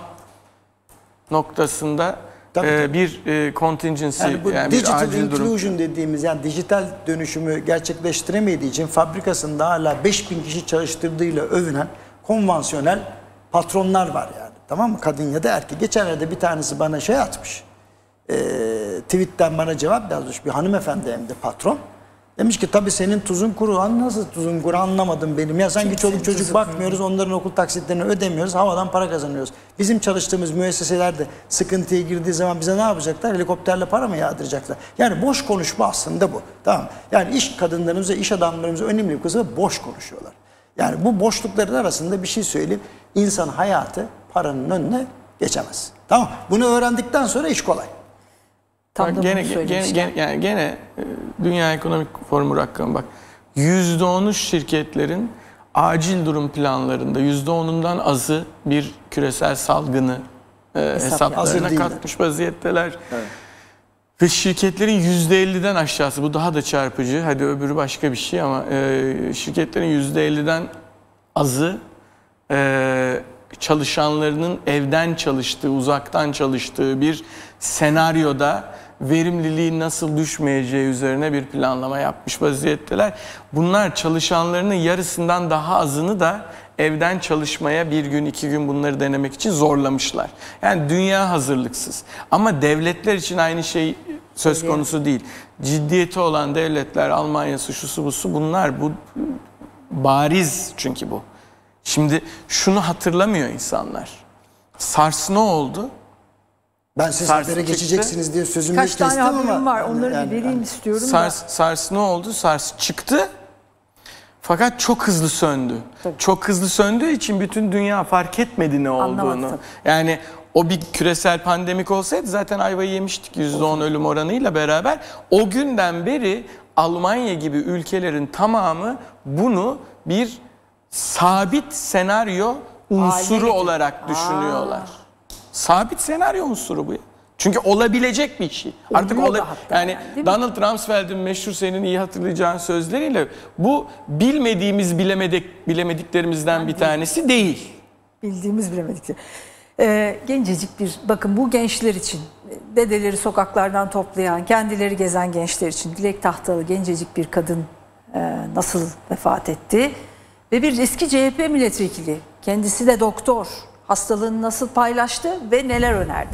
noktasında tabii, e, tabii. bir e, contingency yani, bu yani digital bir acil inclusion durum dediğimiz yani dijital dönüşümü gerçekleştiremediği için fabrikasında hala beş bin kişi çalıştırdığıyla övünen konvansiyonel patronlar var yani. Tamam mı? Kadın ya da erkek. Geçenlerde bir tanesi bana şey atmış. Ee, tweetten bana cevap yazmış bir hanımefendi, hem de patron. Demiş ki tabii senin tuzun kuru. An nasıl tuzun kuru anlamadım benim. Ya sanki çoluk çocuk bakmıyoruz, onların okul taksitlerini ödemiyoruz, havadan para kazanıyoruz. Bizim çalıştığımız müesseselerde sıkıntıya girdiği zaman bize ne yapacaklar? Helikopterle para mı yağdıracaklar? Yani boş konuşma aslında bu. Tamam. Yani iş kadınlarımız ve iş adamlarımız önemli bir kısmı boş konuşuyorlar. Yani bu boşlukların arasında bir şey söyleyeyim. İnsan hayatı paranın önüne geçemez. Tamam. Bunu öğrendikten sonra iş kolay. Bak, gene, gene, gene, yani gene Dünya Ekonomik Forumu rakamı bak. yüzde onu şirketlerin acil durum planlarında yüzde onundan azı bir küresel salgını e, hesaplarına katmış vaziyetteler. Evet. Ve şirketlerin yüzde elliden aşağısı, bu daha da çarpıcı. Hadi öbürü başka bir şey ama e, şirketlerin yüzde elliden azı e, çalışanlarının evden çalıştığı, uzaktan çalıştığı bir senaryoda verimliliğin nasıl düşmeyeceği üzerine bir planlama yapmış vaziyetteler. Bunlar çalışanlarının yarısından daha azını da evden çalışmaya bir gün iki gün bunları denemek için zorlamışlar. Yani dünya hazırlıksız. Ama devletler için aynı şey söz konusu değil. Ciddiyeti olan devletler, Almanya'sı, şusu busu, bunlar bu bariz çünkü bu. Şimdi şunu hatırlamıyor insanlar. SARS ne oldu? Ben siz habere geçeceksiniz diye sözümü kestim ama. Kaç tane haberim var, onları yani, bir vereyim yani. istiyorum SARS, da. SARS ne oldu? SARS çıktı fakat çok hızlı söndü. Tabii. Çok hızlı söndüğü için bütün dünya fark etmedi ne olduğunu. Anlamadım. Yani o bir küresel pandemik olsaydı zaten ayvayı yemiştik yüzde on ölüm oranıyla beraber. O günden beri Almanya gibi ülkelerin tamamı bunu bir sabit senaryo unsuru Aile olarak düşünüyorlar. Aa. Sabit senaryo unsuru bu ya. Çünkü olabilecek bir şey. Oluyor Artık ola, yani, yani Donald Rumsfeld'in meşhur, senin iyi hatırlayacağın sözleriyle, bu bilmediğimiz bilemedik bilemediklerimizden yani bir tanesi değil. Bildiğimiz bilemedikler. Ee, gencecik bir, bakın bu gençler için, dedeleri sokaklardan toplayan, kendileri gezen gençler için Dilek Tahtalı gencecik bir kadın e, nasıl vefat etti? Ve bir eski C H P milletvekili, kendisi de doktor, hastalığını nasıl paylaştı ve neler önerdi?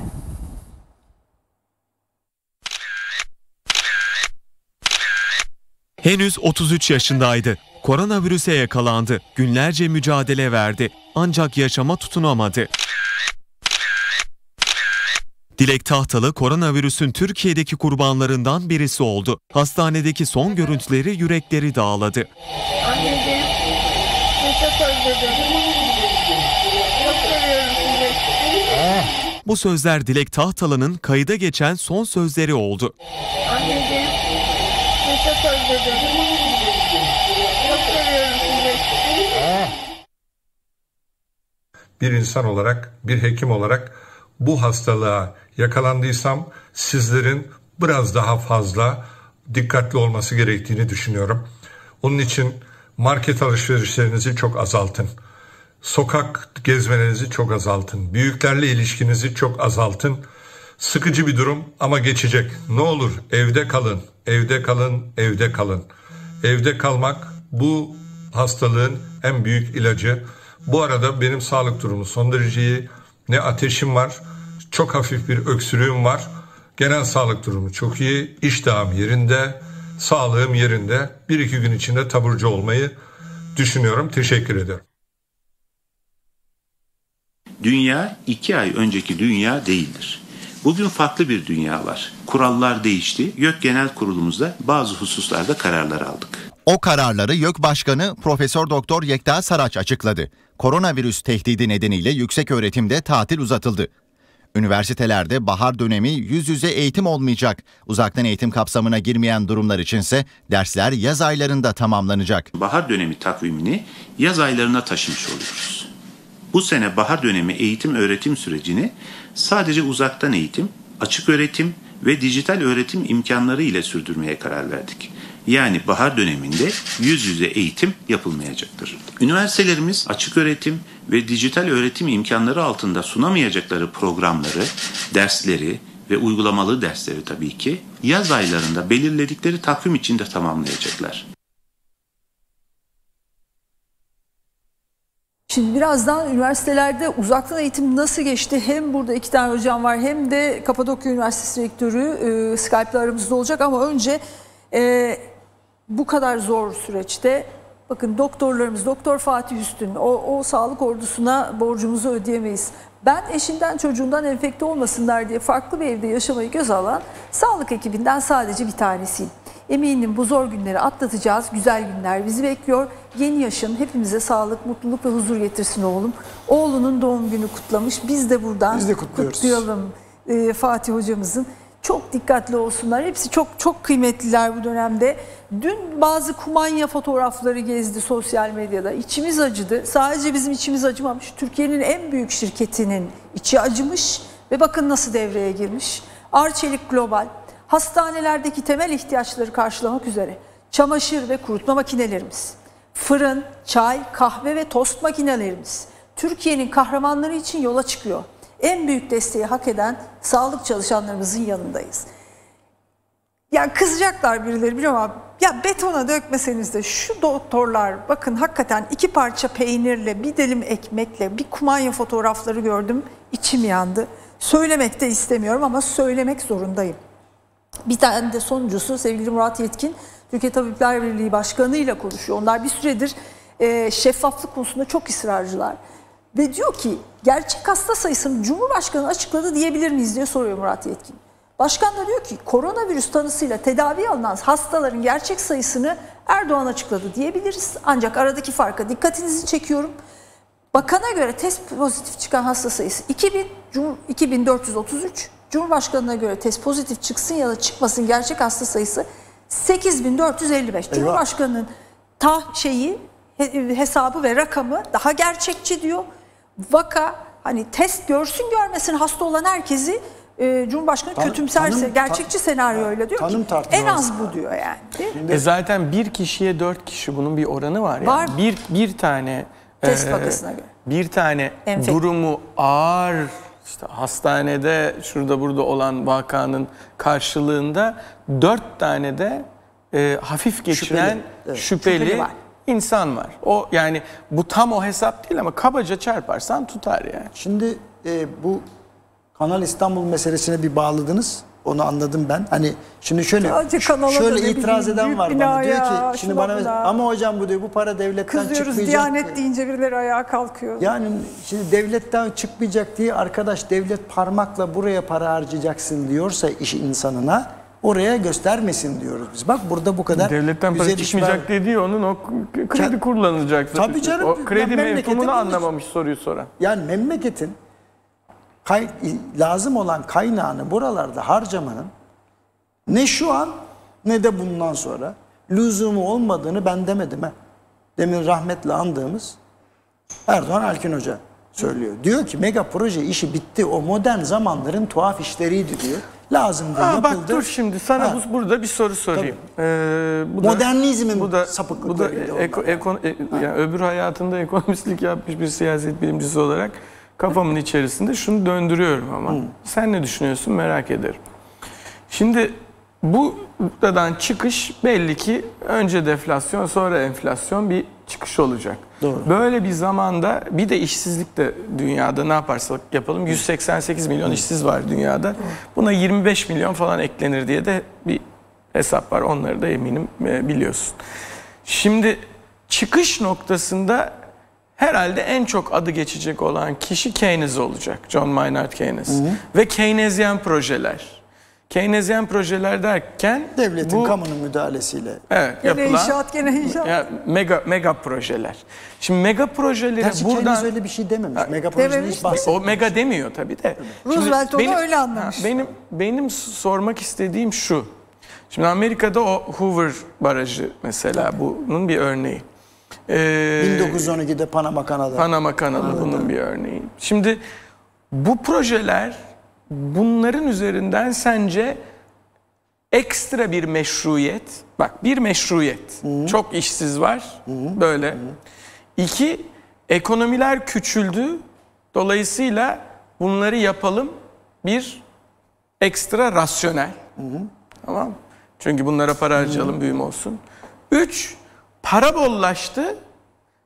Henüz otuz üç yaşındaydı. Koronavirüse yakalandı. Günlerce mücadele verdi. Ancak yaşama tutunamadı. Dilek Tahtalı koronavirüsün Türkiye'deki kurbanlarından birisi oldu. Hastanedeki son görüntüleri yürekleri dağladı. Anneciğim, çok özledim. Çok seviyorum sizi. Bu sözler Dilek Tahtalı'nın kayıda geçen son sözleri oldu. Anneciğim, çok özledim. Çok seviyorum sizi. Bir insan olarak, bir hekim olarak bu hastalığa yakalandıysam sizlerin biraz daha fazla dikkatli olması gerektiğini düşünüyorum. Onun için market alışverişlerinizi çok azaltın. Sokak gezmelerinizi çok azaltın. Büyüklerle ilişkinizi çok azaltın. Sıkıcı bir durum ama geçecek. Ne olur evde kalın, evde kalın, evde kalın. Evde kalmak bu hastalığın en büyük ilacı. Bu arada benim sağlık durumu son derece iyi. Ne ateşim var, çok hafif bir öksürüğüm var. Genel sağlık durumu çok iyi, iştahım yerinde, sağlığım yerinde. Bir iki gün içinde taburcu olmayı düşünüyorum. Teşekkür ederim. Dünya iki ay önceki dünya değildir. Bugün farklı bir dünya var. Kurallar değişti. YÖK Genel Kurulumuzda bazı hususlarda kararlar aldık. O kararları YÖK Başkanı Profesör Doktor Yekta Saraç açıkladı. Koronavirüs tehdidi nedeniyle yüksek öğretimde tatil uzatıldı. Üniversitelerde bahar dönemi yüz yüze eğitim olmayacak. Uzaktan eğitim kapsamına girmeyen durumlar içinse dersler yaz aylarında tamamlanacak. Bahar dönemi takvimini yaz aylarına taşımış oluyoruz. Bu sene bahar dönemi eğitim öğretim sürecini sadece uzaktan eğitim, açık öğretim ve dijital öğretim imkanları ile sürdürmeye karar verdik. Yani bahar döneminde yüz yüze eğitim yapılmayacaktır. Üniversitelerimiz açık öğretim ve dijital öğretim imkanları altında sunamayacakları programları, dersleri ve uygulamalı dersleri tabii ki yaz aylarında belirledikleri takvim içinde tamamlayacaklar. Şimdi birazdan üniversitelerde uzaktan eğitim nasıl geçti? Hem burada iki tane hocam var hem de Kapadokya Üniversitesi Rektörü e, Skype'la aramızda olacak. Ama önce e, bu kadar zor süreçte bakın doktorlarımız, Doktor Fatih Üstün, o, o sağlık ordusuna borcumuzu ödeyemeyiz. Ben eşinden çocuğundan enfekte olmasınlar diye farklı bir evde yaşamayı göze alan sağlık ekibinden sadece bir tanesiyim. Eminim bu zor günleri atlatacağız, güzel günler bizi bekliyor. Yeni yaşın hepimize sağlık, mutluluk ve huzur getirsin oğlum. Oğlunun doğum günü kutlamış, biz de buradan biz de kutlayalım e, Fatih hocamızın. Çok dikkatli olsunlar, hepsi çok çok kıymetliler bu dönemde. Dün bazı kumanya fotoğrafları gezdi sosyal medyada, içimiz acıdı. Sadece bizim içimiz acımamış, Türkiye'nin en büyük şirketinin içi acımış ve bakın nasıl devreye girmiş. Arçelik Global, hastanelerdeki temel ihtiyaçları karşılamak üzere çamaşır ve kurutma makinelerimiz, fırın, çay, kahve ve tost makinelerimiz Türkiye'nin kahramanları için yola çıkıyor. En büyük desteği hak eden sağlık çalışanlarımızın yanındayız. Ya kızacaklar birileri biliyorum ama ya betona dökmeseniz de şu doktorlar bakın hakikaten iki parça peynirle, bir dilim ekmekle, bir kumanya fotoğrafları gördüm, içim yandı. Söylemek de istemiyorum ama söylemek zorundayım. Bir tane de sonuncusu sevgili Murat Yetkin, Türkiye Tabipler Birliği Başkanı ile konuşuyor. Onlar bir süredir e, şeffaflık konusunda çok ısrarcılar. Ve diyor ki gerçek hasta sayısını Cumhurbaşkanı açıkladı diyebilir miyiz diye soruyor Murat Yetkin. Başkan da diyor ki koronavirüs tanısıyla tedavi alınan hastaların gerçek sayısını Erdoğan açıkladı diyebiliriz. Ancak aradaki farka dikkatinizi çekiyorum. Bakana göre test pozitif çıkan hasta sayısı iki bin dört yüz otuz üç. Cumhurbaşkanına göre test pozitif çıksın ya da çıkmasın gerçek hasta sayısı sekiz bin dört yüz elli beş. Cumhurbaşkanının ta şeyi hesabı ve rakamı daha gerçekçi diyor. Vaka hani test görsün görmesin hasta olan herkesi e, Cumhurbaşkanı Tan kötümserse tanım, gerçekçi ta senaryoyla diyor ki en az bu diyor yani. Şimdi, e zaten bir kişiye dört kişi bunun bir oranı var. Yani. Var. Bir, bir tane test e, vakasına göre. Bir tane Enfekt. durumu ağır işte hastanede şurada burada olan vakanın karşılığında dört tane de e, hafif geçiren şüpheli, evet. şüpheli, şüpheli var. İnsan var. O yani bu tam o hesap değil ama kabaca çarparsan tutar yani. Şimdi e, bu Kanal İstanbul meselesine bir bağladınız. Onu anladım ben. Hani şimdi şöyle şöyle itiraz eden var bana. Diyor ki şimdi bana mesela, ama hocam bu diyor bu para devletten kızıyoruz, çıkmayacak. Kızıyoruz Diyanet deyince birileri ayağa kalkıyor. Yani şimdi devletten çıkmayacak diye arkadaş devlet parmakla buraya para harcayacaksın diyorsa iş insanına oraya göstermesin diyoruz biz. Bak burada bu kadar devletten para çıkmayacak dediği onun o kredi kullanılacaktır. Tabii canım. O kredi mevhumunu anlamamış soruyu soran. Yani memleketin kay, lazım olan kaynağını buralarda harcamanın ne şu an ne de bundan sonra lüzumu olmadığını ben demedim. He. Demin rahmetle andığımız Erdoğan Alkin Hoca söylüyor. Diyor ki mega proje işi bitti. O modern zamanların tuhaf işleriydi diyor. Lazımdı, Aa, yapıldı. Bak dur şimdi sana ha. bu, burada bir soru sorayım. Ee, bu Modernizmin bu da, sapıklıklarıydı. Bu da eko, eko, e, yani öbür hayatında ekonomistlik yapmış bir siyaset bilimcisi olarak kafamın içerisinde şunu döndürüyorum ama. Hmm. Sen ne düşünüyorsun merak ederim. Şimdi buradan çıkış belli ki önce deflasyon sonra enflasyon bir çıkış olacak. Doğru. Böyle bir zamanda bir de işsizlik de dünyada ne yaparsak yapalım yüz seksen sekiz milyon hmm. işsiz var dünyada. Buna yirmi beş milyon falan eklenir diye de bir hesap var. Onları da eminim biliyorsun. Şimdi çıkış noktasında herhalde en çok adı geçecek olan kişi Keynes olacak. John Maynard Keynes. Hı hı. Ve Keynesyen projeler. Keynesyen projeler derken devletin bu, kamunun müdahalesiyle. Evet, gene yapılan inşaat, gene inşaat. Ya, mega mega projeler. Şimdi mega projeleri Gerçi buradan Keynes öyle bir şey dememiş. Ha, mega projeden hiç bahsetmiyor. O mega demiyor tabii de. Roosevelt onu öyle anlamış. Ha, benim benim sormak istediğim şu. Şimdi Amerika'da o Hoover Barajı mesela bunun bir örneği. Ee, bin dokuz yüz on ikide Panama Kanalı. Panama Kanalı evet. bunun bir örneği. Şimdi bu projeler bunların üzerinden sence ekstra bir meşruiyet, bak bir meşruiyet, Hı-hı. çok işsiz var Hı-hı. böyle. Hı-hı. İki, ekonomiler küçüldü, dolayısıyla bunları yapalım bir ekstra rasyonel. Hı-hı. Tamam mı? Çünkü bunlara para harcayalım, Hı-hı. büyüme olsun. Üç, para bollaştı,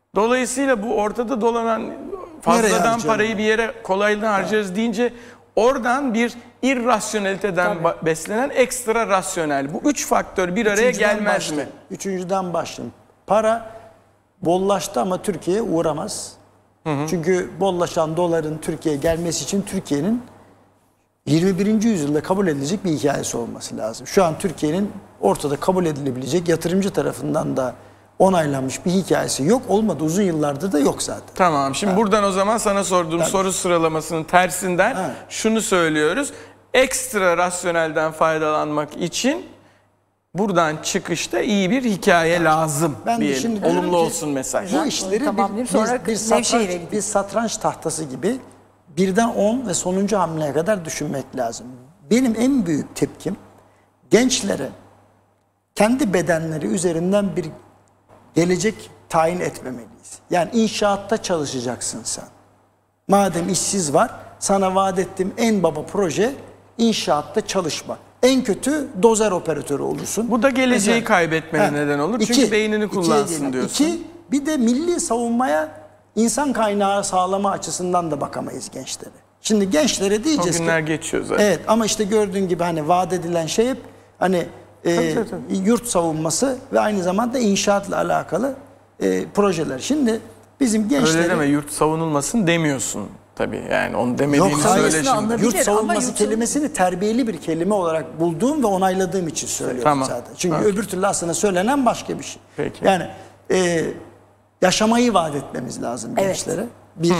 Dolayısıyla bu ortada dolanan fazladan parayı bir yere kolaylıkla harcarız deyince oradan bir irrasyoneliteden Tabii. beslenen ekstra rasyonel. Bu üç faktör bir araya Üçüncüden gelmez başlayayım. mi? Üçüncüden başlayayım. Para bollaştı ama Türkiye'ye uğramaz. Hı hı. Çünkü bollaşan doların Türkiye'ye gelmesi için Türkiye'nin yirmi birinci yüzyılda kabul edilecek bir hikayesi olması lazım. Şu an Türkiye'nin ortada kabul edilebilecek, yatırımcı tarafından da onaylanmış bir hikayesi yok. Olmadı, uzun yıllardır da yok zaten. Tamam, şimdi ha. buradan o zaman sana sorduğum Tabii. soru sıralamasının tersinden ha. şunu söylüyoruz. Ekstra rasyonelden faydalanmak için buradan çıkışta iyi bir hikaye lazım ben diyelim. Şimdi olumlu olsun mesaj. Bu işleri bir, bir, bir, satranç, bir satranç tahtası gibi birden on ve sonuncu hamleye kadar düşünmek lazım. Benim en büyük tepkim gençlere kendi bedenleri üzerinden bir gelecek tayin etmemeliyiz. Yani inşaatta çalışacaksın sen. Madem işsiz var, sana vaat ettiğim en baba proje inşaatta çalışma. En kötü dozer operatörü olursun. Bu da geleceği Mesela, kaybetmene he, neden olur. Çünkü iki, beynini kullansın diyorsun. İki, bir de milli savunmaya insan kaynağı sağlama açısından da bakamayız gençlere. Şimdi gençlere diyeceğiz ki... O günler ki, geçiyor zaten. Evet, ama işte gördüğün gibi hani vaat edilen şey hep hani e, tabii, tabii, tabii. yurt savunması ve aynı zamanda inşaatla alakalı e, projeler. Şimdi bizim gençlere... Öyle deme, yurt savunulmasın demiyorsun. Tabii yani onu demediğini Yok, söyle şimdi. Yurt savunması yurt... kelimesini terbiyeli bir kelime olarak bulduğum ve onayladığım için söylüyorum tamam. zaten. Çünkü okay. öbür türlü aslında söylenen başka bir şey. Peki. Yani e, yaşamayı vaat etmemiz lazım evet. gençlere. Bir. Hı.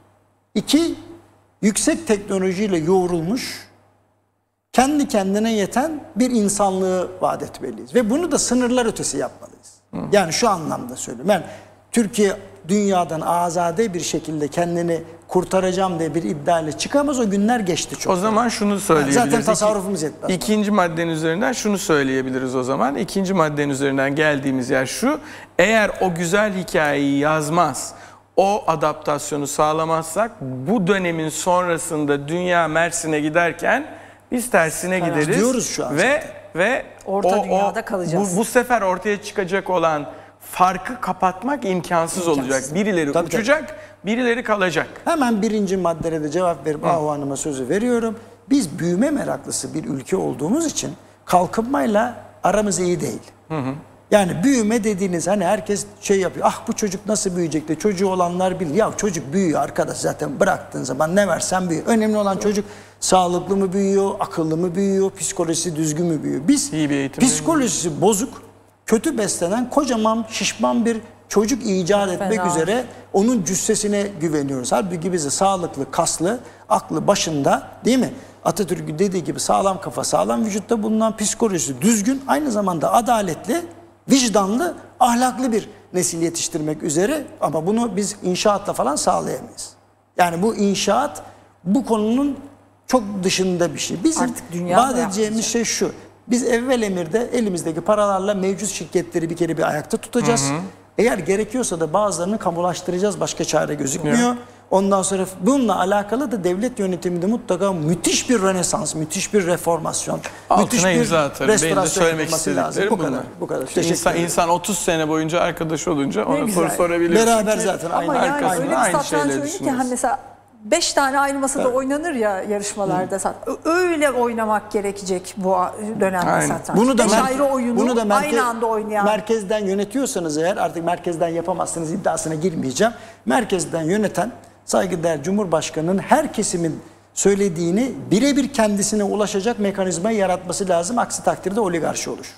İki, yüksek teknolojiyle yoğrulmuş, kendi kendine yeten bir insanlığı vaat etmeliyiz. Ve bunu da sınırlar ötesi yapmalıyız. Hı. Yani şu anlamda söylüyorum. Yani Türkiye dünyadan azade bir şekilde kendini kurtaracağım diye bir iddiayla çıkamaz. O günler geçti çok. O zaman şunu söyleyebiliriz. Yani zaten tasarrufumuz yetmez. İkinci maddenin üzerinden şunu söyleyebiliriz o zaman. İkinci maddenin üzerinden geldiğimiz yer şu. Eğer o güzel hikayeyi yazmaz, o adaptasyonu sağlamazsak bu dönemin sonrasında dünya Mersin'e giderken biz tersine yani gideriz. Diyoruz şu an. Ve ve orta o, dünyada o, kalacağız. Bu, bu sefer ortaya çıkacak olan farkı kapatmak imkansız, imkansız. olacak. Birileri tabii, uçacak, tabii. birileri kalacak. Hemen birinci maddede de cevap verip Ahu Hanım'a sözü veriyorum. Biz büyüme meraklısı bir ülke olduğumuz için kalkınmayla aramız iyi değil. Hı hı. Yani büyüme dediğiniz hani herkes şey yapıyor. Ah bu çocuk nasıl büyüyecek de çocuğu olanlar bilir. Ya çocuk büyüyor arkadaş zaten bıraktığın zaman ne versen büyüyor. Önemli olan çocuk sağlıklı mı büyüyor, akıllı mı büyüyor, psikolojisi düzgün mü büyüyor. Biz psikolojisi mi? bozuk, kötü beslenen kocaman şişman bir çocuk icat etmek Fena. üzere onun cüssesine güveniyoruz. Halbuki bizi sağlıklı, kaslı, aklı başında değil mi? Atatürk'ün dediği gibi sağlam kafa, sağlam vücutta bulunan psikolojisi düzgün, aynı zamanda adaletli, vicdanlı, ahlaklı bir nesil yetiştirmek üzere ama bunu biz inşaatla falan sağlayamayız. Yani bu inşaat bu konunun çok dışında bir şey. Bizim vaat edeceğimiz şey şu. Biz evvel emirde elimizdeki paralarla mevcut şirketleri bir kere bir ayakta tutacağız. Hı hı. Eğer gerekiyorsa da bazılarını kamulaştıracağız. Başka çare gözükmüyor. Evet. Ondan sonra bununla alakalı da devlet yönetiminde mutlaka müthiş bir rönesans, müthiş bir reformasyon, altına müthiş bir restorasyon yapılması lazım. Bu kadar. Bu kadar. İnsan, insan otuz sene boyunca arkadaş olunca ona soru sorabiliyor. Beraber zaten aynı, yani aynı, aynı şeyleri düşünüyoruz. Mesela beş tane aynı masada evet. oynanır ya yarışmalarda. Hı. Öyle oynamak gerekecek bu dönemde Aynen. zaten. Bunu da beş ayrı oyunu bunu da merkez, aynı anda oynayan. Merkezden yönetiyorsanız eğer artık merkezden yapamazsınız iddiasına girmeyeceğim. Merkezden yöneten saygıdeğer Cumhurbaşkanı'nın her kesimin söylediğini birebir kendisine ulaşacak mekanizmayı yaratması lazım. Aksi takdirde oligarşi olur.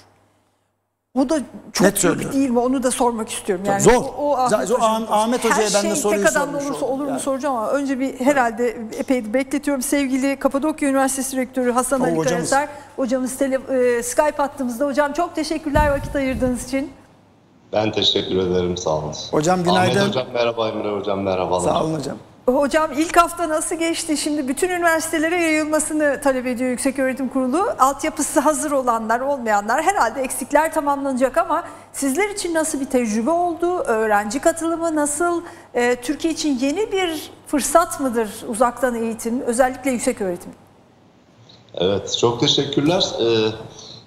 Bu da çok Net büyük değil mi? Onu da sormak istiyorum. Yani zor. O, o Ahmet, zor. Hocam, Ahmet Hoca'ya ben de soruyu sormuş Her şey tek adamda olursa olur mu yani. soracağım ama önce bir herhalde epey bekletiyorum. Sevgili Kapadokya Üniversitesi Rektörü Hasan o, Ali hocamız. Karaser hocamız tele, e, Skype hattımızda. Hocam çok teşekkürler vakit ayırdığınız için. Ben teşekkür ederim, sağ olun. Hocam günaydın. Ahmet Hocam merhaba, Emre Hocam merhabalar. Sağ olun hocam. Hocam ilk hafta nasıl geçti? Şimdi bütün üniversitelere yayılmasını talep ediyor Yükseköğretim Kurulu. Altyapısı hazır olanlar, olmayanlar herhalde eksikler tamamlanacak ama sizler için nasıl bir tecrübe oldu? Öğrenci katılımı nasıl? Ee, Türkiye için yeni bir fırsat mıdır uzaktan eğitim, özellikle yükseköğretim? Evet, çok teşekkürler. Ee,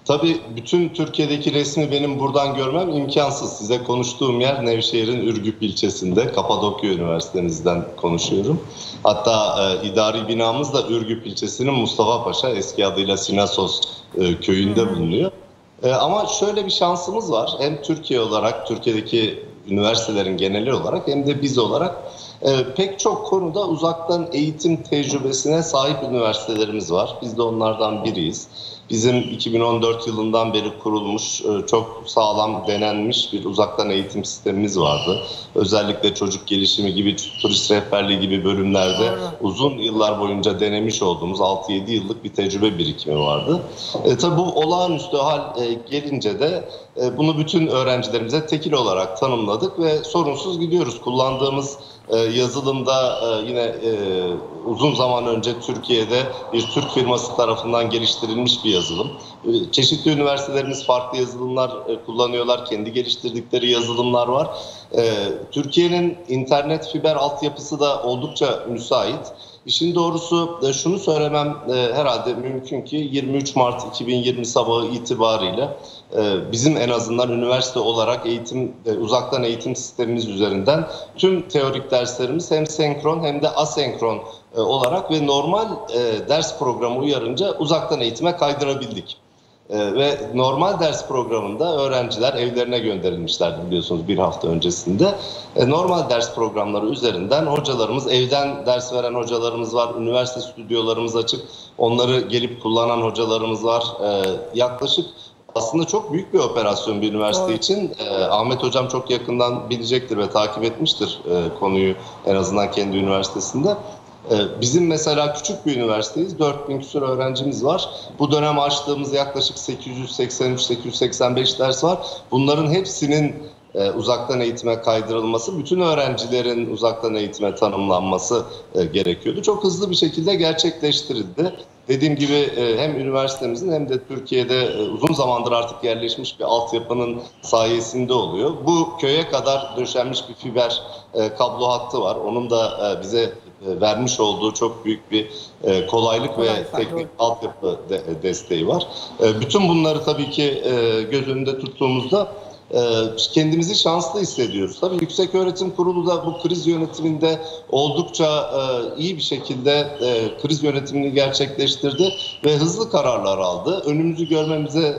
Tabii bütün Türkiye'deki resmi benim buradan görmem imkansız. Size konuştuğum yer Nevşehir'in Ürgüp ilçesinde. Kapadokya Üniversitemizden konuşuyorum. Hatta e, idari binamız da Ürgüp ilçesinin Mustafa Paşa, eski adıyla Sinasos e, köyünde bulunuyor. E, ama şöyle bir şansımız var. Hem Türkiye olarak, Türkiye'deki üniversitelerin geneli olarak hem de biz olarak e, pek çok konuda uzaktan eğitim tecrübesine sahip üniversitelerimiz var. Biz de onlardan biriyiz. Bizim iki bin on dört yılından beri kurulmuş, çok sağlam denenmiş bir uzaktan eğitim sistemimiz vardı. Özellikle çocuk gelişimi gibi, turist rehberliği gibi bölümlerde uzun yıllar boyunca denemiş olduğumuz altı yedi yıllık bir tecrübe birikimi vardı. E, tabii bu olağanüstü hal e, gelince de e, bunu bütün öğrencilerimize tekil olarak tanımladık ve sorunsuz gidiyoruz. Kullandığımız e, yazılımda e, yine e, uzun zaman önce Türkiye'de bir Türk firması tarafından geliştirilmiş bir yazılım. E, çeşitli üniversitelerimiz farklı yazılımlar e, kullanıyorlar. Kendi geliştirdikleri yazılımlar var. E, Türkiye'nin internet fiber altyapısı da oldukça müsait. İşin doğrusu e, şunu söylemem e, herhalde mümkün ki yirmi üç Mart iki bin yirmi sabahı itibariyle e, bizim en azından üniversite olarak eğitim e, uzaktan eğitim sistemimiz üzerinden tüm teorik derslerimiz hem senkron hem de asenkron e, olarak ve normal e, ders programı uyarınca uzaktan eğitime kaydırabildik. Ee, ve normal ders programında öğrenciler evlerine gönderilmişlerdi biliyorsunuz bir hafta öncesinde. Ee, normal ders programları üzerinden hocalarımız, evden ders veren hocalarımız var, üniversite stüdyolarımız açık, onları gelip kullanan hocalarımız var. Ee, yaklaşık aslında çok büyük bir operasyon bir üniversite evet. için. Ee, Ahmet Hocam çok yakından bilecektir ve takip etmiştir e, konuyu en azından kendi üniversitesinde. Bizim mesela küçük bir üniversiteyiz. dört bin küsur öğrencimiz var. Bu dönem açtığımız yaklaşık sekiz yüz seksen üç sekiz yüz seksen beş ders var. Bunların hepsinin uzaktan eğitime kaydırılması, bütün öğrencilerin uzaktan eğitime tanımlanması gerekiyordu. Çok hızlı bir şekilde gerçekleştirildi. Dediğim gibi hem üniversitemizin hem de Türkiye'de uzun zamandır artık yerleşmiş bir altyapının sayesinde oluyor. Bu köye kadar döşenmiş bir fiber kablo hattı var. Onun da bize vermiş olduğu çok büyük bir kolaylık ve teknik altyapı desteği var. Bütün bunları tabii ki göz önünde tuttuğumuzda kendimizi şanslı hissediyoruz. Tabii Yükseköğretim Kurulu da bu kriz yönetiminde oldukça iyi bir şekilde kriz yönetimini gerçekleştirdi ve hızlı kararlar aldı. Önümüzü görmemize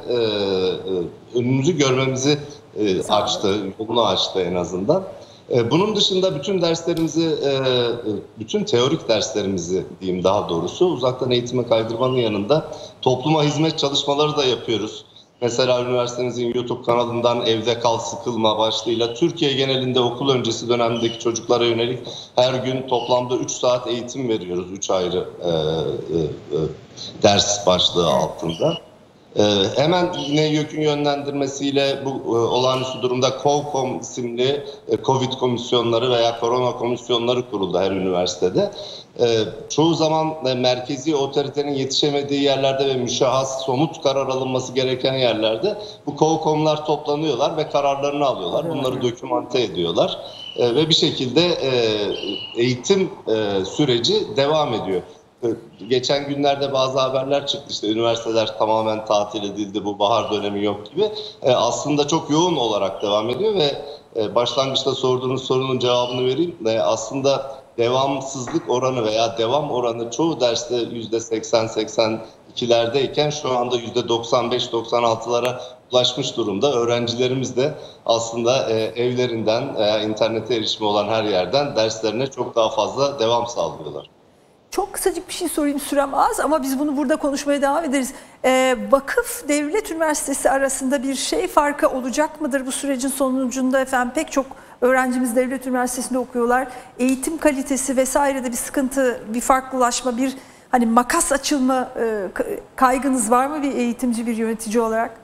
önümüzü görmemizi açtı, yolunu açtı en azından. Bunun dışında bütün derslerimizi, bütün teorik derslerimizi diyeyim daha doğrusu uzaktan eğitime kaydırmanın yanında topluma hizmet çalışmaları da yapıyoruz. Mesela üniversitemizin YouTube kanalından Evde Kal Sıkılma başlığıyla Türkiye genelinde okul öncesi dönemdeki çocuklara yönelik her gün toplamda üç saat eğitim veriyoruz. üç ayrı e, e, e, ders başlığı altında. Ee, hemen yine YÖK'ün yönlendirmesiyle bu e, olağanüstü durumda COVCOM isimli e, Covid komisyonları veya korona komisyonları kuruldu her üniversitede. E, çoğu zaman e, merkezi otoritenin yetişemediği yerlerde ve müşahhas somut karar alınması gereken yerlerde bu COVCOM'lar toplanıyorlar ve kararlarını alıyorlar. Bunları dokümante ediyorlar e, ve bir şekilde e, eğitim e, süreci devam ediyor. Geçen günlerde bazı haberler çıktı, işte üniversiteler tamamen tatil edildi, bu bahar dönemi yok gibi. E, aslında çok yoğun olarak devam ediyor ve e, başlangıçta sorduğunuz sorunun cevabını vereyim. E, aslında devamsızlık oranı veya devam oranı çoğu derste yüzde seksen seksen ikilerdeyken şu anda yüzde doksan beş doksan altılara ulaşmış durumda. Öğrencilerimiz de aslında e, evlerinden veya internete erişimi olan her yerden derslerine çok daha fazla devam sağlıyorlar. Çok kısacık bir şey sorayım, sürem az ama biz bunu burada konuşmaya devam ederiz. Ee, vakıf devlet üniversitesi arasında bir şey farkı olacak mıdır bu sürecin sonucunda efendim? Pek çok öğrencimiz devlet üniversitesinde okuyorlar. Eğitim kalitesi vesairede bir sıkıntı, bir farklılaşma, bir hani makas açılma e, kaygınız var mı bir eğitimci, bir yönetici olarak?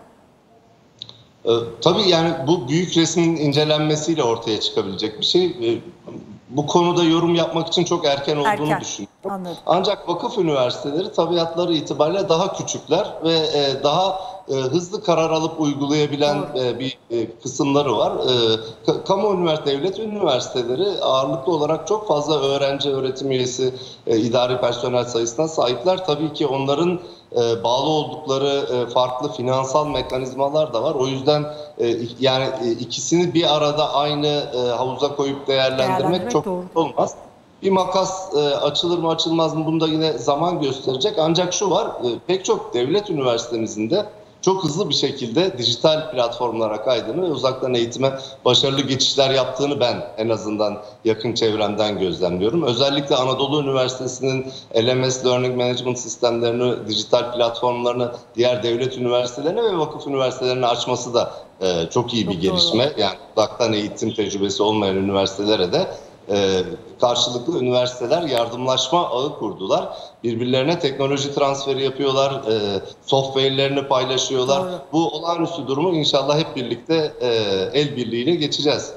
Ee, tabii yani bu büyük resmin incelenmesiyle ortaya çıkabilecek bir şey. Ee, Bu konuda yorum yapmak için çok erken olduğunu erken. düşünüyorum. Anladım. Ancak vakıf üniversiteleri tabiatları itibariyle daha küçükler ve e, daha e, hızlı karar alıp uygulayabilen e, bir e, kısımları var. E, kamu üniversite, devlet üniversiteleri ağırlıklı olarak çok fazla öğrenci, öğretim üyesi, e, idari personel sayısına sahipler. Tabii ki onların e, bağlı oldukları e, farklı finansal mekanizmalar da var. O yüzden e, yani e, ikisini bir arada aynı e, havuza koyup değerlendirmek, Değerlendirmek çok doğru. olmaz. Bir makas e, açılır mı açılmaz mı bunu da yine zaman gösterecek. Ancak şu var, e, pek çok devlet üniversitemizin de çok hızlı bir şekilde dijital platformlara kaydığını ve uzaktan eğitime başarılı geçişler yaptığını ben en azından yakın çevremden gözlemliyorum. Özellikle Anadolu Üniversitesi'nin L M S Learning Management sistemlerini, dijital platformlarını diğer devlet üniversitelerine ve vakıf üniversitelerine açması da e, çok iyi bir Çok gelişme. doğru. Yani uzaktan eğitim tecrübesi olmayan üniversitelere de Ee, karşılıklı üniversiteler yardımlaşma ağı kurdular. Birbirlerine teknoloji transferi yapıyorlar, e, software'lerini paylaşıyorlar. Doğru. Bu olağanüstü durumu inşallah hep birlikte e, el birliğiyle geçeceğiz.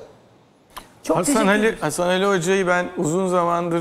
Çok Hasan teşekkür Ali, ederim. Hasan Ali Hoca'yı ben uzun zamandır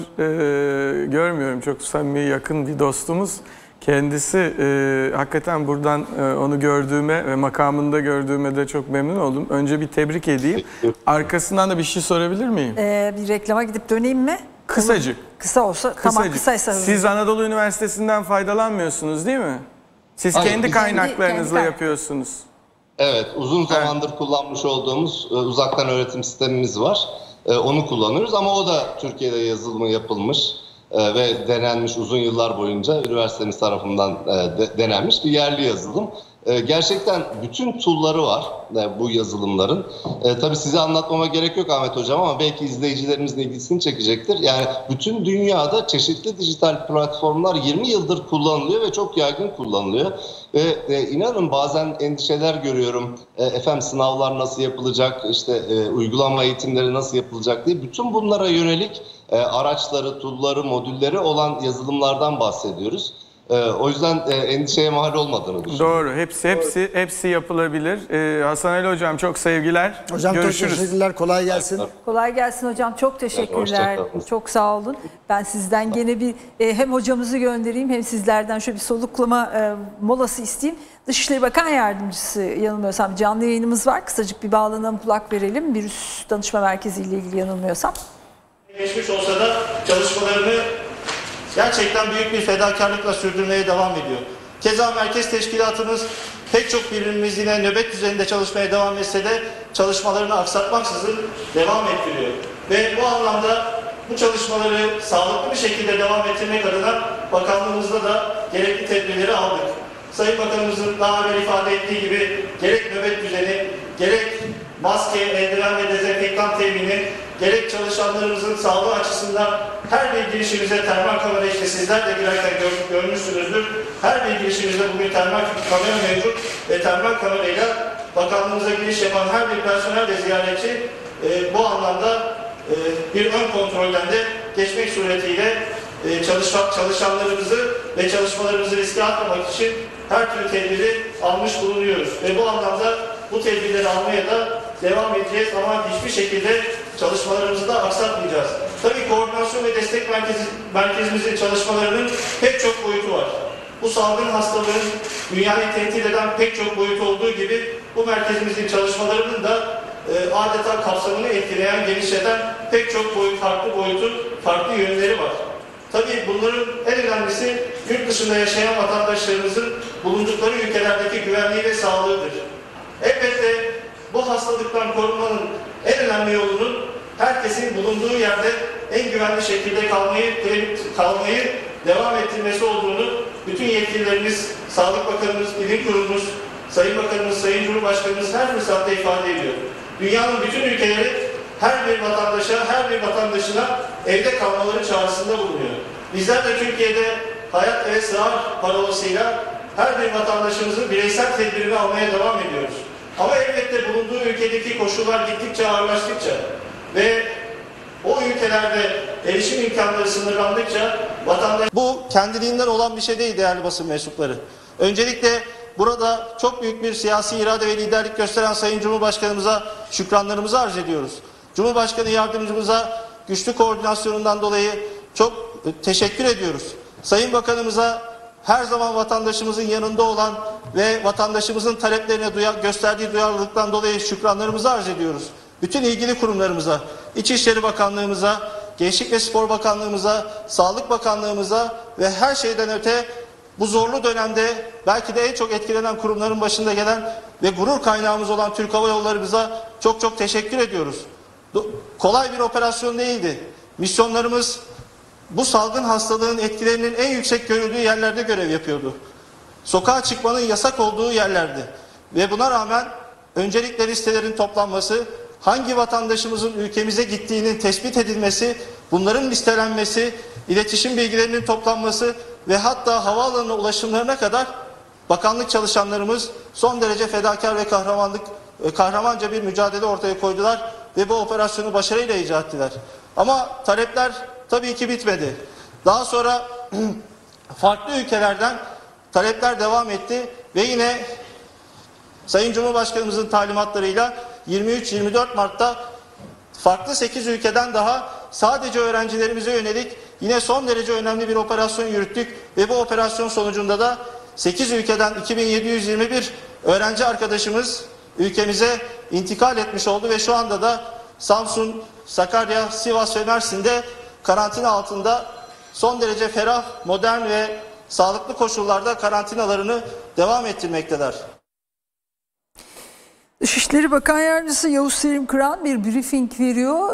e, görmüyorum. Çok samimi, yakın bir dostumuz. Kendisi e, hakikaten buradan e, onu gördüğüme ve makamında gördüğüme de çok memnun oldum. Önce bir tebrik edeyim. Arkasından da bir şey sorabilir miyim? Ee, bir reklama gidip döneyim mi? Kısacık. Kısa olsa tamam, Kısacık. kısaysa hızlı. Siz Anadolu Üniversitesi'nden faydalanmıyorsunuz değil mi? Siz Hayır, kendi biz- kaynaklarınızla kendi- yapıyorsunuz. Evet, uzun zamandır kullanmış olduğumuz e, uzaktan öğretim sistemimiz var. E, onu kullanıyoruz ama o da Türkiye'de yazılımı yapılmış e, ve denenmiş uzun yıllar boyunca üniversitemiz tarafından e, de, denenmiş bir yerli yazılım. E, gerçekten bütün tool'ları var e, bu yazılımların. E, tabii size anlatmama gerek yok Ahmet Hocam ama belki izleyicilerimizin ilgisini çekecektir. Yani bütün dünyada çeşitli dijital platformlar yirmi yıldır kullanılıyor ve çok yaygın kullanılıyor. Ve e, inanın bazen endişeler görüyorum. E, efendim sınavlar nasıl yapılacak, işte e, uygulama eğitimleri nasıl yapılacak diye. Bütün bunlara yönelik e, araçları, tool'ları, modülleri olan yazılımlardan bahsediyoruz. Ee, o yüzden e, endişeye mahal olmadığını düşünüyorum. Doğru. Hepsi hepsi hepsi yapılabilir. Ee, Hasan Ali Hocam çok sevgiler. Hocam Görüşürüz. çok teşekkürler. Kolay gelsin. Kolay gelsin hocam. Çok teşekkürler. hoşça kalın. Çok sağ olun. Ben sizden gene bir e, hem hocamızı göndereyim hem sizlerden şöyle bir soluklama e, molası isteyeyim. Dışişleri Bakan Yardımcısı yanılmıyorsam canlı yayınımız var. Kısacık bir bağlanalım, kulak verelim. Virüs Danışma Merkezi ile ilgili yanılmıyorsam. Geçmiş olsa da çalışmalarını gerçekten büyük bir fedakarlıkla sürdürmeye devam ediyor. Keza Merkez Teşkilatımız pek çok birimimiz yine nöbet düzeninde çalışmaya devam etse de çalışmalarını aksatmaksızın devam ettiriyor. Ve bu anlamda bu çalışmaları sağlıklı bir şekilde devam ettirmek adına bakanlığımızda da gerekli tedbirleri aldık. Sayın Bakanımızın daha evvel ifade ettiği gibi gerek nöbet düzeni, gerek maske, eldiven ve dezenfektan temini, gerek çalışanlarımızın sağlığı açısından her bir girişimize termal kamera, işte sizler de girerken gör, görmüşsünüzdür. Her bir girişimizde bugün termal kamera mevcut ve termal kamerayla bakanlığımıza giriş yapan her bir personel ve ziyaretçi e, bu anlamda e, bir ön kontrolden de geçmek suretiyle e, çalışan, çalışanlarımızı ve çalışmalarımızı riske atmamak için her türlü tedbiri almış bulunuyoruz. Ve bu anlamda bu tedbirleri almaya da devam edeceğiz ama hiçbir şekilde çalışmalarımızı da aksatmayacağız. Tabii koordinasyon ve destek merkezi, merkezimizin çalışmalarının pek çok boyutu var. Bu salgın hastalığın dünyayı tehdit eden pek çok boyutu olduğu gibi bu merkezimizin çalışmalarının da e, adeta kapsamını etkileyen, genişleten pek çok boyut, farklı boyutu, farklı yönleri var. Tabii bunların en önemlisi yurt dışında yaşayan vatandaşlarımızın bulundukları ülkelerdeki güvenliği ve sağlığıdır. Elbette bu hastalıktan korunmanın en önemli yolunun herkesin bulunduğu yerde en güvenli şekilde kalmayı, kalmayı devam ettirmesi olduğunu bütün yetkililerimiz, Sağlık Bakanımız, Bilim Kurulumuz, Sayın Bakanımız, Sayın Cumhurbaşkanımız her fırsatta ifade ediyor. Dünyanın bütün ülkeleri her bir vatandaşa, her bir vatandaşına evde kalmaları çağrısında bulunuyor. Bizler de Türkiye'de hayat eve sığar parolasıyla her bir vatandaşımızın bireysel tedbirini almaya devam ediyoruz. Ama elbette bulunduğu ülkedeki koşullar gittikçe ağırlaştıkça ve o ülkelerde erişim imkanları sınırlandıkça vatandaş... Bu kendiliğinden olan bir şey değil değerli basın mensupları. Öncelikle burada çok büyük bir siyasi irade ve liderlik gösteren Sayın Cumhurbaşkanımıza şükranlarımızı arz ediyoruz. Cumhurbaşkanı yardımcımıza güçlü koordinasyonundan dolayı çok teşekkür ediyoruz. Sayın Bakanımıza her zaman vatandaşımızın yanında olan ve vatandaşımızın taleplerine duya, gösterdiği duyarlılıktan dolayı şükranlarımızı arz ediyoruz. Bütün ilgili kurumlarımıza, İçişleri Bakanlığımıza, Gençlik ve Spor Bakanlığımıza, Sağlık Bakanlığımıza ve her şeyden öte bu zorlu dönemde belki de en çok etkilenen kurumların başında gelen ve gurur kaynağımız olan Türk Hava Yollarımıza çok çok teşekkür ediyoruz. Kolay bir operasyon değildi. Misyonlarımız bu salgın hastalığın etkilerinin en yüksek görüldüğü yerlerde görev yapıyordu. Sokağa çıkmanın yasak olduğu yerlerde ve buna rağmen öncelikle listelerin toplanması, hangi vatandaşımızın ülkemize gittiğinin tespit edilmesi, bunların listelenmesi, iletişim bilgilerinin toplanması ve hatta havaalanına ulaşımlarına kadar bakanlık çalışanlarımız son derece fedakar ve kahramanlık, kahramanca bir mücadele ortaya koydular ve bu operasyonu başarıyla icra ettiler. Ama talepler tabii ki bitmedi. Daha sonra farklı ülkelerden talepler devam etti ve yine Sayın Cumhurbaşkanımızın talimatlarıyla yirmi üç yirmi dört Mart'ta farklı sekiz ülkeden daha sadece öğrencilerimize yönelik yine son derece önemli bir operasyon yürüttük ve bu operasyon sonucunda da sekiz ülkeden iki bin yedi yüz yirmi bir öğrenci arkadaşımız ülkemize intikal etmiş oldu ve şu anda da Samsun, Sakarya, Sivas ve Mersin'de karantina altında son derece ferah, modern ve sağlıklı koşullarda karantinalarını devam ettirmektedir. Dışişleri Bakan Yardımcısı Yavuz Selim Kıran bir briefing veriyor.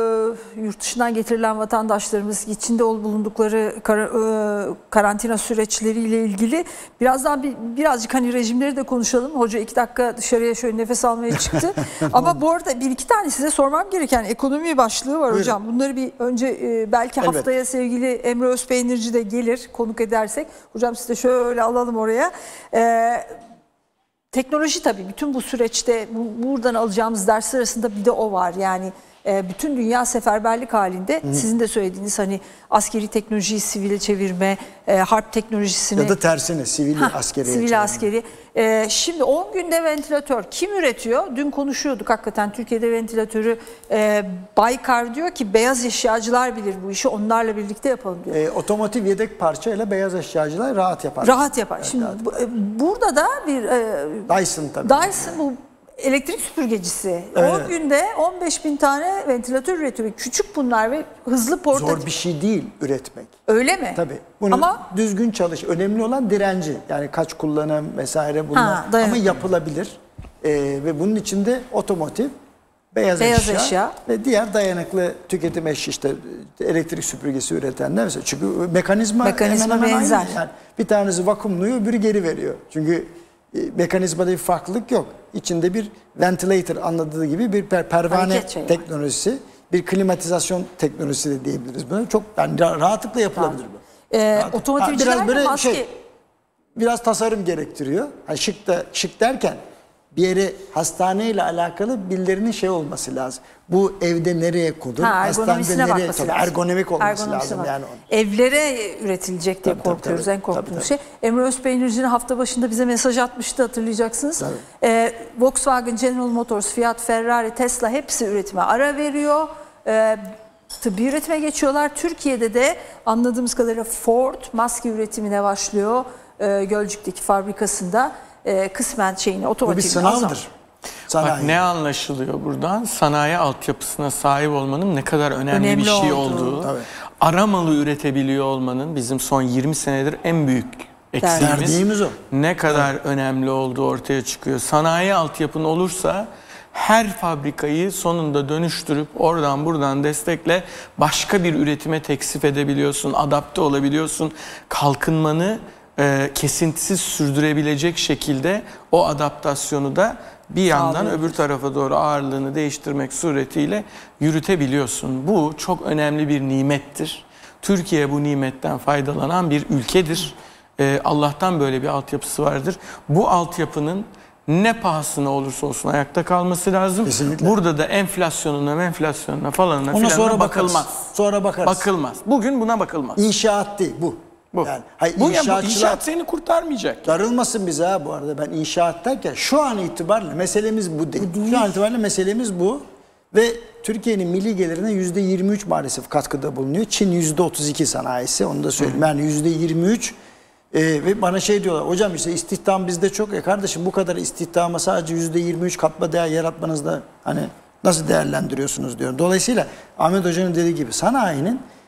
Ee, yurt dışından getirilen vatandaşlarımız içinde bulundukları kar, e, karantina süreçleriyle ilgili birazdan bir, birazcık hani rejimleri de konuşalım. Hoca iki dakika dışarıya şöyle nefes almaya çıktı. Ama bu arada bir iki tane size sormam gereken ekonomi başlığı var. Buyurun hocam. Bunları bir önce e, belki evet. haftaya sevgili Emre Özpeynirci de gelir konuk edersek. Hocam siz de şöyle alalım oraya. Eee Teknoloji tabii bütün bu süreçte bu, buradan alacağımız ders arasında bir de o var. Yani e, bütün dünya seferberlik halinde. Hı. Sizin de söylediğiniz hani askeri teknolojiyi sivile çevirme, e, harp teknolojisini. Ya da tersine sivil askeri. Sivil çevirme. askeri. E, şimdi on günde ventilatör kim üretiyor? Dün konuşuyorduk hakikaten Türkiye'de ventilatörü e, Baykar diyor ki beyaz eşyacılar bilir bu işi, onlarla birlikte yapalım diyor. E, otomotiv yedek parçayla beyaz eşyacılar rahat yapar. Rahat yapar. Evet, şimdi rahat. Bu, e, burada da bir e, Dyson tabii. Dyson bu elektrik süpürgecisi. Evet. on günde on beş bin tane ventilatör üretiyor. Küçük bunlar ve hızlı portatif. Zor bir şey değil üretmek. Öyle mi? Tabii. Bunu Ama düzgün çalış. Önemli olan direnci. Yani kaç kullanım vesaire bunlar. Ha, ama yapılabilir. Ee, ve bunun içinde otomotiv, beyaz, beyaz eşya, eşya ve diğer dayanıklı tüketim eşya işte elektrik süpürgesi üretenler mesela. Çünkü mekanizma, mekanizma hemen hemen benzer. Aynı. Yani bir tanesi vakumluyor, öbürü geri veriyor. Çünkü mekanizmada bir farklılık yok. İçinde bir ventilator anladığı gibi bir per pervane teknolojisi, var. Bir klimatizasyon teknolojisi de diyebiliriz buna. Çok yani rahatlıkla yapılabilir tamam. bu. Ee, otomotivciler biraz böyle maske... şey, biraz tasarım gerektiriyor. Yani şık da şık derken bir yere hastaneyle alakalı birilerinin şey olması lazım. Bu evde nereye konur? Ha, hastanede nereye? Tabii, ergonomik olması lazım yani. Onun. Evlere üretilecek diye tabii, korkuyoruz. Tabii, en korktuğumuz tabii, şey. Tabii. Emre Özpeynirci'nin hafta başında bize mesaj atmıştı, hatırlayacaksınız. Ee, Volkswagen, General Motors, Fiat, Ferrari, Tesla hepsi üretime ara veriyor. Ee, tıbbi üretime geçiyorlar. Türkiye'de de anladığımız kadarıyla Ford maske üretimine başlıyor. Ee, Gölcük'teki fabrikasında. E, kısmen şeyini otomotiv. Bu bir sınavdır. Bak ne anlaşılıyor buradan? Sanayi altyapısına sahip olmanın ne kadar önemli, önemli bir şey olduğu. olduğu. Tabii. Ara malı üretebiliyor olmanın bizim son yirmi senedir en büyük eksiğimiz. o. Ne kadar evet. önemli olduğu ortaya çıkıyor. Sanayi altyapın olursa her fabrikayı sonunda dönüştürüp oradan buradan destekle başka bir üretime teksif edebiliyorsun, adapte olabiliyorsun. Kalkınmanı E, kesintisiz sürdürebilecek şekilde o adaptasyonu da bir yandan Sağ öbür tarafa doğru ağırlığını değiştirmek suretiyle yürütebiliyorsun. Bu çok önemli bir nimettir. Türkiye bu nimetten faydalanan bir ülkedir. E, Allah'tan böyle bir altyapısı vardır. Bu altyapının ne pahasına olursa olsun ayakta kalması lazım. Kesinlikle. Burada da enflasyonuna, enflasyonuna falanına Ona filanına bakılmaz. Bakarız. Sonra bakarız. Bakılmaz. Bugün buna bakılmaz. İnşaat değil bu. Bu. Yani, hayır, bu, ya, bu inşaat seni kurtarmayacak. Darılmasın bize ha bu arada. Ben inşaat derken şu an itibariyle meselemiz bu değil. Bu değil. Şu an itibariyle meselemiz bu. Ve Türkiye'nin milli gelirine yüzde yirmi üç maalesef katkıda bulunuyor. Çin yüzde otuz iki sanayisi. Onu da söyleyeyim. Yani yüzde yirmi üç. Ee, ve bana şey diyorlar. Hocam işte istihdam bizde çok. Ya kardeşim bu kadar istihdama sadece yüzde yirmi üç katma değer yaratmanızda hani nasıl değerlendiriyorsunuz diyorum. Dolayısıyla Ahmet Hoca'nın dediği gibi sanayinin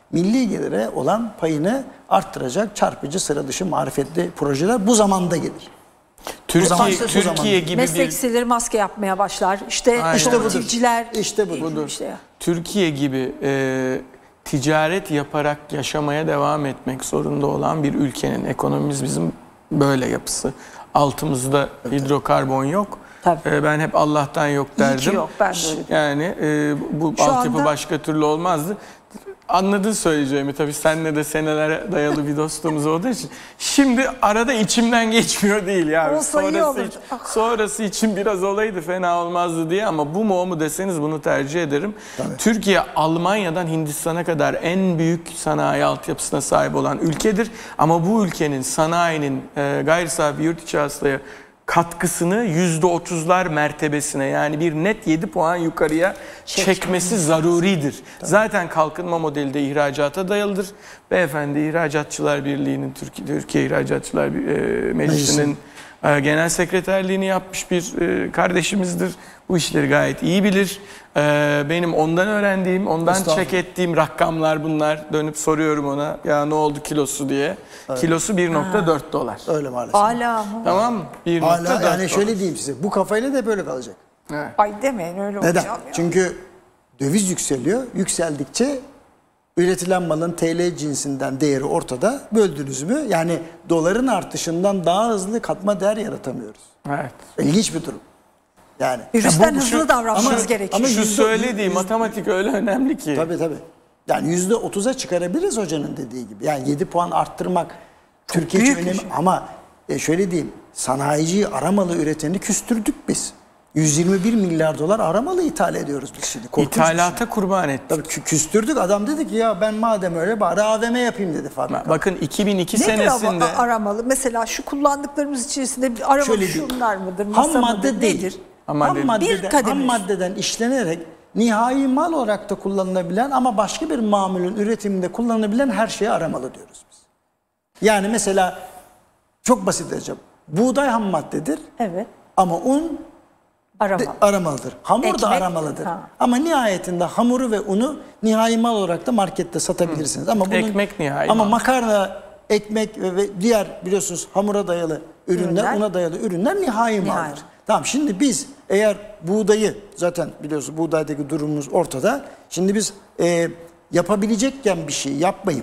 milli gelire olan payını arttıracak çarpıcı, sıra dışı, marifetli projeler bu zamanda gelir. Türkiye, zaman, Türkiye gibi meslek bir liseleri maske yapmaya başlar. İşte Aynen. işte otomotivciler. İşte budur. budur. İşte. Türkiye gibi e, ticaret yaparak yaşamaya devam etmek zorunda olan bir ülkenin ekonomimiz bizim böyle yapısı. Altımızda hidrokarbon yok. E, ben hep Allah'tan yok derdim. İyi ki yok, ben de öyle. Yani e, bu Şu altyapı anda- başka türlü olmazdı. Anladın söyleyeceğimi tabii, seninle de senelere dayalı bir dostluğumuz olduğu için. Şimdi arada içimden geçmiyor değil ya. Olsa iyi Sonrası, olurdu. için, sonrası için biraz olaydı, fena olmazdı diye, ama bu mu o mu deseniz bunu tercih ederim. Tabii. Türkiye Almanya'dan Hindistan'a kadar en büyük sanayi altyapısına sahip olan ülkedir. Ama bu ülkenin sanayinin e, gayri safi yurt içi hasılaya katkısını yüzde otuzlar mertebesine, yani bir net yedi puan yukarıya çekmesi zaruridir. Zaten kalkınma modeli de ihracata dayalıdır. Beyefendi İhracatçılar Birliği'nin, Türkiye, Türkiye İhracatçılar e, Meclisi'nin e, genel sekreterliğini yapmış bir e, kardeşimizdir. Bu işleri gayet iyi bilir. E, benim ondan öğrendiğim, ondan çek ettiğim rakamlar bunlar. Dönüp soruyorum ona, ya ne oldu kilosu diye. Evet. Kilosu bir nokta dört dolar. Öyle maalesef. Hala mı? Tamam mı? bir nokta dört Hala yani dolar. şöyle diyeyim size, bu kafayla da böyle kalacak. Evet. Ay demeyin öyle Neden? olacağım ya. Çünkü döviz yükseliyor. Yükseldikçe üretilen malın T L cinsinden değeri ortada. Böldünüz mü? Yani doların artışından daha hızlı katma değer yaratamıyoruz. Evet. İlginç bir durum. Yani Virüsten bu- hızlı davranmanız ama- gerekiyor. ama Şu yüzde- söylediği yüzde- matematik öyle önemli ki. Tabii tabii. Yani yüzde otuza çıkarabiliriz hocanın dediği gibi. Yani yedi puan arttırmak Türkiye için büyük bir önemli. şey. Ama e, şöyle diyeyim, sanayiciyi, aramalı üreteni küstürdük biz. yüz yirmi bir milyar dolar aramalı ithal ediyoruz biz şimdi. Korkunç bir şey. İthalata kurban ettik. Tabii kü- küstürdük. Adam dedi ki ya ben madem öyle bari A V M yapayım dedi fabrika. Bakın iki bin iki Nedir senesinde ama aramalı? Mesela şu kullandıklarımız içerisinde bir aramalı Şöyle değil. şunlar mıdır? Ham masa madde mıdır, değil. nedir? Ham Ham, madde- maddeden, Bir kademe ham üstü. maddeden işlenerek nihai mal olarak da kullanılabilen ama başka bir mamulün üretiminde kullanılabilen her şeye aramalı diyoruz biz. Yani mesela çok basit diyeceğim. Buğday ham maddedir Evet. ama un Aramalı. de- aramalıdır. Hamur Ekmek- da aramalıdır. Ha. Ama nihayetinde hamuru ve unu nihai mal olarak da markette satabilirsiniz. Ama bunun, Ekmek nihai Ama mal. makarna, ekmek ve, ve diğer biliyorsunuz hamura dayalı ürünler, Ürünler. una dayalı ürünler nihai Nihai. maldır. Tamam, şimdi biz eğer buğdayı, zaten biliyorsunuz buğdaydaki durumumuz ortada. Şimdi biz e, yapabilecekken bir şey yapmayıp,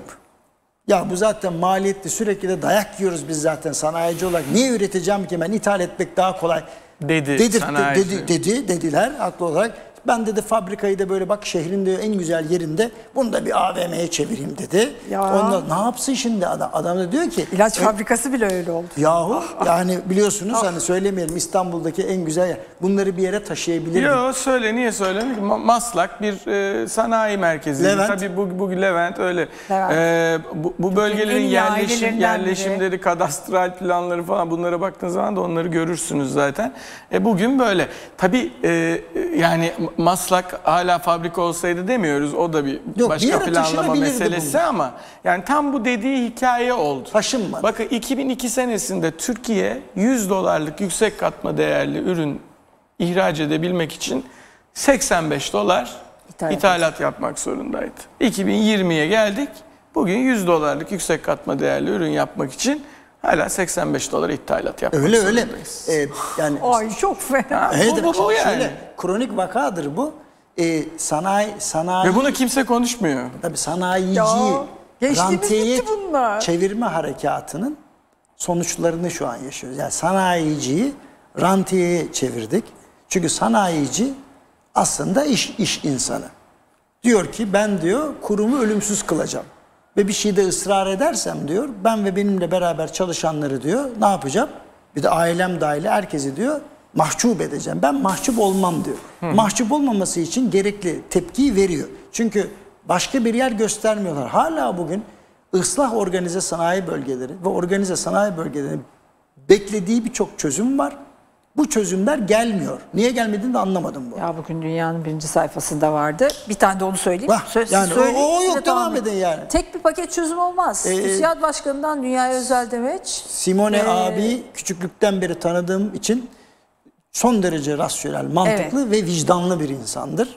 ya bu zaten maliyetli, sürekli de dayak yiyoruz biz zaten sanayici olarak, niye üreteceğim ki ben, ithal etmek daha kolay Dedi Dedir, sanayici. dedi, dedi, dediler haklı olarak. Ben dedi fabrikayı da böyle bak şehrin de en güzel yerinde bunu da bir A V M'ye çevireyim dedi. Ya. Ondan ne yapsın şimdi adam? Adam da diyor ki İlaç e, fabrikası bile öyle oldu. yahu yani biliyorsunuz hani söylemeyelim, İstanbul'daki en güzel yer. Bunları bir yere taşıyabilir mi? Yok söyle, niye söylemiyor? Ma- Maslak bir e, sanayi merkezi. Levent. Tabii bu, bu Levent öyle. Levent. E, bu, bu bölgelerin en iyi yerleşim, ailelerinden biri. yerleşimleri, kadastral planları falan, bunlara baktığınız zaman da onları görürsünüz zaten. E, bugün böyle. Tabii e, yani Maslak hala fabrika olsaydı demiyoruz. O da bir Yok, bir başka yere planlama taşınabilirdi meselesi bunlar. ama yani tam bu dediği hikaye oldu. Taşınmadı. Bakın iki bin iki senesinde Türkiye yüz dolarlık yüksek katma değerli ürün ihraç edebilmek için seksen beş dolar İthalat. ithalat yapmak zorundaydı. iki bin yirmiye geldik. Bugün yüz dolarlık yüksek katma değerli ürün yapmak için hala seksen beş dolar ithalat yapmak Öyle öyle. zorundayız. Ee, yani Ay çok fena. Ha, Evet, bu, bu, bu şöyle, yani. kronik vakadır bu. Ee, sanayi sanayi Ve bunu kimse konuşmuyor. tabii sanayiciyi Ya, geçtiğimiz rantiyeye gitti bunlar. çevirme harekatının sonuçlarını şu an yaşıyoruz. Yani sanayiciyi rantiyeye çevirdik. Çünkü sanayici aslında iş iş insanı. Diyor ki ben diyor kurumu ölümsüz kılacağım. Ve bir şeyde ısrar edersem diyor ben ve benimle beraber çalışanları diyor ne yapacağım? Bir de ailem dahil herkesi diyor mahcup edeceğim. Ben mahcup olmam diyor. Hı. Mahcup olmaması için gerekli tepkiyi veriyor. Çünkü başka bir yer göstermiyorlar. Hala bugün ıslah organize sanayi bölgeleri ve organize sanayi bölgelerinin beklediği birçok çözüm var. Bu çözümler gelmiyor. Niye gelmediğini de anlamadım bu. Ya bugün dünyanın birinci sayfasında vardı. Bir tane de onu söyleyeyim. Vah, Söz, yani söyleyeyim, o- o yok, size devam edin. edin yani. Tek bir paket çözüm olmaz. Ee, TÜSİAD Başkanı'ndan Dünyaya Özel Demeç. Simone Ee, abi küçüklükten beri tanıdığım için son derece rasyonel, mantıklı Evet. ve vicdanlı bir insandır.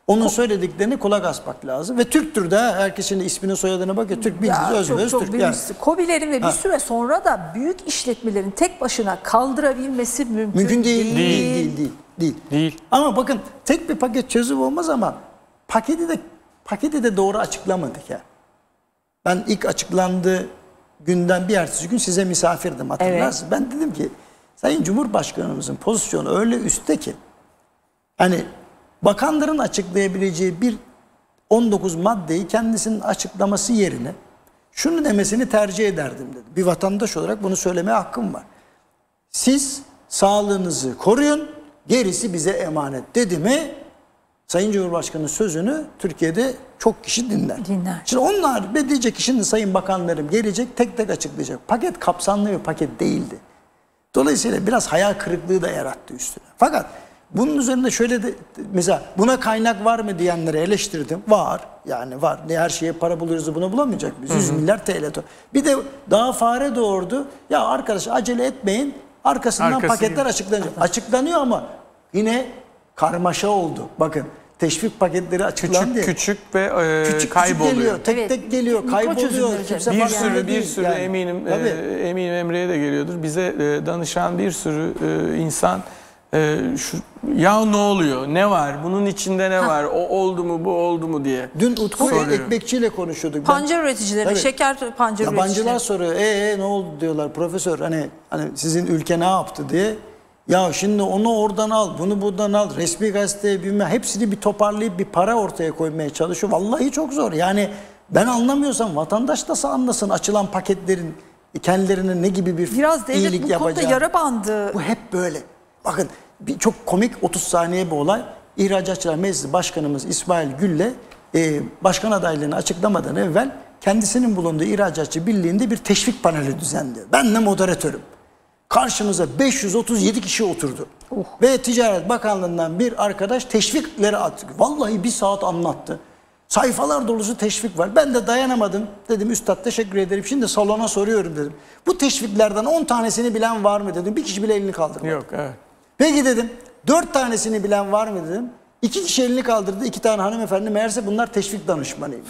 Onun söylediklerine kulak asmak lazım. Ve Türktür de, herkesin isminin soyadına bakıyor. Türk bildiğiniz özbeöz Türk. Yani. KOBİ'lerin ve bir ha. süre sonra da büyük işletmelerin tek başına kaldırabilmesi mümkün, mümkün değil. Değil. Değil, değil, değil, değil. Değil. Ama bakın tek bir paket çözüm olmaz ama paketi de paketi de doğru açıklamadık ya. Ben ilk açıklandığı günden bir ertesi gün size misafirdim, hatırlarsınız. Evet. Ben dedim ki Sayın Cumhurbaşkanımızın pozisyonu öyle üstte ki hani bakanların açıklayabileceği bir on dokuz maddeyi kendisinin açıklaması yerine şunu demesini tercih ederdim dedi. Bir vatandaş olarak bunu söylemeye hakkım var. Siz sağlığınızı koruyun, gerisi bize emanet dedi mi Sayın Cumhurbaşkanı'nın sözünü Türkiye'de çok kişi dinler. Dinler. Şimdi onlar ne diyecek ki şimdi Sayın Bakanlarım gelecek tek tek açıklayacak. Paket kapsamlı bir paket değildi. Dolayısıyla biraz hayal kırıklığı da yarattı üstüne. Fakat bunun üzerinde şöyle de mesela buna kaynak var mı diyenleri eleştirdim. Var. Yani var. Ne her şeye para buluyoruz, bunu bulamayacak mıyız? yüz milyar T L. Bir de daha fare doğurdu. Ya arkadaş acele etmeyin. Arkasından Arkası paketler gibi. açıklanacak. Açıklanıyor ama yine karmaşa oldu. Bakın teşvik paketleri açıklandı. Küçük küçük ve e, küçük, kayboluyor. Küçük geliyor, tek Evet. tek geliyor, kayboluyor. Kimse bir farkında sürü bir değil. sürü Yani. eminim e, Tabii. eminim Emre'ye de geliyordur. Bize e, danışan bir sürü e, insan e, şu ya ne oluyor? Ne var? Bunun içinde ne var? O oldu mu, bu oldu mu diye. Dün Utku soruyor. Ekmekçi ile konuşuyorduk. Pancar üreticileri, Tabii. şeker pancar Yabancılar üreticileri. soruyor. Ee ne oldu diyorlar profesör. Hani hani sizin ülke ne yaptı diye. Ya şimdi onu oradan al, bunu buradan al, resmi gazeteye bilmem, hepsini bir toparlayıp bir para ortaya koymaya çalışıyor. Vallahi çok zor. Yani ben anlamıyorsam vatandaş nasıl anlasın açılan paketlerin kendilerine ne gibi bir Biraz devlet iyilik bu konuda yapacağını. yara bandı. Bu hep böyle. Bakın bir çok komik otuz saniye bir olay. İhracatçılar Meclisi Başkanımız İsmail Gül'le e, başkan adaylığını açıklamadan evvel kendisinin bulunduğu İhracatçı Birliği'nde bir teşvik paneli düzenliyor. Ben de moderatörüm. Karşımıza beş yüz otuz yedi kişi oturdu. Oh. Ve Ticaret Bakanlığı'ndan bir arkadaş teşvikleri attı. Vallahi bir saat anlattı. Sayfalar dolusu teşvik var. Ben de dayanamadım. Dedim üstad teşekkür ederim. Şimdi salona soruyorum dedim. Bu teşviklerden on tanesini bilen var mı dedim. Bir kişi bile elini kaldırmadı. Yok, evet. Peki dedim dört tanesini bilen var mı dedim. İki kişi elini kaldırdı. İki tane hanımefendi, meğerse bunlar teşvik danışmanıymış.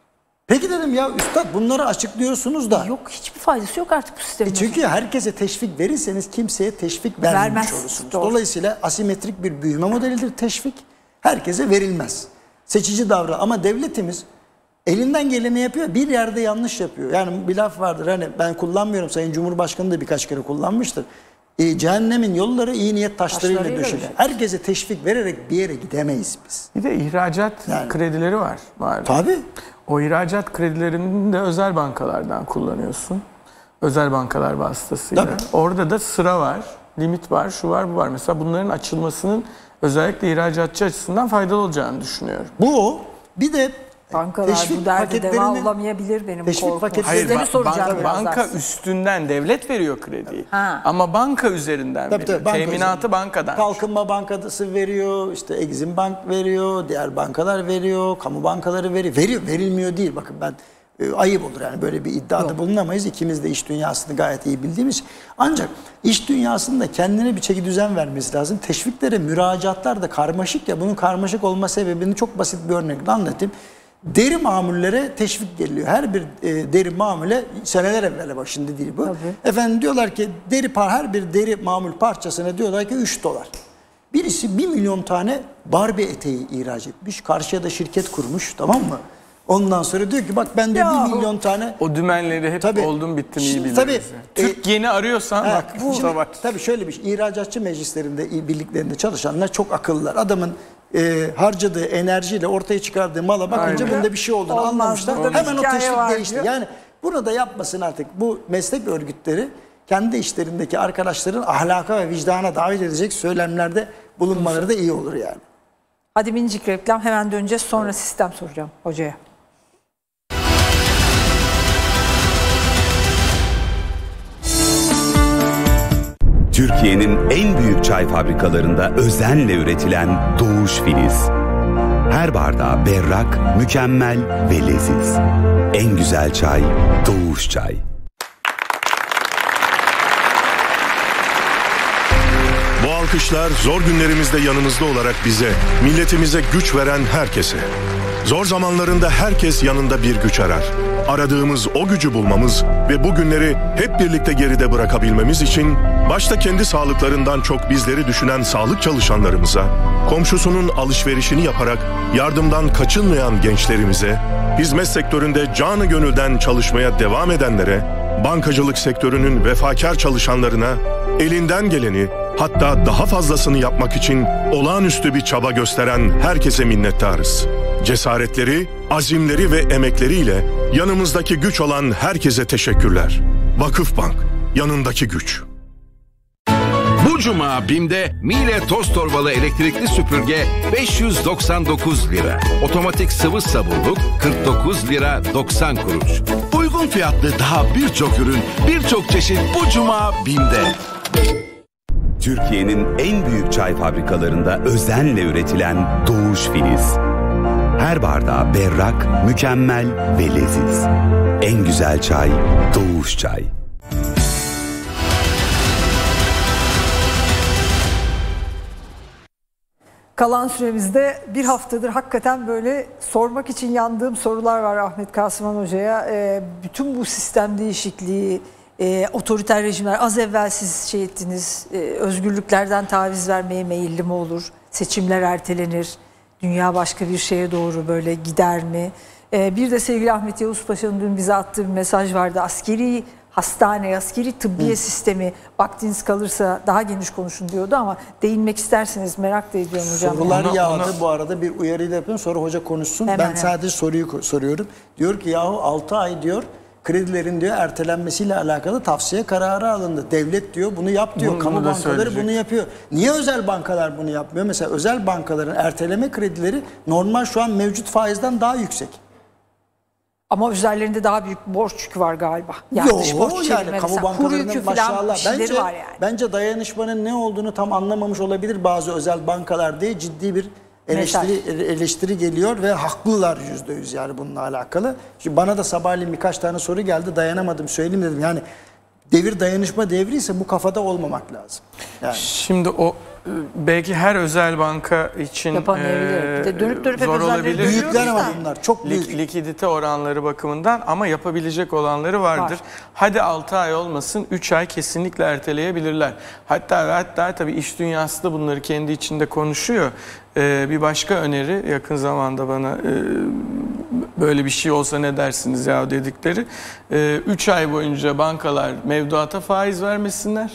Peki dedim ya üstad bunları açıklıyorsunuz da. Yok, hiçbir faydası yok artık bu sistemin. E çünkü herkese teşvik verirseniz kimseye teşvik vermemiş Vermez. olursunuz. Doğru. Dolayısıyla asimetrik bir büyüme modelidir teşvik. Herkese verilmez. Seçici davran. Ama devletimiz elinden geleni yapıyor. Bir yerde yanlış yapıyor. Yani bir laf vardır hani ben kullanmıyorum. Sayın Cumhurbaşkanı da birkaç kere kullanmıştır. E, cehennemin yolları iyi niyet taşlarıyla, Taşlarıyla döşenir. döşenir. Herkese teşvik vererek bir yere gidemeyiz biz. Bir de ihracat Yani. kredileri var. var. Tabii. O ihracat kredilerini de özel bankalardan kullanıyorsun. Özel bankalar vasıtasıyla. Tabii. Orada da sıra var, limit var, şu var, bu var. Mesela bunların açılmasının özellikle ihracatçı açısından faydalı olacağını düşünüyorum. Bu o. Bir de Bankalar bu derde deva olamayabilir benim korkum. Hayır, Sizleri ba- soracağım banka, birazdan. banka üstünden devlet veriyor krediyi. Ha. Ama banka üzerinden Tabii, veriyor. tabii, banka Teminatı üzerinden. bankadan. Kalkınma Bankası veriyor, işte Exim Bank veriyor, diğer bankalar veriyor, kamu bankaları veriyor. Veriyor, verilmiyor değil. Bakın ben e, ayıp olur yani böyle bir iddiada Yok. bulunamayız. İkimiz de iş dünyasını gayet iyi bildiğimiz. Ancak iş dünyasında kendine bir çeki düzen vermesi lazım. Teşviklere müracaatlar da karmaşık ya. Bunun karmaşık olma sebebini çok basit bir örnekle anlatayım. Deri mamullere teşvik geliyor. Her bir e, deri mamule seneler evvel, bak şimdi değil bu. Tabii. Efendim diyorlar ki deri par her bir deri mamul parçasına diyorlar ki üç dolar. Birisi bir milyon tane Barbie eteği ihraç etmiş. Karşıya da şirket kurmuş, tamam mı? Ondan sonra diyor ki bak ben de bir milyon tane. O dümenleri hep tabii, oldum bittim iyi biliriz. Tabii, Türk yeni arıyorsan he, bak bu şimdi, da var. Tabii şöyle bir şey. İhracatçı meclislerinde, birliklerinde çalışanlar çok akıllılar. Adamın e, harcadığı enerjiyle ortaya çıkardığı mala bakınca Aynen. bunda bir şey olduğunu Olmaz, anlamışlar. burada bir Hemen o hikaye teşvik var değişti. diyor. Yani bunu da yapmasın artık. Bu meslek örgütleri kendi işlerindeki arkadaşların ahlaka ve vicdana davet edecek söylemlerde bulunmaları da iyi olur yani. Hadi minicik reklam, hemen döneceğiz. Sonra sistem soracağım hocaya. Türkiye'nin en büyük çay fabrikalarında özenle üretilen Doğuş Filiz. Her bardağı berrak, mükemmel ve leziz. En güzel çay Doğuş Çay. Boğaz alkışlar zor günlerimizde yanımızda olarak bize, milletimize güç veren herkese. Zor zamanlarında herkes yanında bir güç arar. Aradığımız o gücü bulmamız ve bu günleri hep birlikte geride bırakabilmemiz için başta kendi sağlıklarından çok bizleri düşünen sağlık çalışanlarımıza, komşusunun alışverişini yaparak yardımdan kaçınmayan gençlerimize, hizmet sektöründe canı gönülden çalışmaya devam edenlere, bankacılık sektörünün vefakar çalışanlarına, elinden geleni hatta daha fazlasını yapmak için olağanüstü bir çaba gösteren herkese minnettarız. Cesaretleri, azimleri ve emekleriyle yanımızdaki güç olan herkese teşekkürler. Vakıfbank, yanındaki güç. Bu cuma BİM'de Miele toz torbalı elektrikli süpürge beş yüz doksan dokuz lira. Otomatik sıvı sabunluk kırk dokuz lira doksan kuruş. Uygun fiyatlı daha birçok ürün, birçok çeşit bu cuma BİM'de. Türkiye'nin en büyük çay fabrikalarında özenle üretilen Doğuş Filiz. Her bardağı berrak, mükemmel ve leziz. En güzel çay Doğuş Çay. Kalan süremizde bir haftadır hakikaten böyle sormak için yandığım sorular var Ahmet Kasıman Hoca'ya. E, bütün bu sistem değişikliği, e, otoriter rejimler, az evvel siz şey ettiniz, e, özgürlüklerden taviz vermeye meyilli mi olur? Seçimler ertelenir, dünya başka bir şeye doğru böyle gider mi? E, bir de sevgili Ahmet Yavuz Paşa'nın dün bize attığı bir mesaj vardı. Askeri hastane, askeri tıbbiye Hı. sistemi vaktiniz kalırsa daha geniş konuşun diyordu ama değinmek isterseniz merak da ediyorum hocam. Sorular yani. yağdı ona... bu arada bir uyarıyla yapıyorum sonra hoca konuşsun. Hemen, ben hemen. sadece soruyu soruyorum. Diyor ki yahu altı ay diyor kredilerin diyor ertelenmesiyle alakalı tavsiye kararı alındı. Devlet diyor bunu yap diyor. Bunu, Kamu bunu bankaları bunu yapıyor. Niye özel bankalar bunu yapmıyor? Mesela özel bankaların erteleme kredileri normal şu an mevcut faizden daha yüksek. Ama üzerlerinde daha büyük borç yükü var galiba. Yani Yok borç yani kamu bankalarının maşallah. Bence, var yani. bence dayanışmanın ne olduğunu tam anlamamış olabilir bazı özel bankalar diye ciddi bir eleştiri, eleştiri geliyor ve haklılar yüzde yüz yani bununla alakalı. Şimdi bana da sabahleyin birkaç tane soru geldi dayanamadım söyleyeyim dedim. Yani devir dayanışma devri ise bu kafada olmamak lazım. Yani. Şimdi o belki her özel banka için e, dönüp dönüp zor olabilir. Büyükler ama bunlar çok büyük. Lik, likidite oranları bakımından ama yapabilecek olanları vardır. Var. Hadi altı ay olmasın üç ay kesinlikle erteleyebilirler. Hatta hatta tabii iş dünyası da bunları kendi içinde konuşuyor. Ee, bir başka öneri yakın zamanda bana e, böyle bir şey olsa ne dersiniz ya dedikleri. üç ay boyunca bankalar mevduata faiz vermesinler.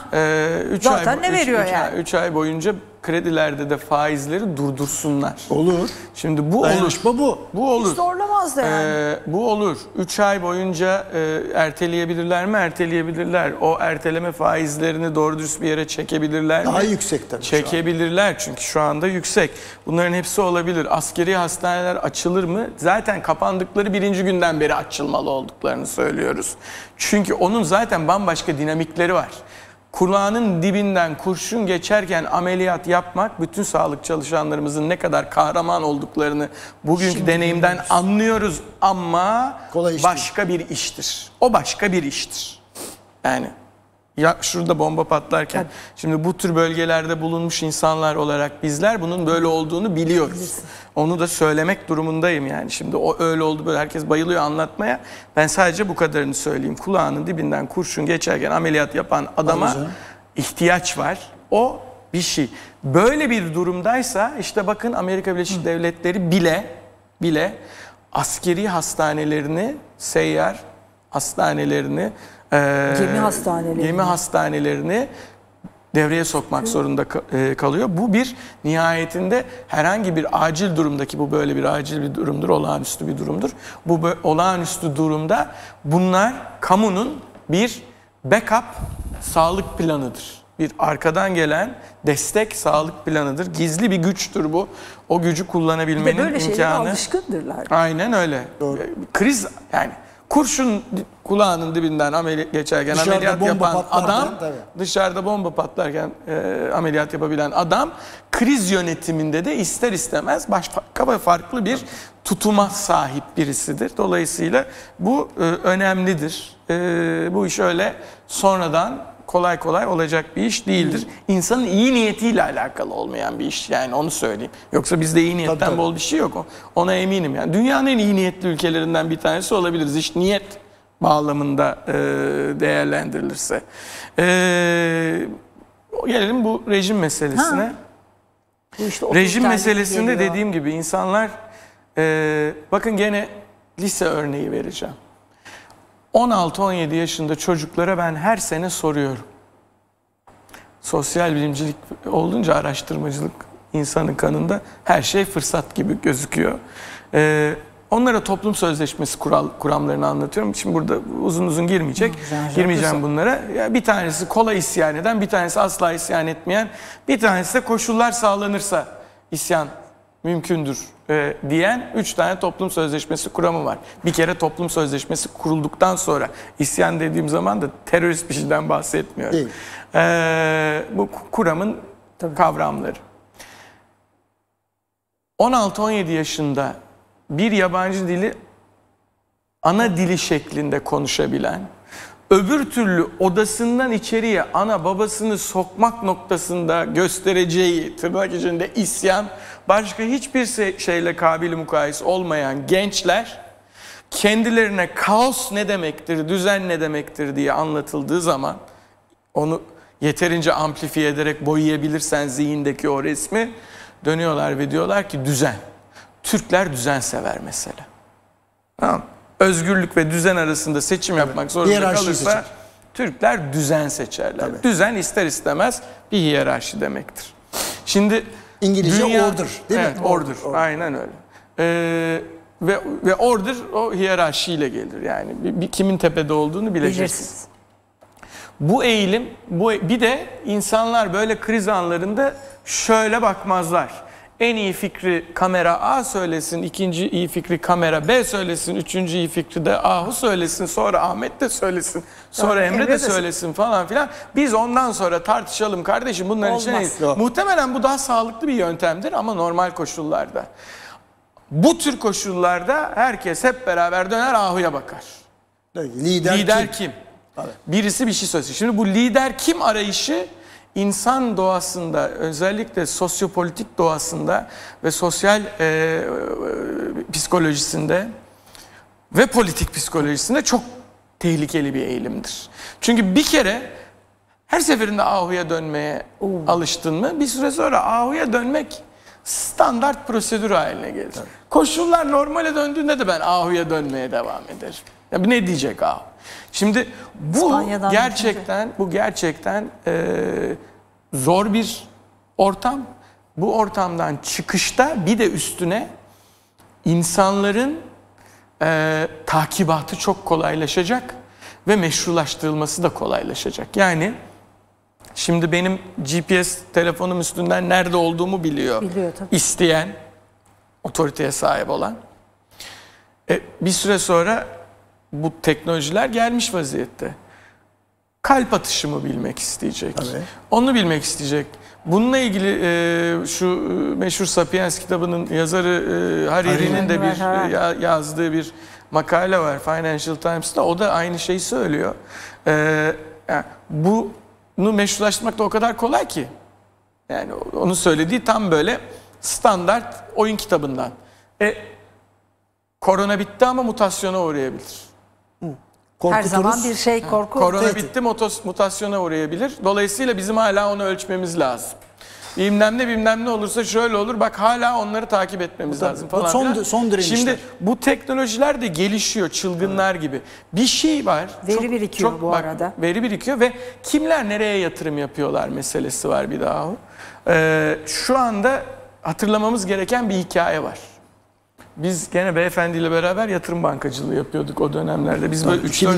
Ee, üç Zaten ay, ne veriyor üç, yani? üç ay boyunca kredilerde de faizleri durdursunlar. Olur. Şimdi bu Dayanışma olur. bu. Bu olur. Hiç zorlamaz da yani. Ee, bu olur. üç ay boyunca e, erteleyebilirler mi? Erteleyebilirler. O erteleme faizlerini doğru dürüst bir yere çekebilirler Daha mi? Daha yüksek tabii. Çekebilirler çünkü şu anda yüksek. Bunların hepsi olabilir. Askeri hastaneler açılır mı? Zaten kapandıkları birinci günden beri açılmalı olduklarını söylüyoruz. Çünkü onun zaten bambaşka dinamikleri var. Kulağının dibinden kurşun geçerken ameliyat yapmak bütün sağlık çalışanlarımızın ne kadar kahraman olduklarını bugünkü Şimdi deneyimden biliyoruz. Anlıyoruz ama Kolay başka bir iştir. O başka bir iştir. Yani ya şurada bomba patlarken Tabii. şimdi bu tür bölgelerde bulunmuş insanlar olarak bizler bunun böyle olduğunu biliyoruz. Onu da söylemek durumundayım yani. Şimdi o öyle oldu böyle herkes bayılıyor anlatmaya. Ben sadece bu kadarını söyleyeyim. Kulağının dibinden kurşun geçerken ameliyat yapan adama ihtiyaç var. O bir şey. Böyle bir durumdaysa işte bakın Amerika Birleşik Hı. Devletleri bile bile askeri hastanelerini, seyyar hastanelerini Ee, gemi hastanelerini. Gemi hastanelerini devreye sokmak zorunda kalıyor. Bu bir nihayetinde herhangi bir acil durumdaki bu böyle bir acil bir durumdur, olağanüstü bir durumdur. Bu olağanüstü durumda bunlar kamunun bir backup sağlık planıdır. Bir arkadan gelen destek sağlık planıdır. Gizli bir güçtür bu. O gücü kullanabilmenin böyle imkanı. Böyle alışkındırlar. Aynen öyle. Doğru. Kriz yani. Kurşun kulağının dibinden ameliyat geçerken dışarıda ameliyat yapan adam, tabii. dışarıda bomba patlarken e, ameliyat yapabilen adam, kriz yönetiminde de ister istemez başka ve farklı bir tutuma sahip birisidir. Dolayısıyla bu e, önemlidir. E, bu iş öyle sonradan kolay kolay olacak bir iş değildir. İnsanın iyi niyetiyle alakalı olmayan bir iş, yani onu söyleyeyim. Yoksa bizde iyi niyetten tabii, tabii. bol bir şey yok. Ona eminim. Yani dünyanın en iyi niyetli ülkelerinden bir tanesi olabiliriz. İş niyet bağlamında e, değerlendirilirse. E, gelelim bu rejim meselesine. Bu işte rejim meselesinde geliyor. Dediğim gibi insanlar e, bakın gene lise örneği vereceğim. on altı on yedi yaşında çocuklara ben her sene soruyorum. Sosyal bilimcilik olunca araştırmacılık insanın kanında, her şey fırsat gibi gözüküyor. Ee, onlara toplum sözleşmesi kural, kuramlarını anlatıyorum. Şimdi burada uzun uzun girmeyecek. Güzel, girmeyeceğim güzel. bunlara. Ya bir tanesi kolay isyan eden, bir tanesi asla isyan etmeyen, bir tanesi de koşullar sağlanırsa isyan mümkündür e, diyen üç tane toplum sözleşmesi kuramı var. Bir kere toplum sözleşmesi kurulduktan sonra, isyan dediğim zaman da terörist bir şeyden bahsetmiyorum. E, bu kuramın Tabii. kavramları. on altı on yedi yaşında bir yabancı dili ana dili şeklinde konuşabilen, öbür türlü odasından içeriye ana babasını sokmak noktasında göstereceği tırnak içinde isyan, başka hiçbir şeyle kabili mukayese olmayan gençler kendilerine kaos ne demektir, düzen ne demektir diye anlatıldığı zaman onu yeterince amplifiye ederek boyayabilirsen zihindeki o resmi, dönüyorlar ve diyorlar ki düzen. Türkler düzen sever mesela. Tamam. Özgürlük ve düzen arasında seçim Tabii. yapmak zorunda hiyerarşi kalırsa seçer. Türkler düzen seçerler. Tabii. Düzen ister istemez bir hiyerarşi demektir. Şimdi İngilizce dünya, order değil evet, mi? Order. order. Aynen öyle. Ee, ve ve order o hiyerarşiyle gelir. Yani bir, bir, kimin tepede olduğunu bileceksiniz. Bu eğilim, bu bir de insanlar böyle kriz anlarında şöyle bakmazlar. En iyi fikri kamera A söylesin, ikinci iyi fikri kamera B söylesin, üçüncü iyi fikri de Ahu söylesin, sonra Ahmet de söylesin, sonra Emre, Emre de söylesin falan filan. Biz ondan sonra tartışalım kardeşim, bunların için muhtemelen bu daha sağlıklı bir yöntemdir ama normal koşullarda. Bu tür koşullarda herkes hep beraber döner Ahu'ya bakar. Lider, lider kim? kim? Birisi bir şey söylesin. Şimdi bu lider kim arayışı İnsan doğasında, özellikle sosyopolitik doğasında ve sosyal e, e, psikolojisinde ve politik psikolojisinde çok tehlikeli bir eğilimdir. Çünkü bir kere her seferinde Ahu'ya dönmeye Oo. alıştın mı, bir süre sonra Ahu'ya dönmek standart prosedür haline gelir. Tabii. Koşullar normale döndüğünde de ben Ahu'ya dönmeye devam ederim. Ya ne diyecek Ahu? Şimdi bu İspanya'dan gerçekten bu gerçekten e, zor bir ortam. Bu ortamdan çıkışta bir de üstüne insanların e, takibatı çok kolaylaşacak ve meşrulaştırılması da kolaylaşacak. Yani şimdi benim G P S telefonum üstünden nerede olduğumu biliyor. Biliyor tabii. İsteyen, otoriteye sahip olan. E, bir süre sonra bu teknolojiler gelmiş vaziyette. Kalp atışımı bilmek isteyecek. Tabii. Onu bilmek isteyecek. Bununla ilgili e, şu meşhur Sapiens kitabının yazarı e, Hariri'nin de bir e, yazdığı bir makale var Financial Times'ta. O da aynı şeyi söylüyor. E, yani bunu meşrulaştırmak da o kadar kolay ki. Yani onun söylediği tam böyle standart oyun kitabından. E, korona bitti ama mutasyona uğrayabilir. Her zaman bir şey korku. Korona evet. bitti, mutasyona uğrayabilir. Dolayısıyla bizim hala onu ölçmemiz lazım. Bilmem ne bilmem ne olursa şöyle olur. Bak hala onları takip etmemiz Tabii. lazım falan. Bu son, son direnişler. Şimdi bu teknolojiler de gelişiyor çılgınlar evet. gibi. Bir şey var. Veri çok, birikiyor çok, bu bak, arada. Veri birikiyor ve kimler nereye yatırım yapıyorlar meselesi var bir daha. Ee, şu anda hatırlamamız gereken bir hikaye var. Biz gene beyefendiyle beraber yatırım bankacılığı yapıyorduk o dönemlerde. Biz böyle üç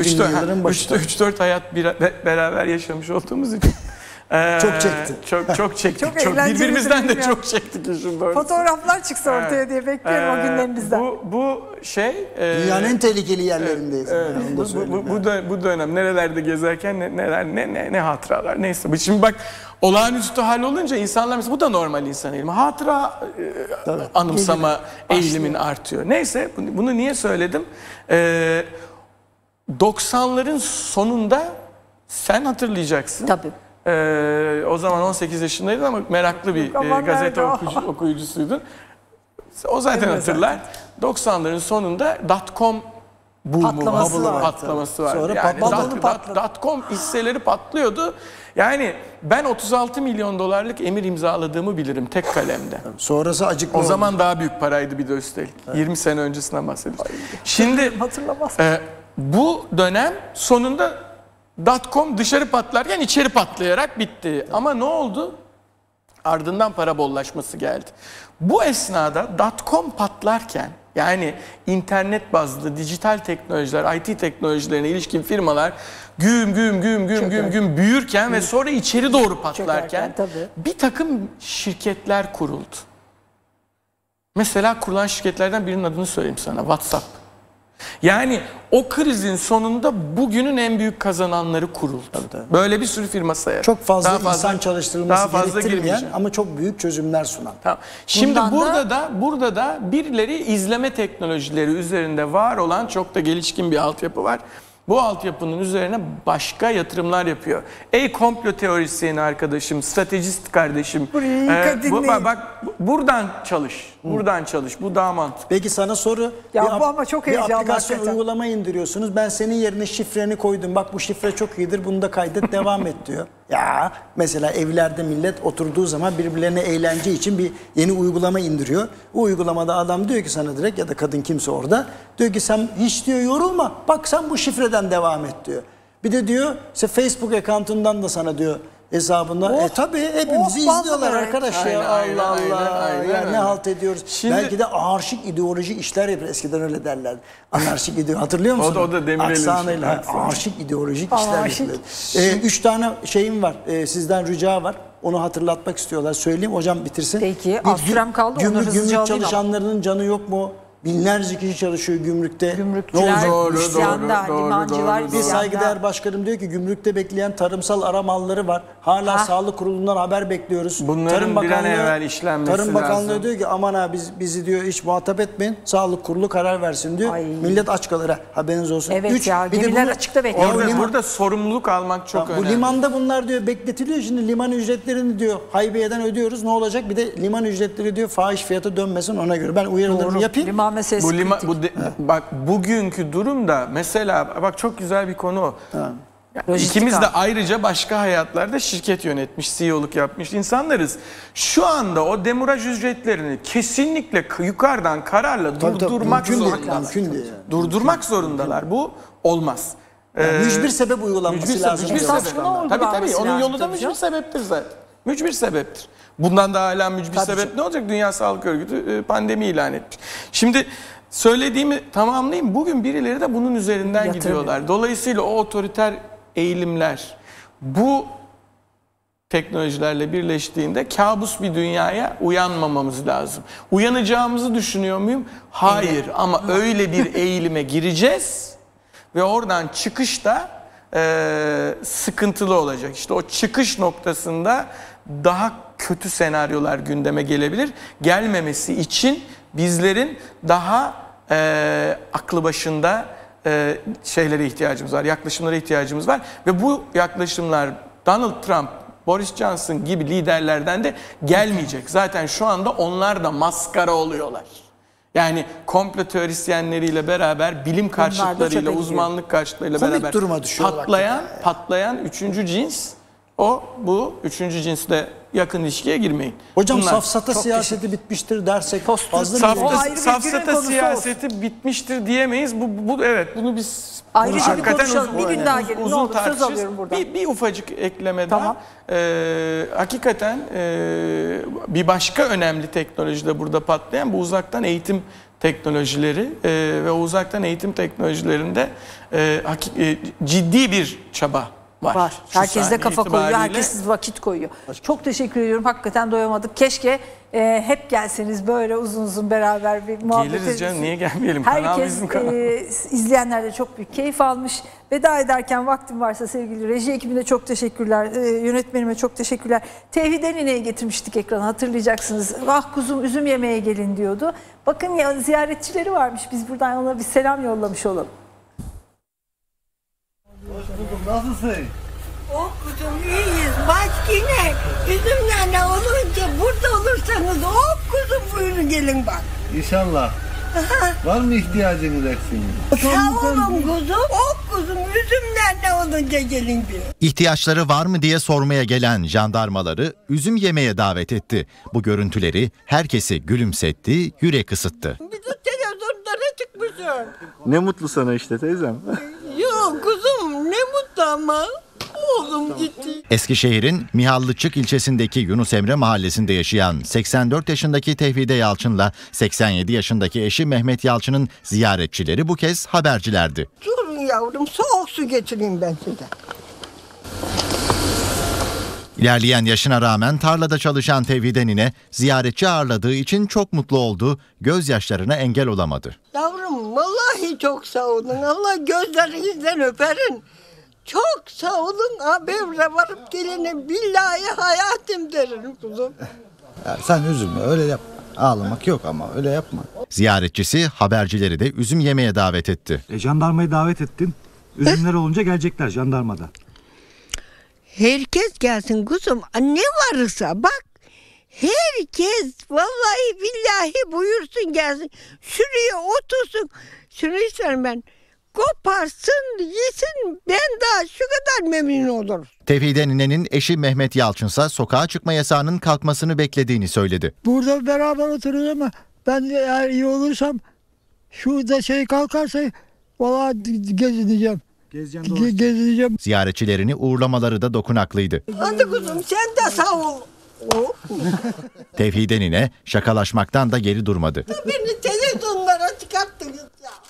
dört hayat bir, beraber yaşamış olduğumuz için. Ee, çok çekti. Çok çok çektik. Çok, çok birbirimizden de ya. çok çektik işin doğrusu. Fotoğraflar çıksa ortaya evet. diye bekliyorum ee, o günlerinizden. Bu, bu şey... Dünyanın e, en tehlikeli yerlerindeyiz. Evet, yani, bu, bu, bu, bu, bu dönem nerelerde gezerken ne, neler ne, ne, ne hatıralar neyse. Şimdi bak olağanüstü hal olunca insanlar mesela bu da normal insan eğilimi. Hatıra e, anımsama eğilimin artıyor. Neyse bunu, bunu niye söyledim? Ee, doksanların sonunda Sen hatırlayacaksın. Tabii. Ee, o zaman on sekiz yaşındaydın ama meraklı bir e, gazete okuyucu, okuyucusuydun. O zaten Evet, hatırlar. doksanların sonunda dot-com boomu Patlaması var. var. Patlaması var. Sonra Yani patladı. dot- dot- dot-com hisseleri patlıyordu. Yani ben otuz altı milyon dolarlık emir imzaladığımı bilirim tek kalemde. Sonrası acıklı O oldu. zaman daha büyük paraydı bir de üstelik. yirmi sene öncesinden bahsediyoruz. Şimdi Hatırlamaz. e, bu dönem sonunda dot-com dışarı patlarken içeri patlayarak bitti. Ama ne oldu? Ardından para bollaşması geldi. Bu esnada dot-com patlarken, yani internet bazlı dijital teknolojiler, I T teknolojilerine ilişkin firmalar güm güm güm güm güm güm büyürken ve sonra içeri doğru patlarken bir takım şirketler kuruldu. Mesela kurulan şirketlerden birinin adını söyleyeyim sana. WhatsApp. Yani o krizin sonunda bugünün en büyük kazananları kuruldu. Tabii, tabii. Böyle bir sürü firma sayar. Çok fazla, Daha fazla insan çalıştırılması daha fazla gerektirmeyen girmeyeceğim. ama çok büyük çözümler sunan. Tamam. Şimdi Bundan burada da- da burada da birileri izleme teknolojileri üzerinde var olan çok da gelişkin bir altyapı var. Bu altyapının üzerine başka yatırımlar yapıyor. Ey komplo teorisyeni arkadaşım, stratejist kardeşim. Burayı e, bu, dinleyin. bak, bak buradan çalış. Buradan çalış. Bu daha mantıklı. Peki sana soru. Ya bir bu ap- ama çok bir heyecanlı aplikasyon hakikaten. uygulama indiriyorsunuz. Ben senin yerine şifreni koydum. Bak bu şifre çok iyidir. Bunu da kaydet devam et diyor. Ya mesela evlerde millet oturduğu zaman birbirlerine eğlence için bir yeni uygulama indiriyor. O uygulamada adam diyor ki sana direkt, ya da kadın kimse orada, diyor ki sen hiç diyor yorulma. Bak sen bu şifreden devam et diyor. Bir de diyor işte Facebook account'undan da sana diyor hesabında. Oh, e tabii hepimizi oh, izliyorlar vallahi. arkadaş ya. Aynen, Allah aynen, Allah. aynen, aynen ya öyle. ne halt ediyoruz. Şimdi- Belki de anarşik ideoloji işler yapıyor. Eskiden öyle derlerdi. Anarşik ideoloji. Hatırlıyor musun? O da- o da Demirel'in Aksanıyla. işi. Anarşik ideolojik işler Anarşik. yapıyor. Ee, üç tane şeyim var. Ee, sizden rica var. Onu hatırlatmak istiyorlar. Söyleyeyim, hocam bitirsin. Peki, Bir az sürem kaldı, onları Gümrük, hızlıca gümrük alayım ama. çalışanlarının canı yok mu? Binlerce kişi çalışıyor gümrükte. Gümrükçüler, Ne olacak? Doğru, isyanda, doğru, doğru, limancılar doğru, Bir doğru. isyanda. saygıdeğer başkanım diyor ki gümrükte bekleyen tarımsal ara malları var. Hala Ha. Sağlık Kurulu'ndan haber bekliyoruz. Bunların bir an evvel işlenmesi Tarım Bakanlığı lazım. diyor ki aman ha biz, bizi diyor hiç muhatap etmeyin. Sağlık Kurulu karar versin diyor. Ay. Millet aç kalır ha, haberiniz olsun. Evet ya, gemiler açıkta bekliyor. Ya bu Orada, liman- burada sorumluluk almak çok bu önemli. limanda bunlar diyor bekletiliyor. Şimdi liman ücretlerini diyor haybiyeden ödüyoruz. Ne olacak? Bir de liman ücretleri diyor fahiş fiyata dönmesin, ona göre. Ben uyarılarımı Doğru. yapayım. Liman meselesi Bu lima, kritik. bu de- bak bugünkü durumda mesela bak çok güzel bir konu o. Yani Lojistik İkimiz de abi. ayrıca başka hayatlarda şirket yönetmiş, C E O'luk yapmış insanlarız. Şu anda o demuraj ücretlerini kesinlikle k- yukarıdan kararla Tabii, tabii, durdurmak mümkün değil, zorundalar. mümkün değil. Durdurmak zorundalar. Bu olmaz. Yani Ee, mücbir sebep uygulanması mücbir sebep- lazım. mücbir diyor sebep. başkanlar. Tabii tabii uygulanması onun lazım yolu da tabii mücbir canım. sebeptir zaten. Mücbir sebeptir. Bundan da hala mücbir Tabii sebep canım. ne olacak? Dünya Sağlık Örgütü e, pandemi ilan etmiş. Şimdi söylediğimi tamamlayayım. Bugün birileri de bunun üzerinden Yatırım. gidiyorlar. Dolayısıyla o otoriter eğilimler bu teknolojilerle birleştiğinde kabus bir dünyaya uyanmamamız lazım. Uyanacağımızı düşünüyor muyum? Hayır, ama öyle bir eğilime gireceğiz ve oradan çıkış da e, sıkıntılı olacak. İşte o çıkış noktasında daha kötü senaryolar gündeme gelebilir. Gelmemesi için bizlerin daha e, aklı başında e, şeylere ihtiyacımız var, yaklaşımlara ihtiyacımız var ve bu yaklaşımlar Donald Trump, Boris Johnson gibi liderlerden de gelmeyecek. Zaten şu anda onlar da maskara oluyorlar. Yani komplo teorisyenleriyle beraber, bilim karşıtlarıyla, çöpe uzmanlık karşıtlarıyla Komik beraber duruma düşüyorlar patlayan, hakikaten. patlayan üçüncü cins, o bu üçüncü cinsle yakın ilişkiye girmeyin. Hocam Bunlar safsata çok siyaseti bitmiştir dersek Post- fazla mı? Safta, O ayrı bir günün safsata konusu siyaseti bitmiştir diyemeyiz. Bu, bu evet bunu biz Ayrıca bir hakikaten konuşalım. Bir uzun- gün daha gelin. Ne uzun olur, söz tartışırız. alıyorum buradan. Bir, bir ufacık ekleme Tamam. daha. Ee, hakikaten e, bir başka önemli teknoloji de burada patlayan bu uzaktan eğitim teknolojileri e, ve o uzaktan eğitim teknolojilerinde e, haki- e, ciddi bir çaba var. Var. Şu Herkes de saniye kafa koyuyor, itibariyle. herkes vakit koyuyor. Çok teşekkür ediyorum. Hakikaten doyamadık. Keşke e, hep gelseniz böyle uzun uzun beraber bir muhabbet Geliriz canım, niye gelmeyelim? Kanal Herkes, bizim kanal. e, izleyenler de çok büyük keyif almış. Veda ederken vaktim varsa sevgili reji ekibine çok teşekkürler. E, yönetmenime çok teşekkürler. Tevhid Enine'yi getirmiştik ekrana, hatırlayacaksınız. Vah kuzum üzüm yemeye gelin diyordu. Bakın ya, ziyaretçileri varmış. Biz buradan ona bir selam yollamış olalım. Hoş bulduk. Nasılsın? kuzum iyiyiz. Bak yine üzümlerle olunca burada olursanız hop kuzum buyurun gelin bak. İnşallah. Var mı ihtiyacınız eksiniz? Sağ olun kuzum. Hop kuzum üzümlerle olunca gelin bir. İhtiyaçları var mı diye sormaya gelen jandarmaları üzüm yemeye davet etti. Bu görüntüleri herkesi gülümsetti, yürek ısıttı. Bir de televizyonlara çıkmışsın. Ne mutlu sana işte teyzem. Yok kuzum ne mutlu ama. Oğlum gitti. Eskişehir'in Mihallıçık ilçesindeki Yunus Emre mahallesinde yaşayan seksen dört yaşındaki Tevhide Yalçın'la seksen yedi yaşındaki eşi Mehmet Yalçın'ın ziyaretçileri bu kez habercilerdi. Durun yavrum soğuk su getireyim ben size. İlerleyen yaşına rağmen tarlada çalışan Tevhide nine ziyaretçi ağırladığı için çok mutlu oldu, gözyaşlarına engel olamadı. Yavrum vallahi çok sağ olun. Allah gözlerinizden öperin. Çok sağ olun. Haberle varıp gelene billahi hayatım derim kuzum. Ya sen üzülme öyle yap. Ağlamak yok ama öyle yapma. Ziyaretçisi habercileri de üzüm yemeye davet etti. E, jandarmayı davet ettin. Üzümler olunca gelecekler jandarmada. Herkes gelsin kuzum. Ne varsa bak. Herkes vallahi billahi buyursun gelsin. Şuraya otursun. Şunu isterim ben. Koparsın, yesin. Ben daha şu kadar memnun olurum. Tevhide ninenin eşi Mehmet Yalçınsa sokağa çıkma yasağının kalkmasını beklediğini söyledi. Burada beraber oturuyoruz ama ben eğer iyi olursam şurada şey kalkarsa valla gezineceğim. Ge- gezineceğim. Ziyaretçilerini uğurlamaları da dokunaklıydı. Hadi kuzum sen de sağ ol. Oh. Tevhide nine şakalaşmaktan da geri durmadı. Beni televizyonlara çıkarttınız ya.